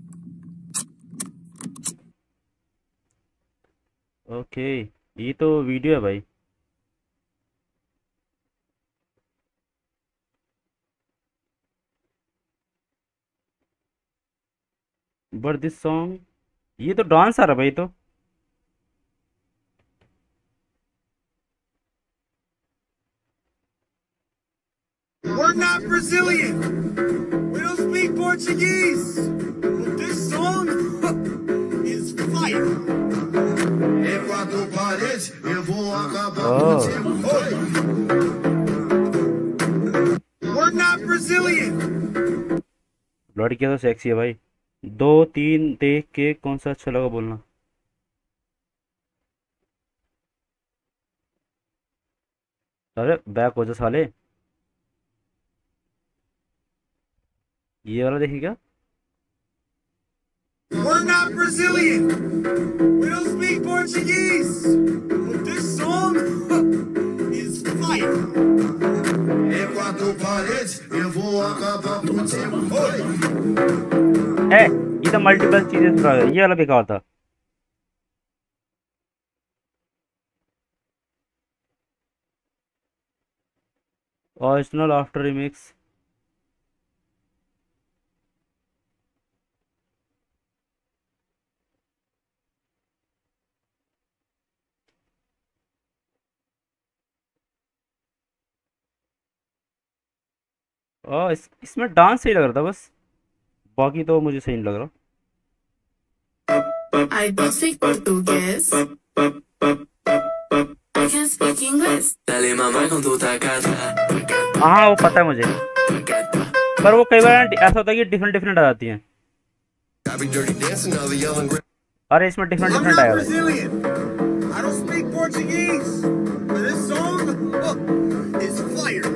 Okay ये तो वीडियो है भाई। बट दिस सॉन्ग, ये तो डांस आ रहा भाई। तो We're not Brazilian. We don't speak Portuguese. But this song is fire. oh. We're not Brazilian. लड़कियां तो सेक्सी है भाई। दो तीन देख के कौन सा अच्छा लगा बोलना। अरे बैक हो जा साले, ये वाला देखिए क्या। We're not Brazilian. We don't speak Portuguese. But this song is fire. है ये तो मल्टीपल चीजें सुना रहा है, ये वाला बेकार था। Original after remix. आ, इस, इसमें डांस सही लग रहा था बस, बाकी तो मुझे सही नहीं लग रहा। I don't speak português. I can speak English. Dale mamá con tu tacata. हाँ वो पता है मुझे, पर वो कई बार ऐसा होता है कि डिफरेंट डिफरेंट आ जाती हैं। अरे इसमें डिफरेंट डिफरेंट आया है। I don't speak Portuguese. But this song is fire.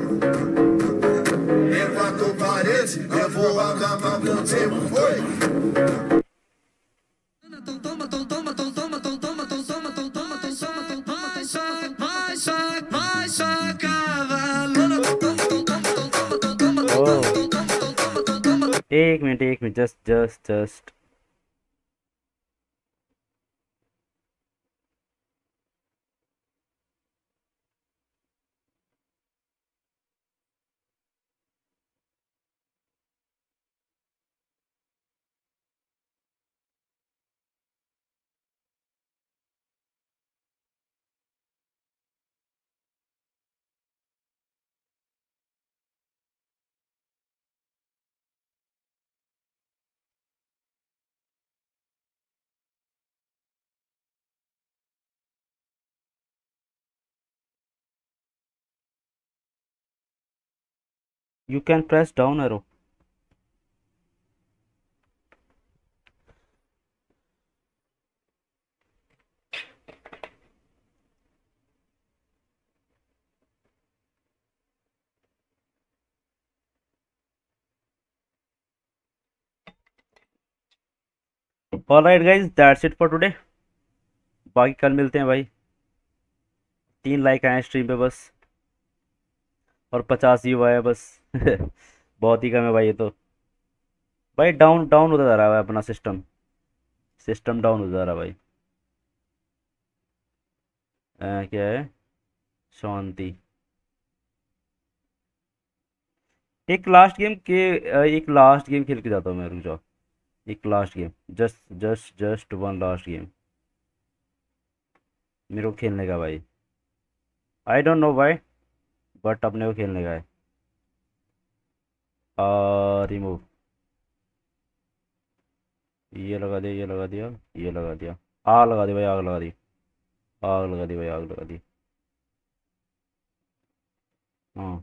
एक मिनट एक minute, just just just You can press down arrow. Alright guys, that's it for today. बाकी कल मिलते हैं भाई। तीन लाइक आए स्ट्रीम पे बस, और पचास व्यू आया बस। बहुत ही कम है भाई ये तो। भाई डाउन डाउन होता जा रहा है अपना सिस्टम, सिस्टम डाउन होता जा रहा है भाई। आ, क्या है, शांति। एक लास्ट गेम के एक लास्ट गेम खेल के जाता हूँ मैं, रुक जाओ। एक last game, just just just one last game मेरे को खेलने का भाई। I don't know why, but अपने को खेलने का है। रिमूव, ये लगा दिया, ये लगा दिया, ये लगा दिया। आग लगा दी भाई, आग लगा दी, आग लगा दी भाई, आग लगा दी। हाँ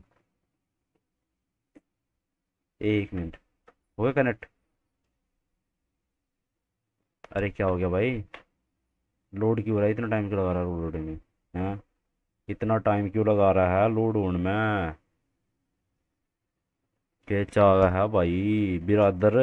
एक मिनट हो गया कनेक्ट। अरे क्या हो गया भाई, लोड क्यों हो रहा है? इतना टाइम क्यों लगा रहा है लोड में? हाँ इतना टाइम क्यों लगा रहा है लोड होने में? क्या चाह रहा है भाई बिरादर?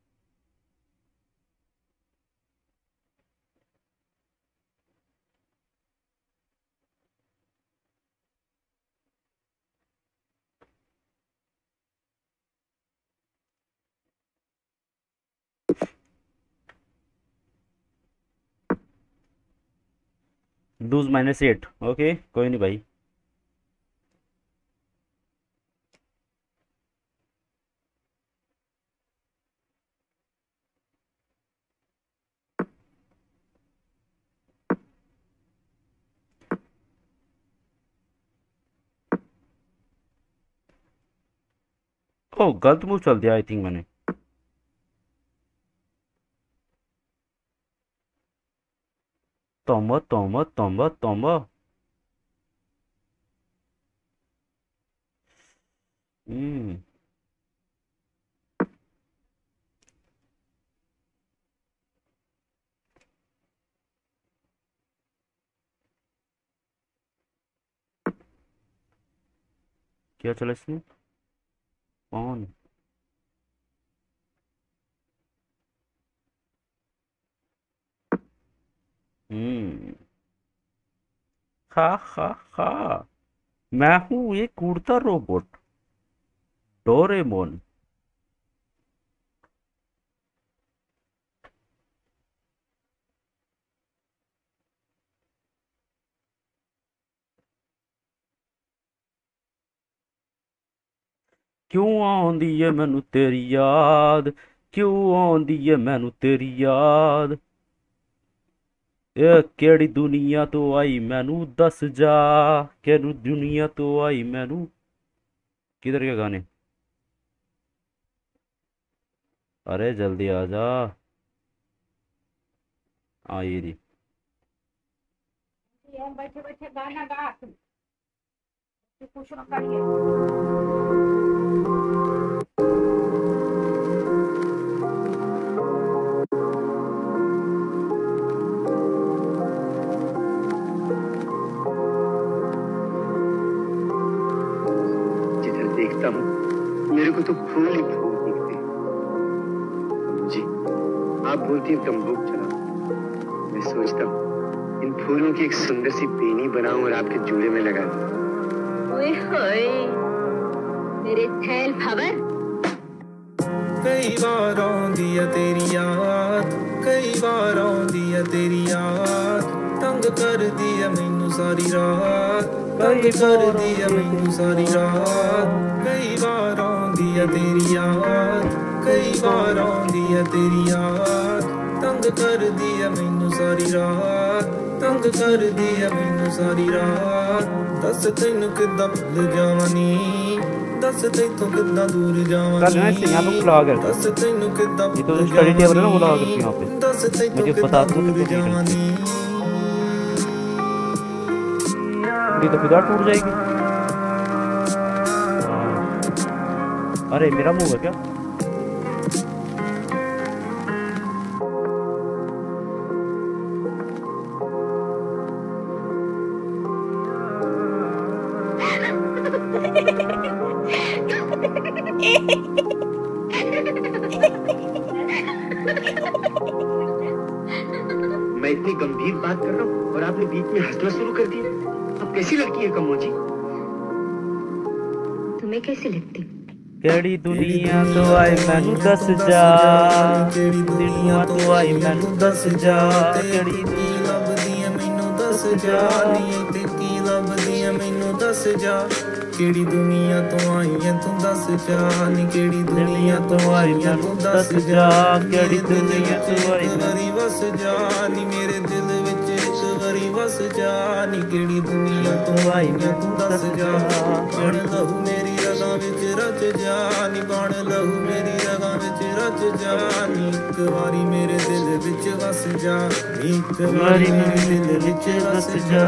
लूज माइनस एट, ओके कोई नहीं भाई। ओ गलत मूव चल दिया आई थिंक मैंने। तोम्बा तोम्बा तोम्बा तोम्बा। हम्म क्या चला इसमें? ऑन हम्म हा हा हा। मैं हूँ एक उड़ता रोबोट, डोरेमोन। क्यों आंदी है मैनू तेरी याद, क्यों आंदी है मैनू तेरी याद। ए केड़ी दुनिया तो आई मैनू दस जा, केड़ी दुनिया तो आई मैनू। किधर के गाने? अरे जल्दी आ जा। आ ये री बैठे बैठे गाना गा, कुछ न करिए। देखता हूँ मेरे को तो फूल ही फूल दिखते हैं। जी आप बोलती हैं तंबूक चलाओ, मैं सोचता हूँ इन फूलों की एक सुंदर सी बेनी बनाऊं और आपके जूड़े में लगा दूं। ओए होए मेरे थैल भवर। कई बार आउंदी है तेरी याद, कई बार आउंदी है तेरी याद, तंग कर दी है मैनू सारी रात, तंग कर दी है मैनू सारी रात। कई बार आउंदी है तेरी याद, कई बार आउंदी है तेरी याद, तंग कर दी है मैनू सारी रात, तंग कर दी है मैनू सारी रात। दस तैनू किद्दां भुल जावां नी, दस तैथों किद्दां दूर जावां नी, दस तैनू किद्दां भुल जावां नी, दस तैथों किद्दां दूर जावां नी। ये तो फिर टूट जाएगी। अरे मेरा मुंह है क्या? मैं इतनी गंभीर बात कर रहा हूँ और आपने बीच में हंसना शुरू कर दिया। अब कैसी लड़की है कमोजी? तुम्हें कैसी लगती? केड़ी दुनिया तो आई मैनू दस जा, दुनिया तो आई मैनू दस जा, केड़ी दुनिया लभदी है मैनू दस जा, नी ते की लभदी है मैनू दस जा, केड़ी दुनिया तो आई है तू दस जा, नी केड़ी दुनिया तो आई है तू दस जा, केड़ी दुनिया तो आई मेरी बस जा, नी मेरे दिल विच एक वारी बस जा, नी केड़ी दुनिया तो आई है तू दस जा, बण लहू मेरी रगां विच रच जा, नी बण लहू मेरी रगां विच रच जा, नी एक वारी मेरे दिल विच बस जा, नी एक वारी मेरे दिल विच बस जा।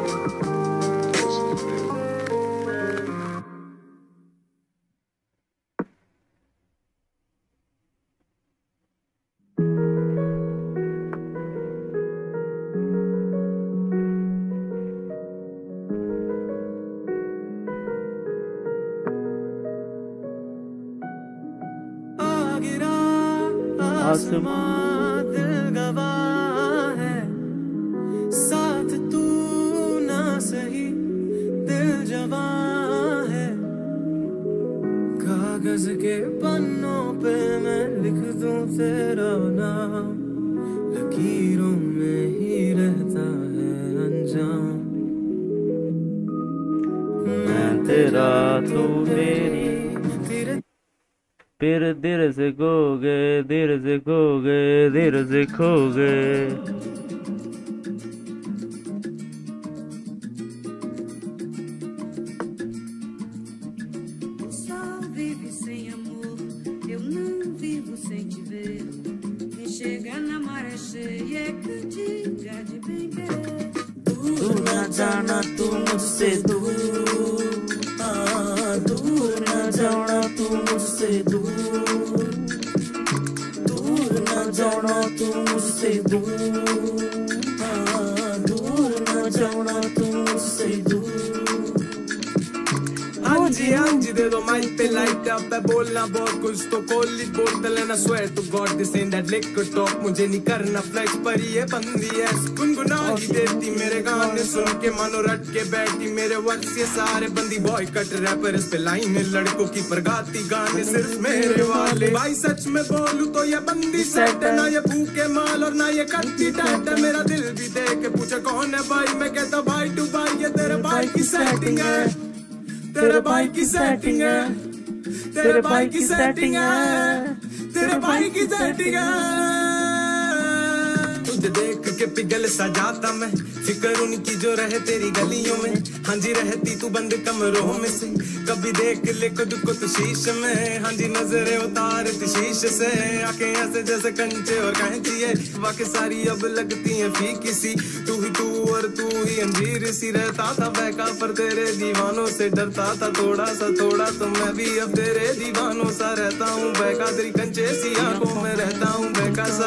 आसमां दिल गवाह है, साथ तू ना सही दिल जवां है, कागज के पन्नों पे मैं लिख दूं तेरा नाम, लकीरों में ही रहता है अंजाम, मैं तेरा तू मेरी, फिर देर से खो गए, देर से खो गए, देर से खो गए। O sol vive sem amor, eu não vivo sem te ver. Quem chega na maré cheia é cantiga de bem querer. तू ना जाना तू मुझसे दूर, हाँ दूर ना जाना तू मुझसे दूर, दूर ना जाना तू मुझसे दूर, हाँ दूर ना जाना तू मुझसे दूर। हाँ जी हाँ जी दे दो माइक पे लाइट अप है, बोलना बहुत कुछ तो कोली बोलते लेना, swear to God this and that liquid talk, मुझे नहीं करना फ्लेक्स पर ये बंदी है गुनगुना ही देती मेरे गाने सुन के, मानो रट के बैठी मेरे वर्ड्स ये सारे बंदी बॉय कट रैपर इस पे लाइन लड़कों की परगाती गाने सिर्फ मेरे वाले, भाई सच में बोलूं तो ये बंदी सेट है, ना ये भूखे माल और ना ये कट्टी टैट है, मेरा दिल भी देख के पूछे कौन है भाई, मैं कहता भाई टू भाई ये तेरे भाई की सेटिंग है, तेरे भाई की सेटिंग है, तेरे भाई की सेटिंग है, तेरे भाई की सेटिंग है। तुझे देख के पिघल सा जाता मैं, फिक्र उनकी जो रहे तेरी गलियों में, हाँ जी रहती तू बंद कमरों में से, कभी देख ले खुद को तू शीश में, हाँ जी नजरें उतारती शीश से, आंखें ऐसे जैसे कंचे और कैंची है, वाकई सारी अब लगती हैं फीकी सी, तू ही तू और तू ही अंजीर सी, रहता था बहका पर तेरे दीवानों से डरता था थोड़ा सा थोड़ा, तो मैं भी अब तेरे दीवानों सा रहता हूँ बहका, तेरी कंचे सी आंखों में रहता हूँ बहका सा।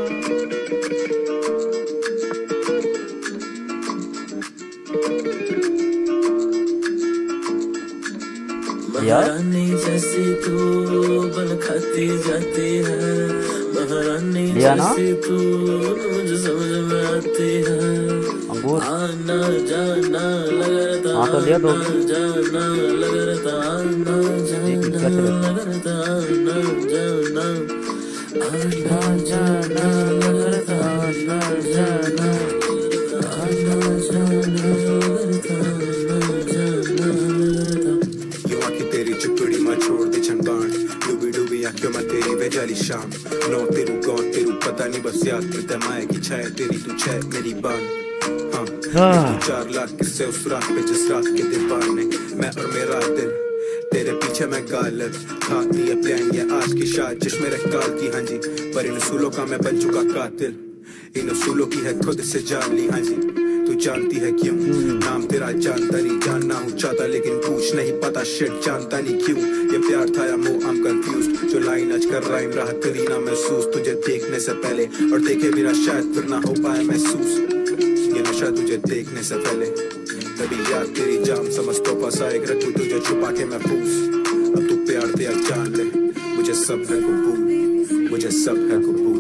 महारानी जैसी तू बन खाती जाती है, महारानी जैसी तू मुझे समझ में आती है, आना जाना लगा रहता, आना जाना लगा रहता, आना जाना लगा रहता, आना जाना आना जाना लगा रहता, आना जाना आना जाना लगा रहता, आना जाना लगा रहता। तेरी चिपड़ी मां छोड़ दे छंगान, डूबी डूबी आंखों में तेरी बेजाली शाम, नो तेरू कौन तेरू पता नहीं बस याद करता माया की छाया तेरी तू छह मेरी बान, हाँ तू चार लाख किससे उस रात पे जिस रात के दीवाने, मैं और मेरा दिल तेरे पीछे मैं गालिब, खाती है प्लान ये आज की शाद जिसमें रखकाल की, हाँ जी पर इन उसूलों का मैं बन चुका कातिल, इन उसूलों की है खुद से जाली, हाँ जी तू जानती है क्यों नाम तेरा जानता नहीं जानना हूँ चाहता लेकिन पूछ नहीं पता शिट जानता नहीं क्यों ये प्यार था या मोह I'm confused जो लाइन आज कर राइम रहा करी ना महसूस तुझे देखने से पहले और देखे बिना शायद फिर ना हो पाए महसूस ये नशा तुझे देखने से पहले तभी याद तेरी जाम समझ तो फंसा एक रखूं तुझे छुपा के महफूज अब तू प्यार दिया जान ले मुझे सब है कबूल मुझे सब है कबूल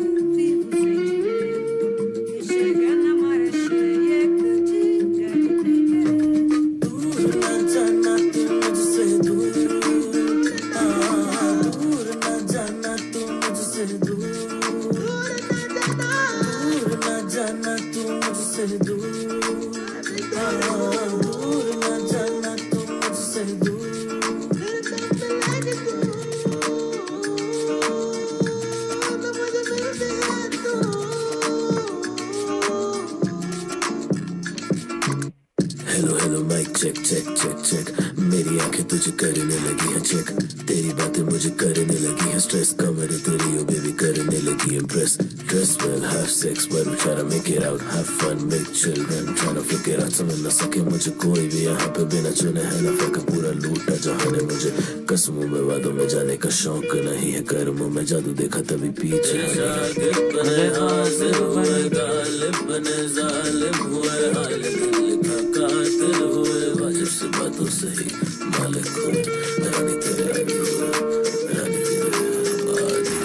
समझ न सके मुझे कोई भी यहाँ पे बिना चुने है नफे का पूरा लूटा जहाँ ने मुझे कसमों में वादों में जाने का शौक नहीं है कर्मों में जादू देखा तभी पीछे बने हाजिर हुए गालिब बने जालिम हुए हालिब लिखा कातिल हुए वाजिब से बातों से ही मालिक हुए रानी तेरे आगे हुए रानी तेरे आबादी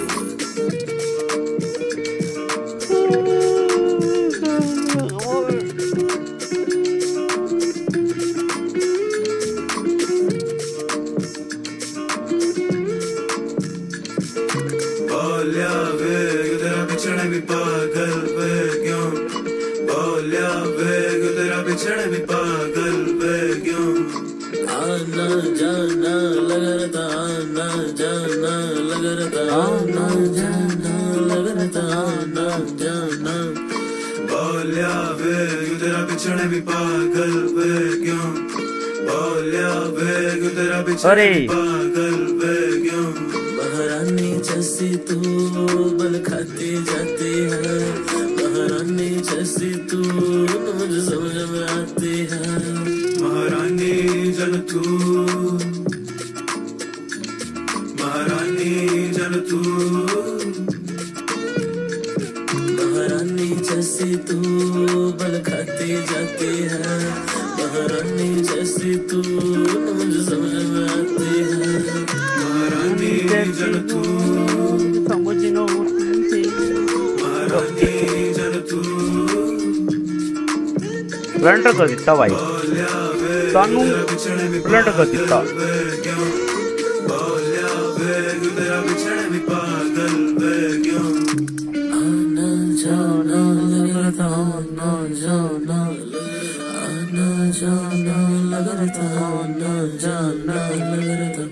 अरे महारानी जैसी तू बल खाती जाती है महारानी जैसी तू मुझे समझ में आती है महारानी जन तू महारानी जन तू महारानी जैसी तू बल खाती जाती है महारानी जैसी तू मुझे समझ में आती है महारानी जन तू समझनो महारानी जन तू प्लांटर कर दिता भाई सानू प्लांटर कर दिता आना जाना लगता आना जाना आना जाना लगता आना जाना लगता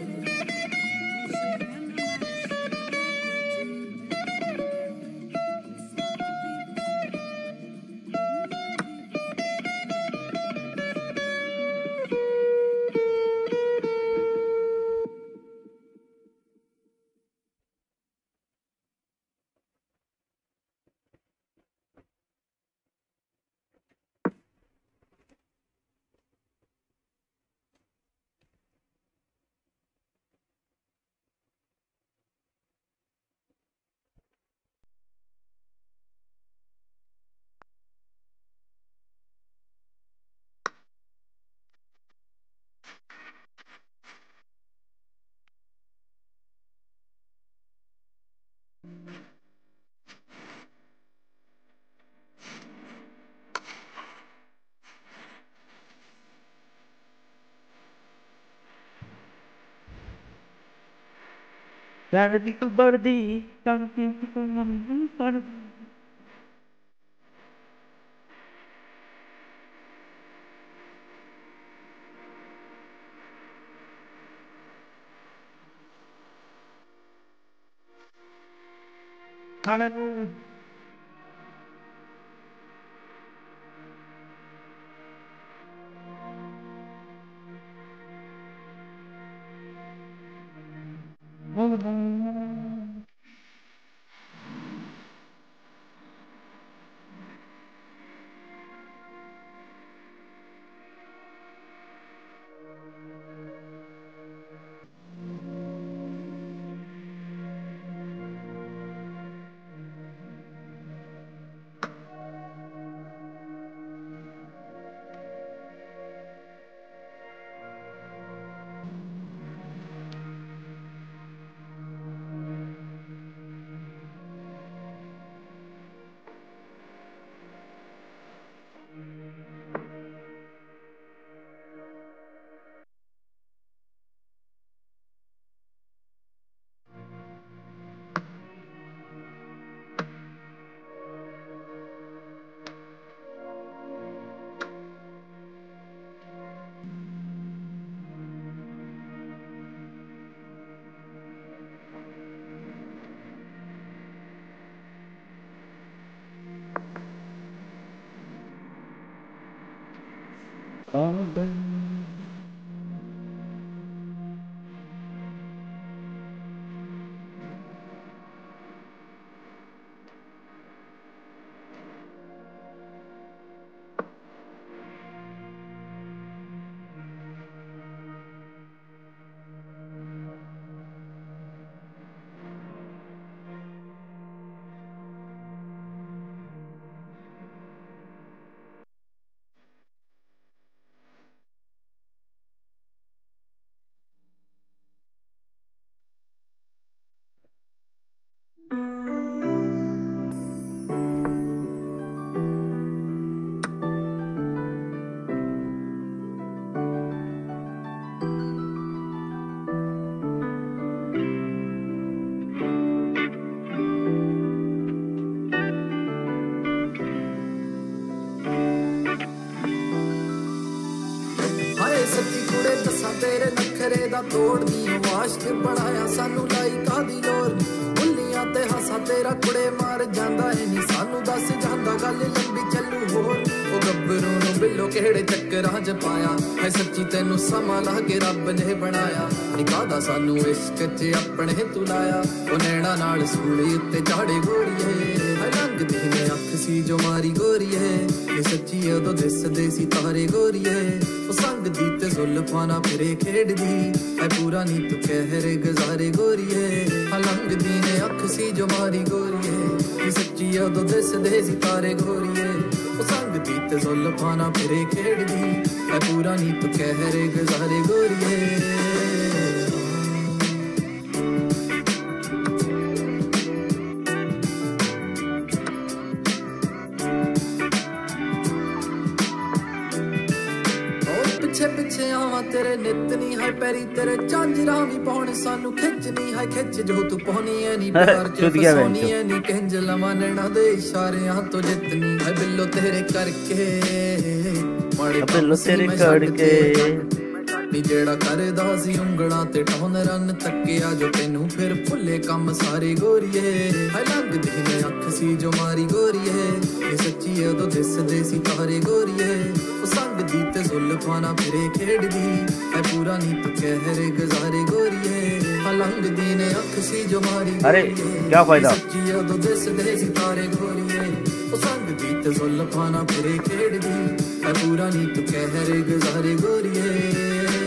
Verdi Verdi Hallelujah. तोड़ दी वाश्क बनाया सानू लाई कादी लोर बुल्लियां ते हसा तेरा कुड़े मार जांदा है नी सानू दस जांदा गल लंबी चलू होर ओ गब्बरू नु बिल्लो केड़े चक्करां च पाया है सच्ची तेनू समा ला के रब ने बनाया निकादा सानू इश्क च अपने तू लाया ओ नैना नाल सूली उत्ते चाड़े गोरीए है रंग दी ने अख सी जो मारी गोरीए ये सच्ची ओदो दिस दे सी तारे गोरीए ओ संग दी ते जुल्फां ना फिरे खेड़ दी है पूरा नी तू कहरे गुजारे गोरीए हलंग दी ने अख सी जो मारी गोरीए ये सच्ची ओदो दिस दे सी तारे गोरीए ओ संग दी ते जुल्फां ना फिरे खेड़ दी है पूरा नी तू कहरे गुजारे गोरीए पिछे आवा तेरे नित नी है पैरी तेरे झांजरा भी पाने सानू खिंचनी है खिंच जो तू पानी है नी प्यार च फसोनी है नी कंज लवा नैना दे इशारियां तो जितनी है बिल्लो तेरे करके माड़े बिल्लो तेरे करके नी जेड़ा करदा सी उंगलां ते टौन रन तक्किया जो तैनू फिर भुल्ले कम सारे गोरीए है लंग दी ने अख सी जो मारी गोरीए ये सच्ची ओदो दिस दे सी तारे गोरीए ओ संग दी ते जुल्फां ना फिरे खेड़ दी है पूरा नी तू कहरे गुजारे गोरीए है लंग दी ने अख सी जो मारी अरे क्या फायदा सच्ची ओदो दिस दे सी तारे गोरीए ओ संग दी ते जुल्फां ना फिरे खेड़ दी है पूरा नी तू कहरे गुजारे गोरीए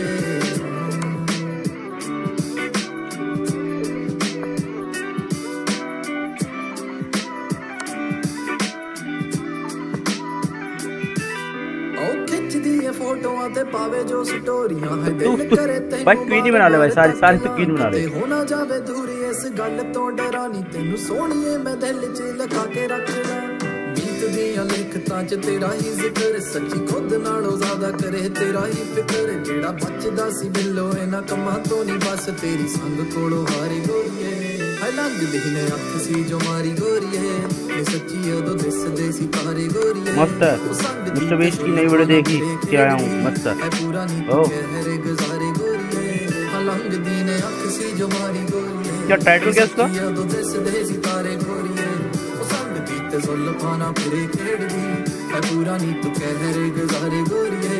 फोटोआं ते पावे जो स्टोरियां है दिल करे तैनू भाई क्वीन ही बना ले भाई सारी सारी तो क्वीन बना ले हो ना जावे दूरी इस गल तो डरानी तैनू सोहणीए मैं दिल च लगा के रखना गीत दियां लिखतां च तेरा ही जिक्र सच्ची खुद नालों ज्यादा करे तेरा ही फिक्र जेड़ा बचदा सी बिल्लो इना कमां तो नहीं बस तेरी संग कोलों हारे गोरीए है लंग दी ने अख सी जो मारी गोरीए ये सच्ची ओदो दिस दे सी तारे गोरीए मस्त है मिस्टर वेस्ट की नई वीडियो देखी क्या आया हूं मस्त है ओ गुजारे गोरीए हलंग दी ने अख सी जो मारी गोरीए क्या टाइटल क्या इसका ओदो दिस दे सी तारे गोरीए ओ संग दी ते जुल्फां ना फिरे खेड़ दी है पूरा नी तू कहरे गुजारे गोरीए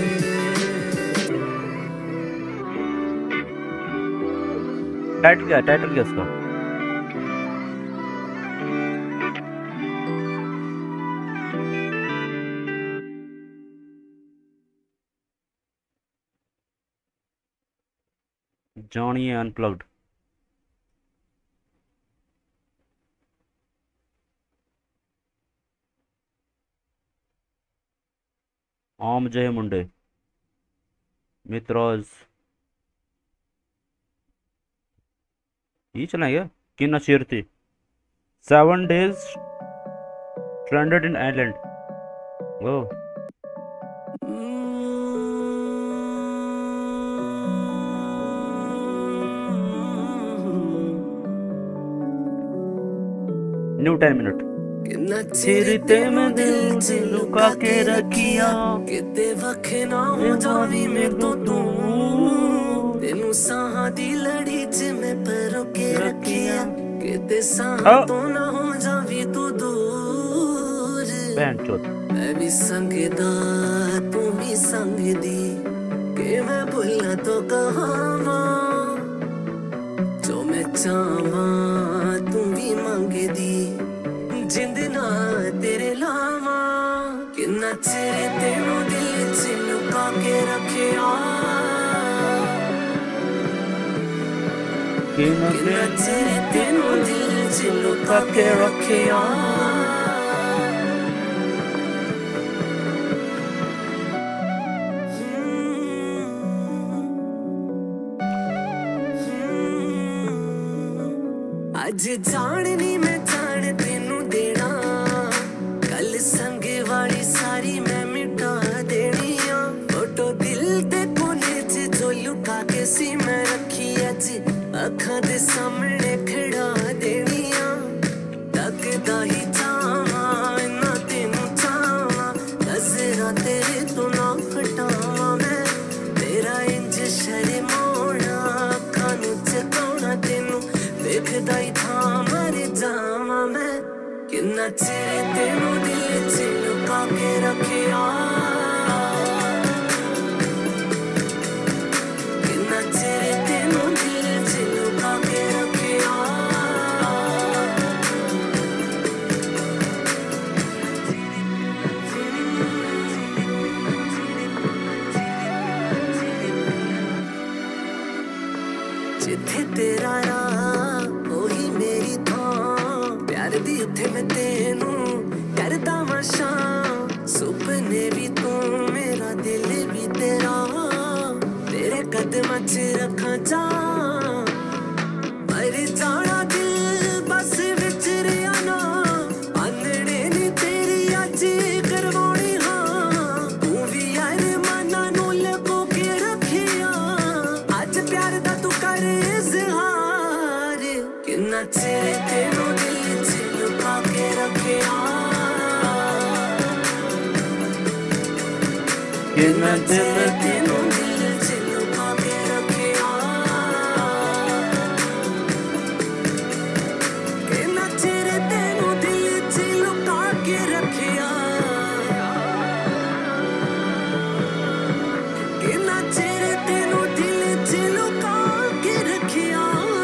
टाइटल क्या टाइटल क्या इसका Johnny Unplugged आम जय मुंडे मित्राज ये चलाएगा किन्ना शेर थी seven days stranded in island ओ न्यू टेन मिनट चिरते में दिल च लुका के रखिया किते वखे ना हो जावी मेरे तो तू तेनू साहां दी लड़ी च मैं पर के रखिया किते साहां तो ना हो जावी तू दूर बहन चोद मैं भी संगदा तू भी संग दी के मैं भुला तो कहावा जो मैं चाहवा तू भी मंगदी जिंद ना तेरे लावा किन्ना चेरे तेनू दिल च लुका के रखिया किन्ना चेरे तेनू दिल च लुका के रखिया आज जाननी मैं जान तेनू देना कल संगे वाली सारी मैं मिटा देनी आ फोटो दिल दे कोने च जो लुका के सी मैं रखी अज अखां दे सामने खड़ा देनी आ तकदा ही चाहवा इन्ना तेनू चाहवा नजरा तेरे तो ना हटावा मैं तेरा इंज शर्माना अखां नू चकाउणा तेनू देखदा ही था मर जावा मैं किन्ना चेरे तेनू दिल च लुका के रखिया किन्ना चेरे तेनू दिल च लुका के रखिया जिथे तेरा दी उथे मैं तेनू करदा वशा सुपने भी तू मेरा दिल भी तेरा तेरे कदमां च रखा जा मर जाना दिल बस विच रिया ना आनने नी तेरी अज करवानी हाँ तू भी यार माना नू लको के रखिया अज प्यार दा तू कर इज़हार किन्ना चेरे तेनू दिल के रखिया किन्ना चेरे तेनू दिल च लुका के रखिया किन्ना चेरे तेनू दिल च लुका के रखिया किन्ना चेरे तेनू दिल च लुका के रखिया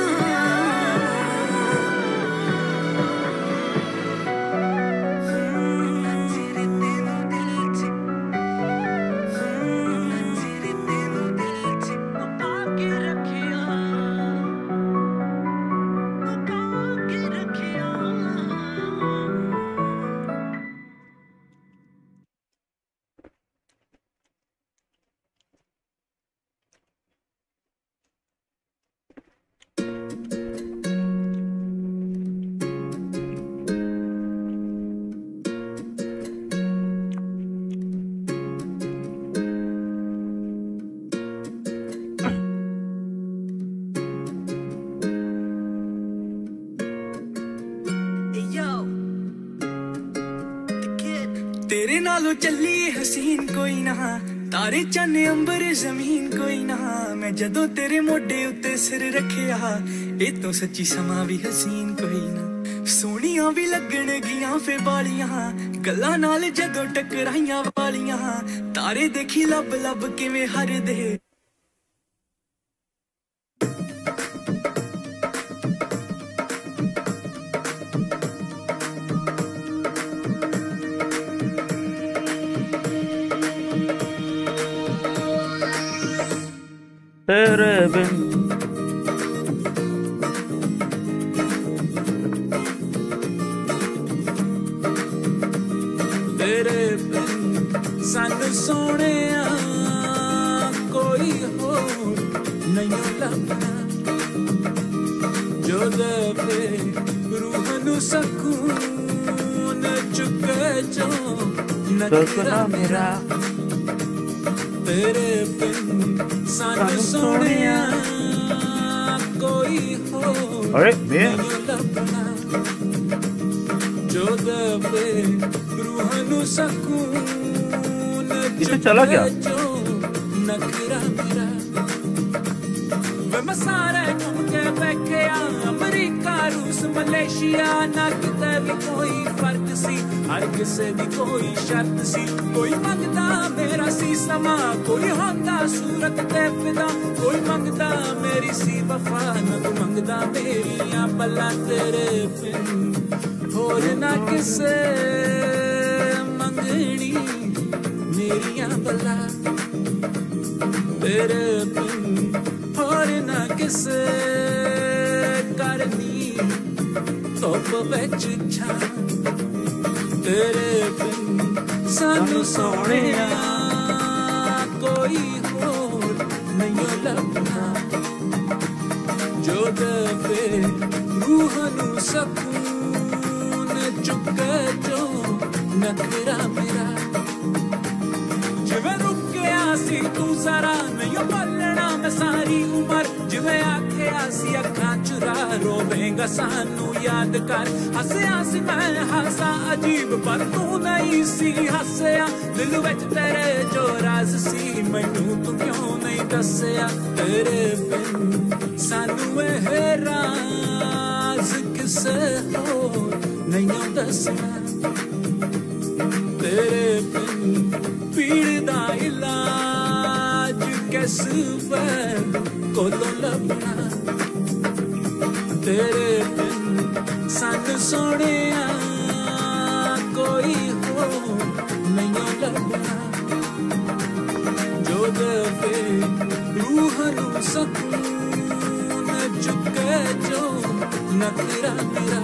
तेरे नालों चली हसीन कोई ना तारे चन्ने अंबर जमीन कोई ना मैं जदों तेरे मोढे उत्ते सिर रखिया ए तो सच्ची समा भी हसीन कोई ना सोनिया भी लगन गियां फे बालियां गल्लां नाल जदों टकराइयां वालियां तारे देखी लब लब किवें हर दे तेरे बिन तेरे बिन सानू सोने कोई हो नहीं लगना जो दे रूह नू सकून चुके जो नखरा मेरा तेरे बिन सानू सोने कोई हो नहीं लगना जो दे रूह नू सकून चला गया नखरा मेरा वे मैं सारे घूम के बैठे अमरीका रूस मलेशिया ना किते भी कोई फर्क सी हर किसे दी कोई शर्त सी कोई मंगदा मेरा सी समा कोई होंदा सूरत ते फिदा कोई मंगदा मेरी सी वफा न तू मंगदा मेरियां पल्ला तेरे बिन होर ना किसे मंगनी मेरियां पल्ला तेरे बिन होर ना किसे करनी धुप विच छां तेरे बिन सानू सोहणिया कोई होर नहीं लभना जो दे रूह नू सकून चुके जो नखरा मेरा जिवें रुकिया सी तू जरा नहीं बोलना मैं सारी उम्र जिवें आखिया सी अखां चुरा रोवेंगा सानू याद कर हसया सी मैं हासा अजीब पर तू नहीं सी हसया दिल विच तेरे जो राज सी मैनू तू क्यों नहीं दसया तेरे बिन सानू एह राज किसे होर नहीं दसना तेरे बिन पीड़ दा इलाज किस वैद कोलों लभना तेरे बिन सन सोहणिया कोई होर नहीं लभना जो दे रूह नू सकून चुके जो नखरा मेरा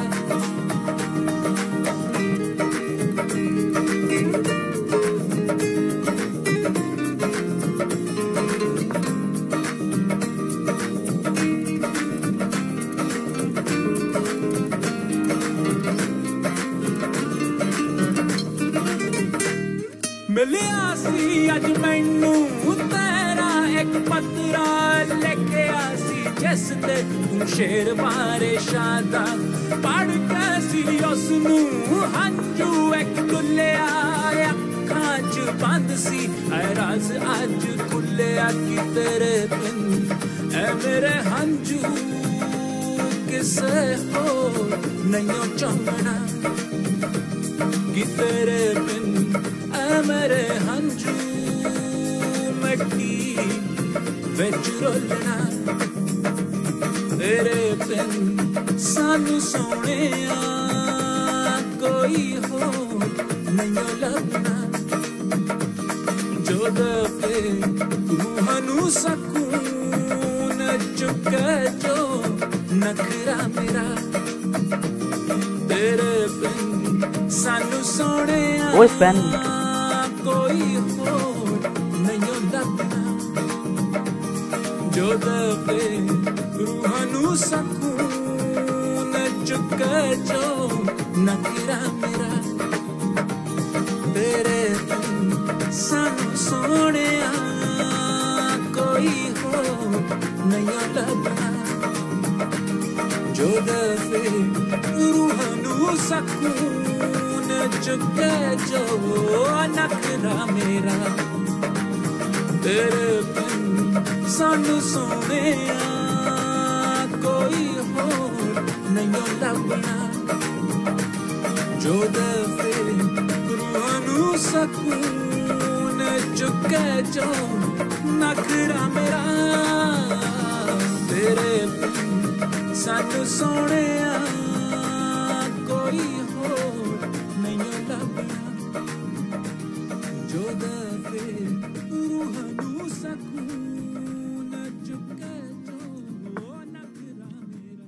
मिलिया सी अज मैनू तेरा एक पत्रा लेके आसी जिस ते तू शेर बारे शादा पढ़ के सी उसनू हंजू एक खुलिया अखां च बंद सी ऐ राज अज खुलिया कि तेरे बिन ऐ मेरे हंजू किसे होर नहीं चमना कि तेरे बिन मेरे हंजू मिट्टी विच रोलना तेरे बिन सानू सोहणिया कोई होर नहीं लभना जो दे रूह नू सकून चुके जो नखरा मेरा तेरे बिन सानू सोहणिया कोई होर नहीं लभना जो दे रूह नू सकून चुके जो नखरा मेरा तेरे बिन सानू सोहणिया कोई होर नहीं लभना जो दे रूह नू सकून चुके जो नखरा मेरा तेरे बिन सानू सोहणिया कोई होर नहीं लभना जो दे रूह नू सकून चुके जो नखरा मेरा तेरे बिन सानू सोहणिया कोई होर नहीं लभना जो दे रूह नू सकून चुके जो नखरा मेरा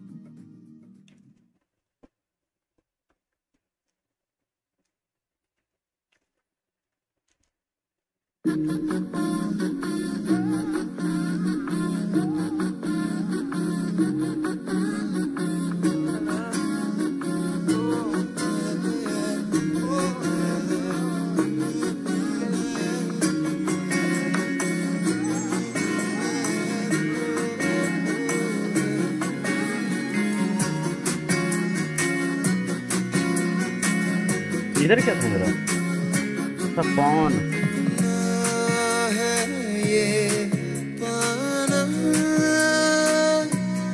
इधर क्या था मेरा सब कौन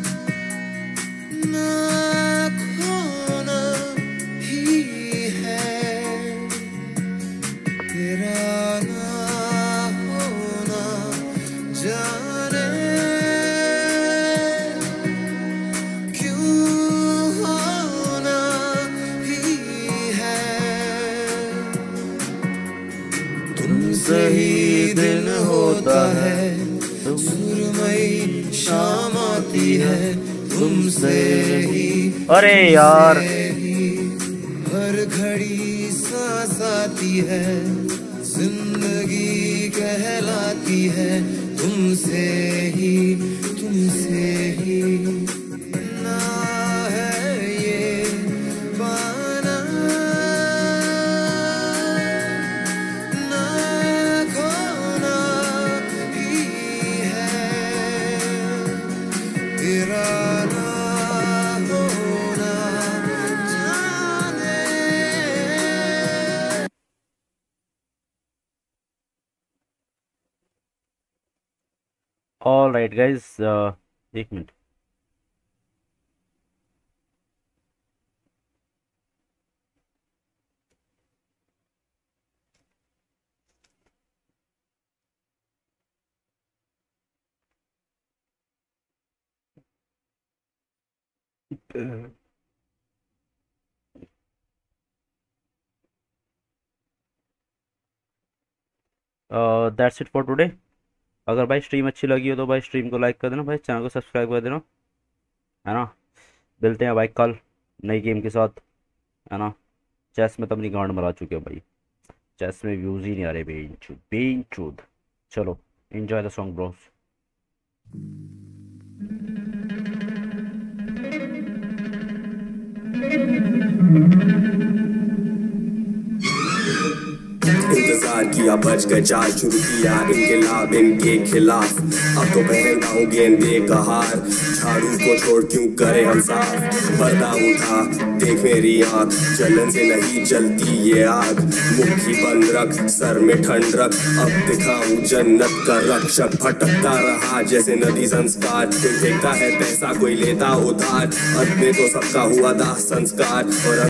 ना खोना ही है वही दिन होता है, सुरमई शाम आती है तुमसे ही। अरे यार हर घड़ी सांस आती है, जिंदगी कहलाती है तुमसे ही, तुमसे ही। ना है ये पाना ना खोना ही है, तेरा ना होना जाने। ऑल राइट गाइज, एक minute. That's it for today. अगर भाई स्ट्रीम अच्छी लगी हो तो भाई स्ट्रीम को लाइक कर देना भाई, चैनल को सब्सक्राइब कर देना, है ना। मिलते हैं भाई कल नई गेम के साथ, है ना। चेस में तो अपनी गांड मरा चुके हो भाई, चेस में व्यूज़ ही नहीं आ रहे बेन चूद बेन चूद। चलो एंजॉय द सॉन्ग ब्रोस। इंतजार किया बच गए चार, शुरू किया इनकलाब इनके खिलाफ। अब तो पहनता हूँ गेंदे का हार, झाड़ू को छोड़ क्यों करे हम साफ। पर्दा उठा देख मेरी आँख, जलन से नहीं जलती ये आग। मुट्ठी बंद रख सर में ठंड रख, अब दिखाऊं जन्नत का रक्षक। भटकता रहा जैसे नदी संस्कार, कोई फेंकता है पैसा कोई लेता उधार। अंत में तो सबका हुआ दाह संस्कार। और